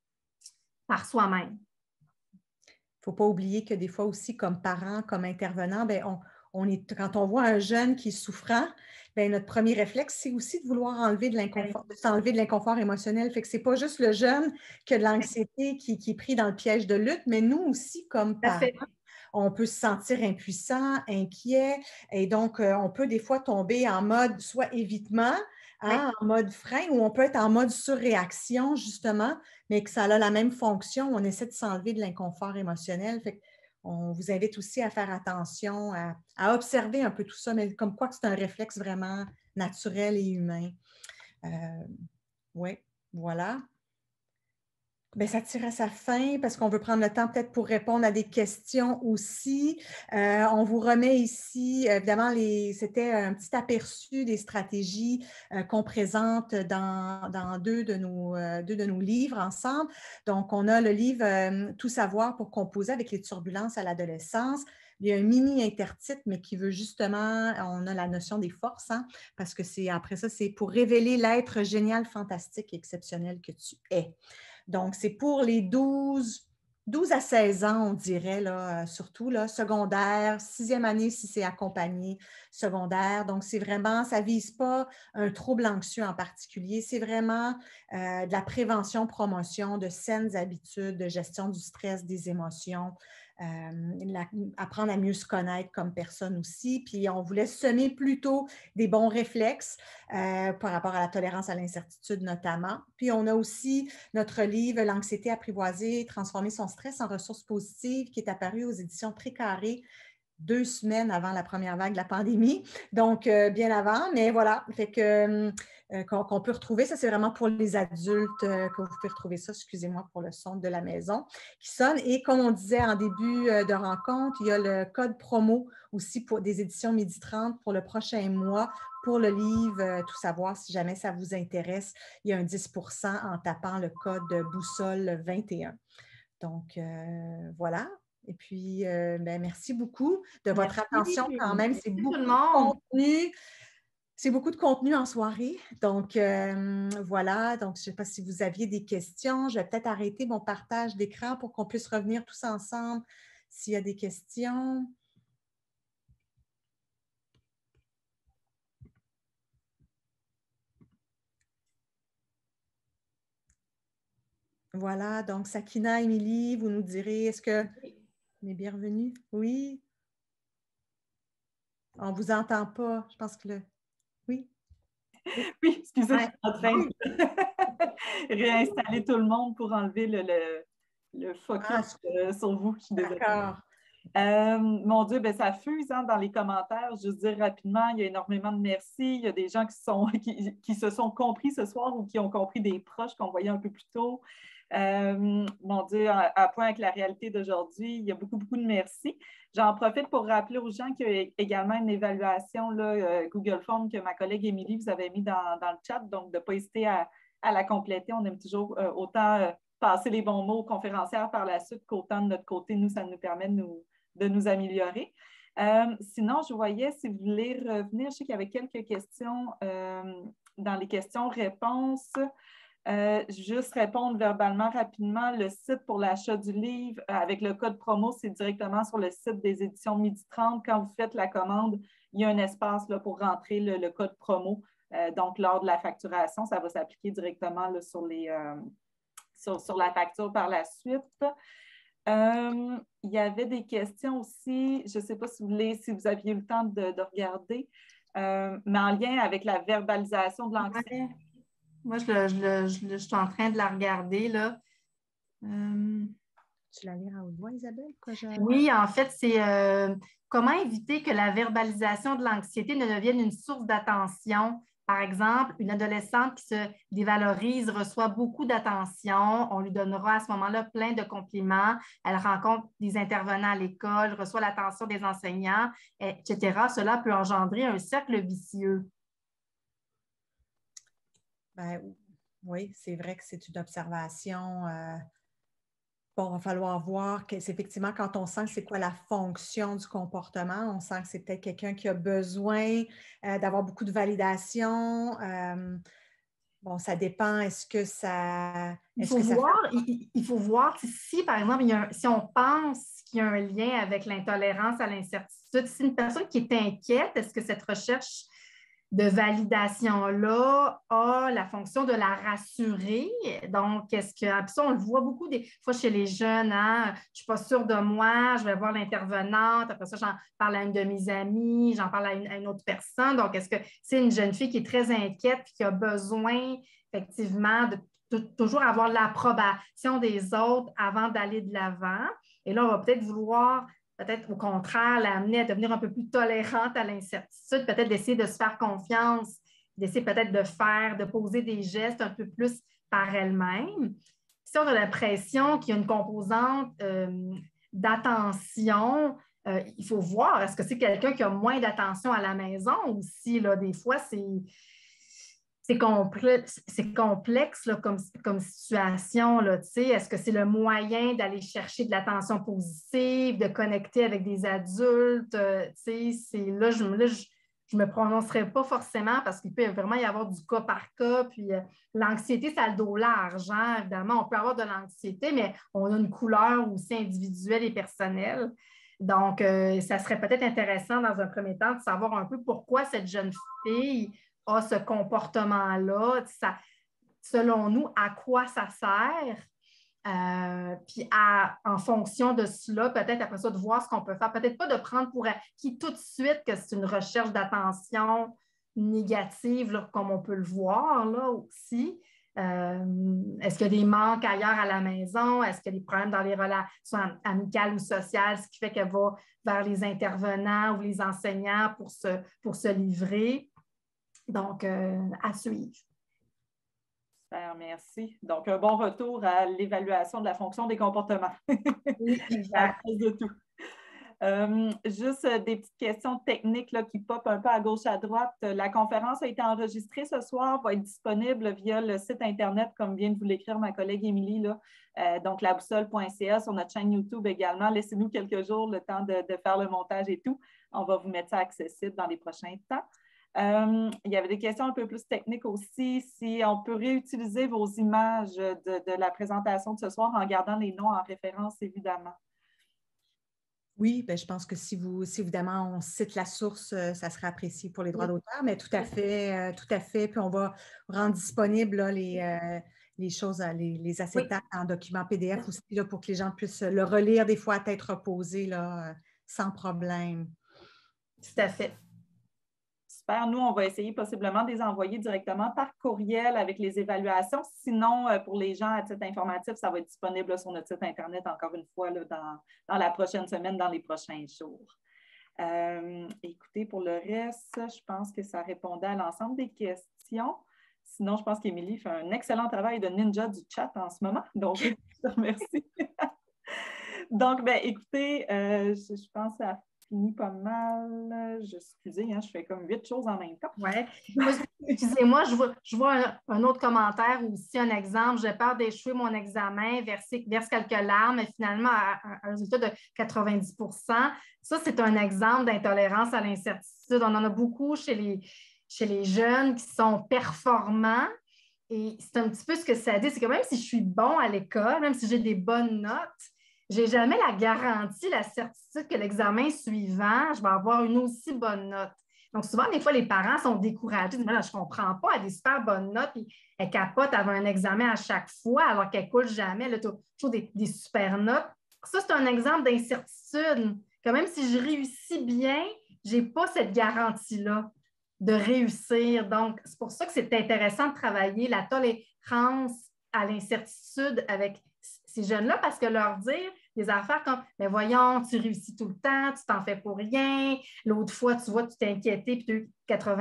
par soi-même. Il ne faut pas oublier que des fois aussi, comme parents, comme intervenants, bien, on, on est, quand on voit un jeune qui est souffrant, bien, notre premier réflexe, c'est aussi de vouloir enlever de l'inconfort, de s'enlever de l'inconfort émotionnel. Fait que ce n'est pas juste le jeune qui a de l'anxiété, qui, qui est pris dans le piège de lutte, mais nous aussi, comme parents, on peut se sentir impuissant, inquiet, et donc euh, on peut des fois tomber en mode soit évitement, hein, en mode frein, ou on peut être en mode surréaction, justement, mais que ça a la même fonction. On essaie de s'enlever de l'inconfort émotionnel. Fait on vous invite aussi à faire attention, à, à observer un peu tout ça, mais comme quoi que c'est un réflexe vraiment naturel et humain. Euh, oui, voilà. Bien, ça tire à sa fin parce qu'on veut prendre le temps peut-être pour répondre à des questions aussi. Euh, on vous remet ici, évidemment, les, c'était un petit aperçu des stratégies euh, qu'on présente dans, dans deux, de nos, euh, deux de nos livres ensemble. Donc, on a le livre euh, « Tout savoir pour composer avec les turbulences à l'adolescence ». Il y a un mini intertitre, mais qui veut justement, on a la notion des forces, hein, parce que c'est après ça, c'est pour révéler l'être génial, fantastique et exceptionnel que tu es. Donc, c'est pour les douze, douze à seize ans, on dirait, là, surtout, là, secondaire, sixième année si c'est accompagné, secondaire. Donc, c'est vraiment, ça ne vise pas un trouble anxieux en particulier, c'est vraiment euh, de la prévention, promotion de saines habitudes, de gestion du stress, des émotions, euh, la, apprendre à mieux se connaître comme personne aussi. Puis, on voulait semer plutôt des bons réflexes euh, par rapport à la tolérance à l'incertitude notamment. Puis, on a aussi notre livre « L'anxiété apprivoisée, transformer son stress en ressources positives » qui est apparu aux éditions Précaré deux semaines avant la première vague de la pandémie, donc euh, bien avant, mais voilà, fait que euh, qu'on, qu'on peut retrouver, ça c'est vraiment pour les adultes euh, que vous pouvez retrouver ça, excusez-moi pour le son de la maison qui sonne, et comme on disait en début euh, de rencontre, il y a le code promo aussi pour des éditions Midi trente pour le prochain mois, pour le livre euh, Tout savoir, si jamais ça vous intéresse, il y a un dix pour cent en tapant le code boussole vingt et un. Donc euh, voilà. Et puis, euh, ben, merci beaucoup de votre merci. Attention quand même. C'est beaucoup de contenu. C'est beaucoup de contenu en soirée. Donc, euh, voilà. Donc, je ne sais pas si vous aviez des questions. Je vais peut-être arrêter mon partage d'écran pour qu'on puisse revenir tous ensemble s'il y a des questions. Voilà. Donc, Sakina, Émilie, vous nous direz, est-ce que... On est bienvenue? Oui. On ne vous entend pas. Je pense que le... Oui. Oui, excusez, ouais. Je suis en train de réinstaller tout le monde pour enlever le, le, le focus ah, sur vous. Je suis désolée. D'accord. Euh, mon Dieu, ben, ça fuse hein, dans les commentaires. Juste dire rapidement, il y a énormément de merci. Il y a des gens qui, sont, qui, qui se sont compris ce soir ou qui ont compris des proches qu'on voyait un peu plus tôt. Euh, mon Dieu, à, à point avec la réalité d'aujourd'hui, il y a beaucoup, beaucoup de merci. J'en profite pour rappeler aux gens qu'il y a également une évaluation là, euh, Google Form que ma collègue Émilie vous avait mis dans, dans le chat, donc de ne pas hésiter à, à la compléter. On aime toujours euh, autant euh, passer les bons mots aux conférencières par la suite qu'autant de notre côté, nous, ça nous permet de nous, de nous améliorer. Euh, sinon, je voyais, si vous voulez revenir, je sais qu'il y avait quelques questions euh, dans les questions-réponses. Euh, juste répondre verbalement rapidement, le site pour l'achat du livre euh, avec le code promo, c'est directement sur le site des éditions Midi trente. Quand vous faites la commande, il y a un espace là, pour rentrer le, le code promo. Euh, donc, lors de la facturation, ça va s'appliquer directement là, sur, les, euh, sur, sur la facture par la suite. Euh, il y avait des questions aussi, je ne sais pas si vous voulez, si vous aviez eu le temps de, de regarder, euh, mais en lien avec la verbalisation de l'anxiété. Ouais. Moi, je, le, je, le, je, le, je suis en train de la regarder, là. Euh... Tu la lire à haute voix, Isabelle? Je... Oui, en fait, c'est euh, comment éviter que la verbalisation de l'anxiété ne devienne une source d'attention. Par exemple, une adolescente qui se dévalorise reçoit beaucoup d'attention. On lui donnera à ce moment-là plein de compliments. Elle rencontre des intervenants à l'école, reçoit l'attention des enseignants, et cetera. Cela peut engendrer un cercle vicieux. Ben, oui, c'est vrai que c'est une observation. Euh... Bon, il va falloir voir que c'est effectivement quand on sent que c'est quoi la fonction du comportement, on sent que c'est peut-être quelqu'un qui a besoin euh, d'avoir beaucoup de validation. Euh, bon, ça dépend. Est-ce que ça. Il Est-ce faut, que ça voir, fait... il, il faut voir si, par exemple, il y a un, si on pense qu'il y a un lien avec l'intolérance à l'incertitude, si une personne qui est inquiète, est-ce que cette recherche de validation-là a la fonction de la rassurer? Donc, est-ce que, puis ça, on le voit beaucoup des fois chez les jeunes, hein? Je ne suis pas sûre de moi, je vais voir l'intervenante, après ça, j'en parle à une de mes amies, j'en parle à une, à une autre personne. Donc, est-ce que c'est une jeune fille qui est très inquiète et qui a besoin, effectivement, de toujours avoir l'approbation des autres avant d'aller de l'avant? Et là, on va peut-être vouloir peut-être au contraire l'amener à devenir un peu plus tolérante à l'incertitude, peut-être d'essayer de se faire confiance, d'essayer peut-être de faire, de poser des gestes un peu plus par elle-même. Si on a l'impression qu'il y a une composante euh, d'attention, euh, il faut voir, est-ce que c'est quelqu'un qui a moins d'attention à la maison ou si, là, des fois, c'est... C'est complexe, c'est complexe là, comme, comme situation. Là, est-ce que c'est le moyen d'aller chercher de l'attention positive, de connecter avec des adultes? Euh, c'est, là, je ne me prononcerai pas forcément parce qu'il peut vraiment y avoir du cas par cas. Puis euh, l'anxiété, ça a le dos large. Hein? Évidemment, on peut avoir de l'anxiété, mais on a une couleur aussi individuelle et personnelle. Donc, euh, ça serait peut-être intéressant dans un premier temps de savoir un peu pourquoi cette jeune fille a ce comportement-là, ça, selon nous, à quoi ça sert? Euh, puis à, en fonction de cela, peut-être après ça, de voir ce qu'on peut faire. Peut-être pas de prendre pour acquis tout de suite que c'est une recherche d'attention négative, là, comme on peut le voir là aussi. Euh, est-ce qu'il y a des manques ailleurs à la maison? Est-ce qu'il y a des problèmes dans les relations amicales ou sociales, ce qui fait qu'elle va vers les intervenants ou les enseignants pour se, pour se livrer? Donc, euh, à suivre. Super, merci. Donc, un bon retour à l'évaluation de la fonction des comportements. Oui, exact. de tout. Euh, juste des petites questions techniques là, qui popent un peu à gauche, à droite. La conférence a été enregistrée ce soir, va être disponible via le site Internet, comme vient de vous l'écrire ma collègue Émilie, là. Euh, donc la boussole point c a, sur notre chaîne YouTube également. Laissez-nous quelques jours le temps de, de faire le montage et tout. On va vous mettre ça accessible dans les prochains temps. Euh, il y avait des questions un peu plus techniques aussi. Si on peut réutiliser vos images de, de la présentation de ce soir en gardant les noms en référence, évidemment. Oui, bien, je pense que si, vous, si évidemment on cite la source, ça serait apprécié pour les droits d'auteur, mais tout à fait, euh, tout à fait. Puis on va rendre disponible là, les, euh, les choses, les, les acétates oui. en document P D F aussi là, pour que les gens puissent le relire des fois à tête reposée là, sans problème. Tout à fait. Super. Nous, on va essayer possiblement de les envoyer directement par courriel avec les évaluations. Sinon, pour les gens à titre informatif, ça va être disponible là, sur notre site Internet, encore une fois, là, dans, dans la prochaine semaine, dans les prochains jours. Euh, écoutez, pour le reste, je pense que ça répondait à l'ensemble des questions. Sinon, je pense qu'Émilie fait un excellent travail de ninja du chat en ce moment. Donc, je te remercie. Donc, bien, écoutez, euh, je, je pense à fini pas mal. Je, excusez, hein, je fais comme huit choses en même temps. Oui. Excusez-moi, je vois, je vois un, un autre commentaire ou aussi un exemple. J'ai peur d'échouer mon examen, verser, verse quelques larmes, et finalement, un, un résultat de quatre-vingt-dix pour cent. Ça, c'est un exemple d'intolérance à l'incertitude. On en a beaucoup chez les, chez les jeunes qui sont performants. Et c'est un petit peu ce que ça dit. C'est que même si je suis bon à l'école, même si j'ai des bonnes notes, je n'ai jamais la garantie, la certitude que l'examen suivant, je vais avoir une aussi bonne note. Donc, souvent, des fois, les parents sont découragés. Ils disent, je ne comprends pas, elle a des super bonnes notes, puis elle capote avant un examen à chaque fois, alors qu'elle ne coule jamais. Elle a toujours des, des super notes. ça, c'est un exemple d'incertitude, que même si je réussis bien, je n'ai pas cette garantie-là de réussir. Donc, c'est pour ça que c'est intéressant de travailler la tolérance à l'incertitude avec ces jeunes-là, parce que leur dire des affaires comme « mais voyons, tu réussis tout le temps, tu t'en fais pour rien, l'autre fois, tu vois, tu t'es inquiété, puis tu as eu quatre-vingt-dix »,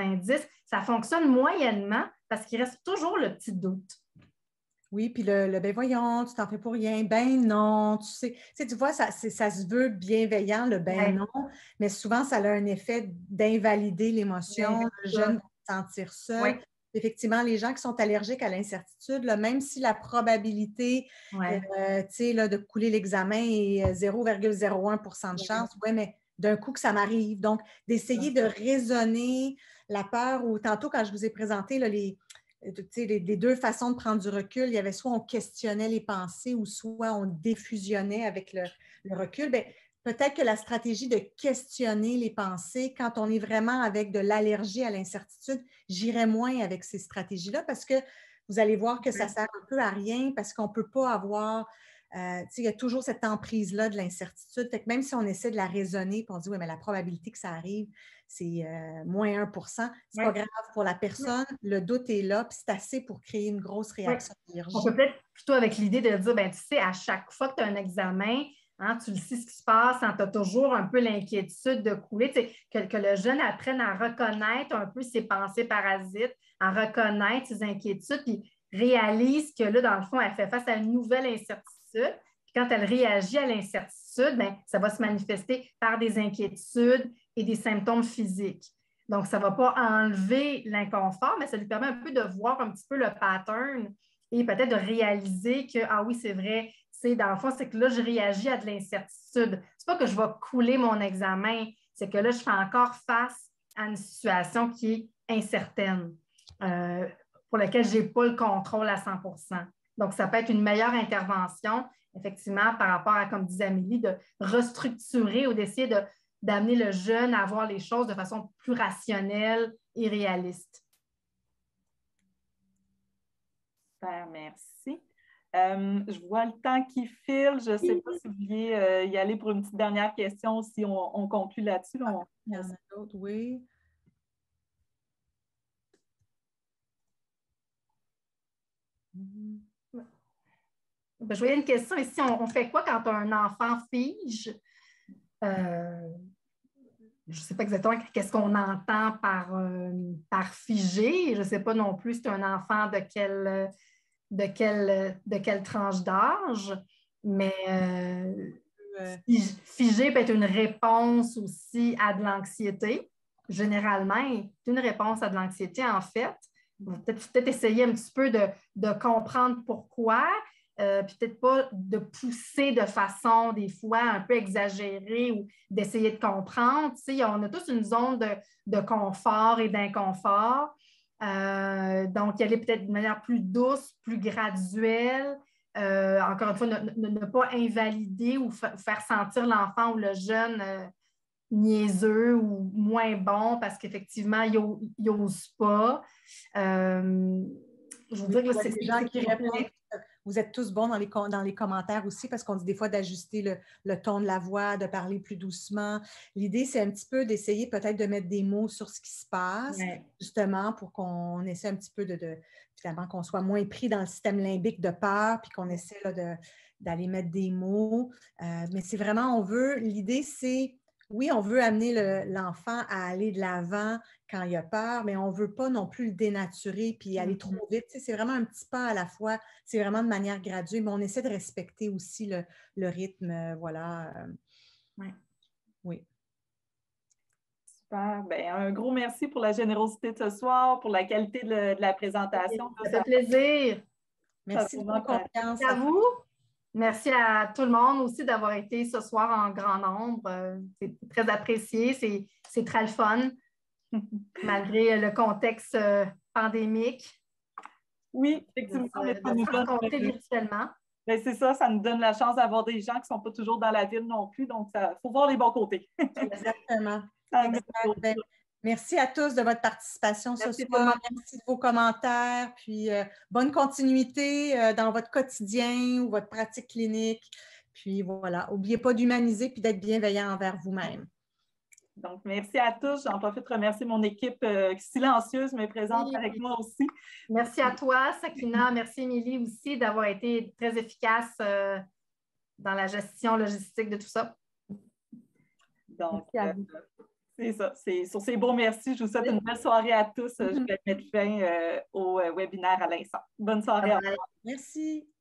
ça fonctionne moyennement parce qu'il reste toujours le petit doute. Oui, puis le, le ben voyons, tu t'en fais pour rien, ben non, tu sais, tu sais, tu vois, ça, ça se veut bienveillant, le ben ouais. non, mais souvent, ça a un effet d'invalider l'émotion, ouais, le jeune va se sentir seul. Ouais. Effectivement, les gens qui sont allergiques à l'incertitude, même si la probabilité ouais. euh, là, de couler l'examen est zéro virgule zéro un pour cent de chance, oui, ouais, mais d'un coup que ça m'arrive. Donc, d'essayer de raisonner la peur, ou tantôt, quand je vous ai présenté là, les, les, les deux façons de prendre du recul, il y avait soit on questionnait les pensées ou soit on défusionnait avec le, le recul. Bien, peut-être que la stratégie de questionner les pensées, quand on est vraiment avec de l'allergie à l'incertitude, j'irais moins avec ces stratégies-là parce que vous allez voir que ça sert un peu à rien parce qu'on ne peut pas avoir, euh, il y a toujours cette emprise-là de l'incertitude. Fait que même si on essaie de la raisonner, puis on dit, oui, mais la probabilité que ça arrive, c'est euh, moins un pour cent. C'est ouais. pas grave pour la personne. Ouais. Le doute est là, puis c'est assez pour créer une grosse réaction ouais. d'allergie. On peut peut-être plutôt avec l'idée de dire, ben tu sais, à chaque fois que tu as un examen, hein, tu le sais ce qui se passe, hein, tu as toujours un peu l'inquiétude de couler. Tu sais, que, que le jeune apprenne à reconnaître un peu ses pensées parasites, à reconnaître ses inquiétudes, puis réalise que là, dans le fond, elle fait face à une nouvelle incertitude. Puis quand elle réagit à l'incertitude, bien, ça va se manifester par des inquiétudes et des symptômes physiques. Donc, ça ne va pas enlever l'inconfort, mais ça lui permet un peu de voir un petit peu le pattern et peut-être de réaliser que, ah oui, c'est vrai, c'est dans le fond, c'est que là, je réagis à de l'incertitude. C'est pas que je vais couler mon examen, c'est que là, je fais encore face à une situation qui est incertaine, euh, pour laquelle je n'ai pas le contrôle à cent pour cent. Donc, ça peut être une meilleure intervention, effectivement, par rapport à, comme disait Amélie, de restructurer ou d'essayer de d'amener le jeune à voir les choses de façon plus rationnelle et réaliste. Super, merci. Euh, je vois le temps qui file. Je ne sais pas si vous vouliez euh, y aller pour une petite dernière question, si on, on conclut là-dessus. On... Il y en a d'autres, oui. Mm-hmm. Ben, je voyais une question ici. On, on fait quoi quand un enfant fige? Euh, je ne sais pas exactement qu'est-ce qu'on entend par, euh, par figé. Je ne sais pas non plus si c'est un enfant de quelle, de quelle, de quelle tranche d'âge, mais euh, ouais. Figé peut être une réponse aussi à de l'anxiété. Généralement, c'est une réponse à de l'anxiété, en fait. Peut-être peut-être essayer un petit peu de, de comprendre pourquoi. Euh, peut-être pas de pousser de façon, des fois, un peu exagérée ou d'essayer de comprendre. Tu sais, on a tous une zone de, de confort et d'inconfort. Euh, donc, y aller peut-être d'une manière plus douce, plus graduelle. Euh, encore une fois, ne, ne, ne pas invalider ou fa- faire sentir l'enfant ou le jeune euh, niaiseux ou moins bon parce qu'effectivement, il n'ose pas. Euh, je veux oui, dire que c'est des gens qui répondent. Vous êtes tous bons dans les, dans les commentaires aussi parce qu'on dit des fois d'ajuster le, le ton de la voix, de parler plus doucement. L'idée, c'est un petit peu d'essayer peut-être de mettre des mots sur ce qui se passe, ouais. justement, pour qu'on essaie un petit peu de, de finalement, qu'on soit moins pris dans le système limbique de peur, puis qu'on essaie là, de, d'aller mettre des mots. Euh, mais c'est vraiment, on veut, l'idée, c'est, oui, on veut amener le, l'enfant à aller de l'avant quand il a peur, mais on ne veut pas non plus le dénaturer puis aller trop vite. Tu sais, c'est vraiment un petit pas à la fois. C'est vraiment de manière graduée, mais on essaie de respecter aussi le, le rythme. Euh, voilà. Ouais. Oui. Super. Bien, un gros merci pour la générosité de ce soir, pour la qualité de, le, de la présentation. Ça fait plaisir. Merci de votre confiance. Merci à vous. Merci à tout le monde aussi d'avoir été ce soir en grand nombre. C'est très apprécié. C'est, c'est très le fun, malgré le contexte pandémique. Oui, effectivement. De, de, de se rencontrer virtuellement. Bien, c'est ça, ça nous donne la chance d'avoir des gens qui ne sont pas toujours dans la ville non plus. Donc, il faut voir les bons côtés. Exactement. Exact. Ben, merci à tous de votre participation ce merci soir. Merci de vos commentaires. Puis, euh, bonne continuité euh, dans votre quotidien ou votre pratique clinique. Puis voilà, n'oubliez pas d'humaniser puis d'être bienveillant envers vous-même. Donc, merci à tous. J'en profite de remercier mon équipe euh, silencieuse, mais présente Oui. avec moi aussi. Merci à toi, Sakina. Merci, Émilie, aussi, d'avoir été très efficace euh, dans la gestion logistique de tout ça. Donc, euh, c'est ça. C'est, sur ces beaux merci, je vous souhaite une belle soirée à tous. Je vais mettre fin euh, au webinaire à l'instant. Bonne soirée. Bye bye. Merci.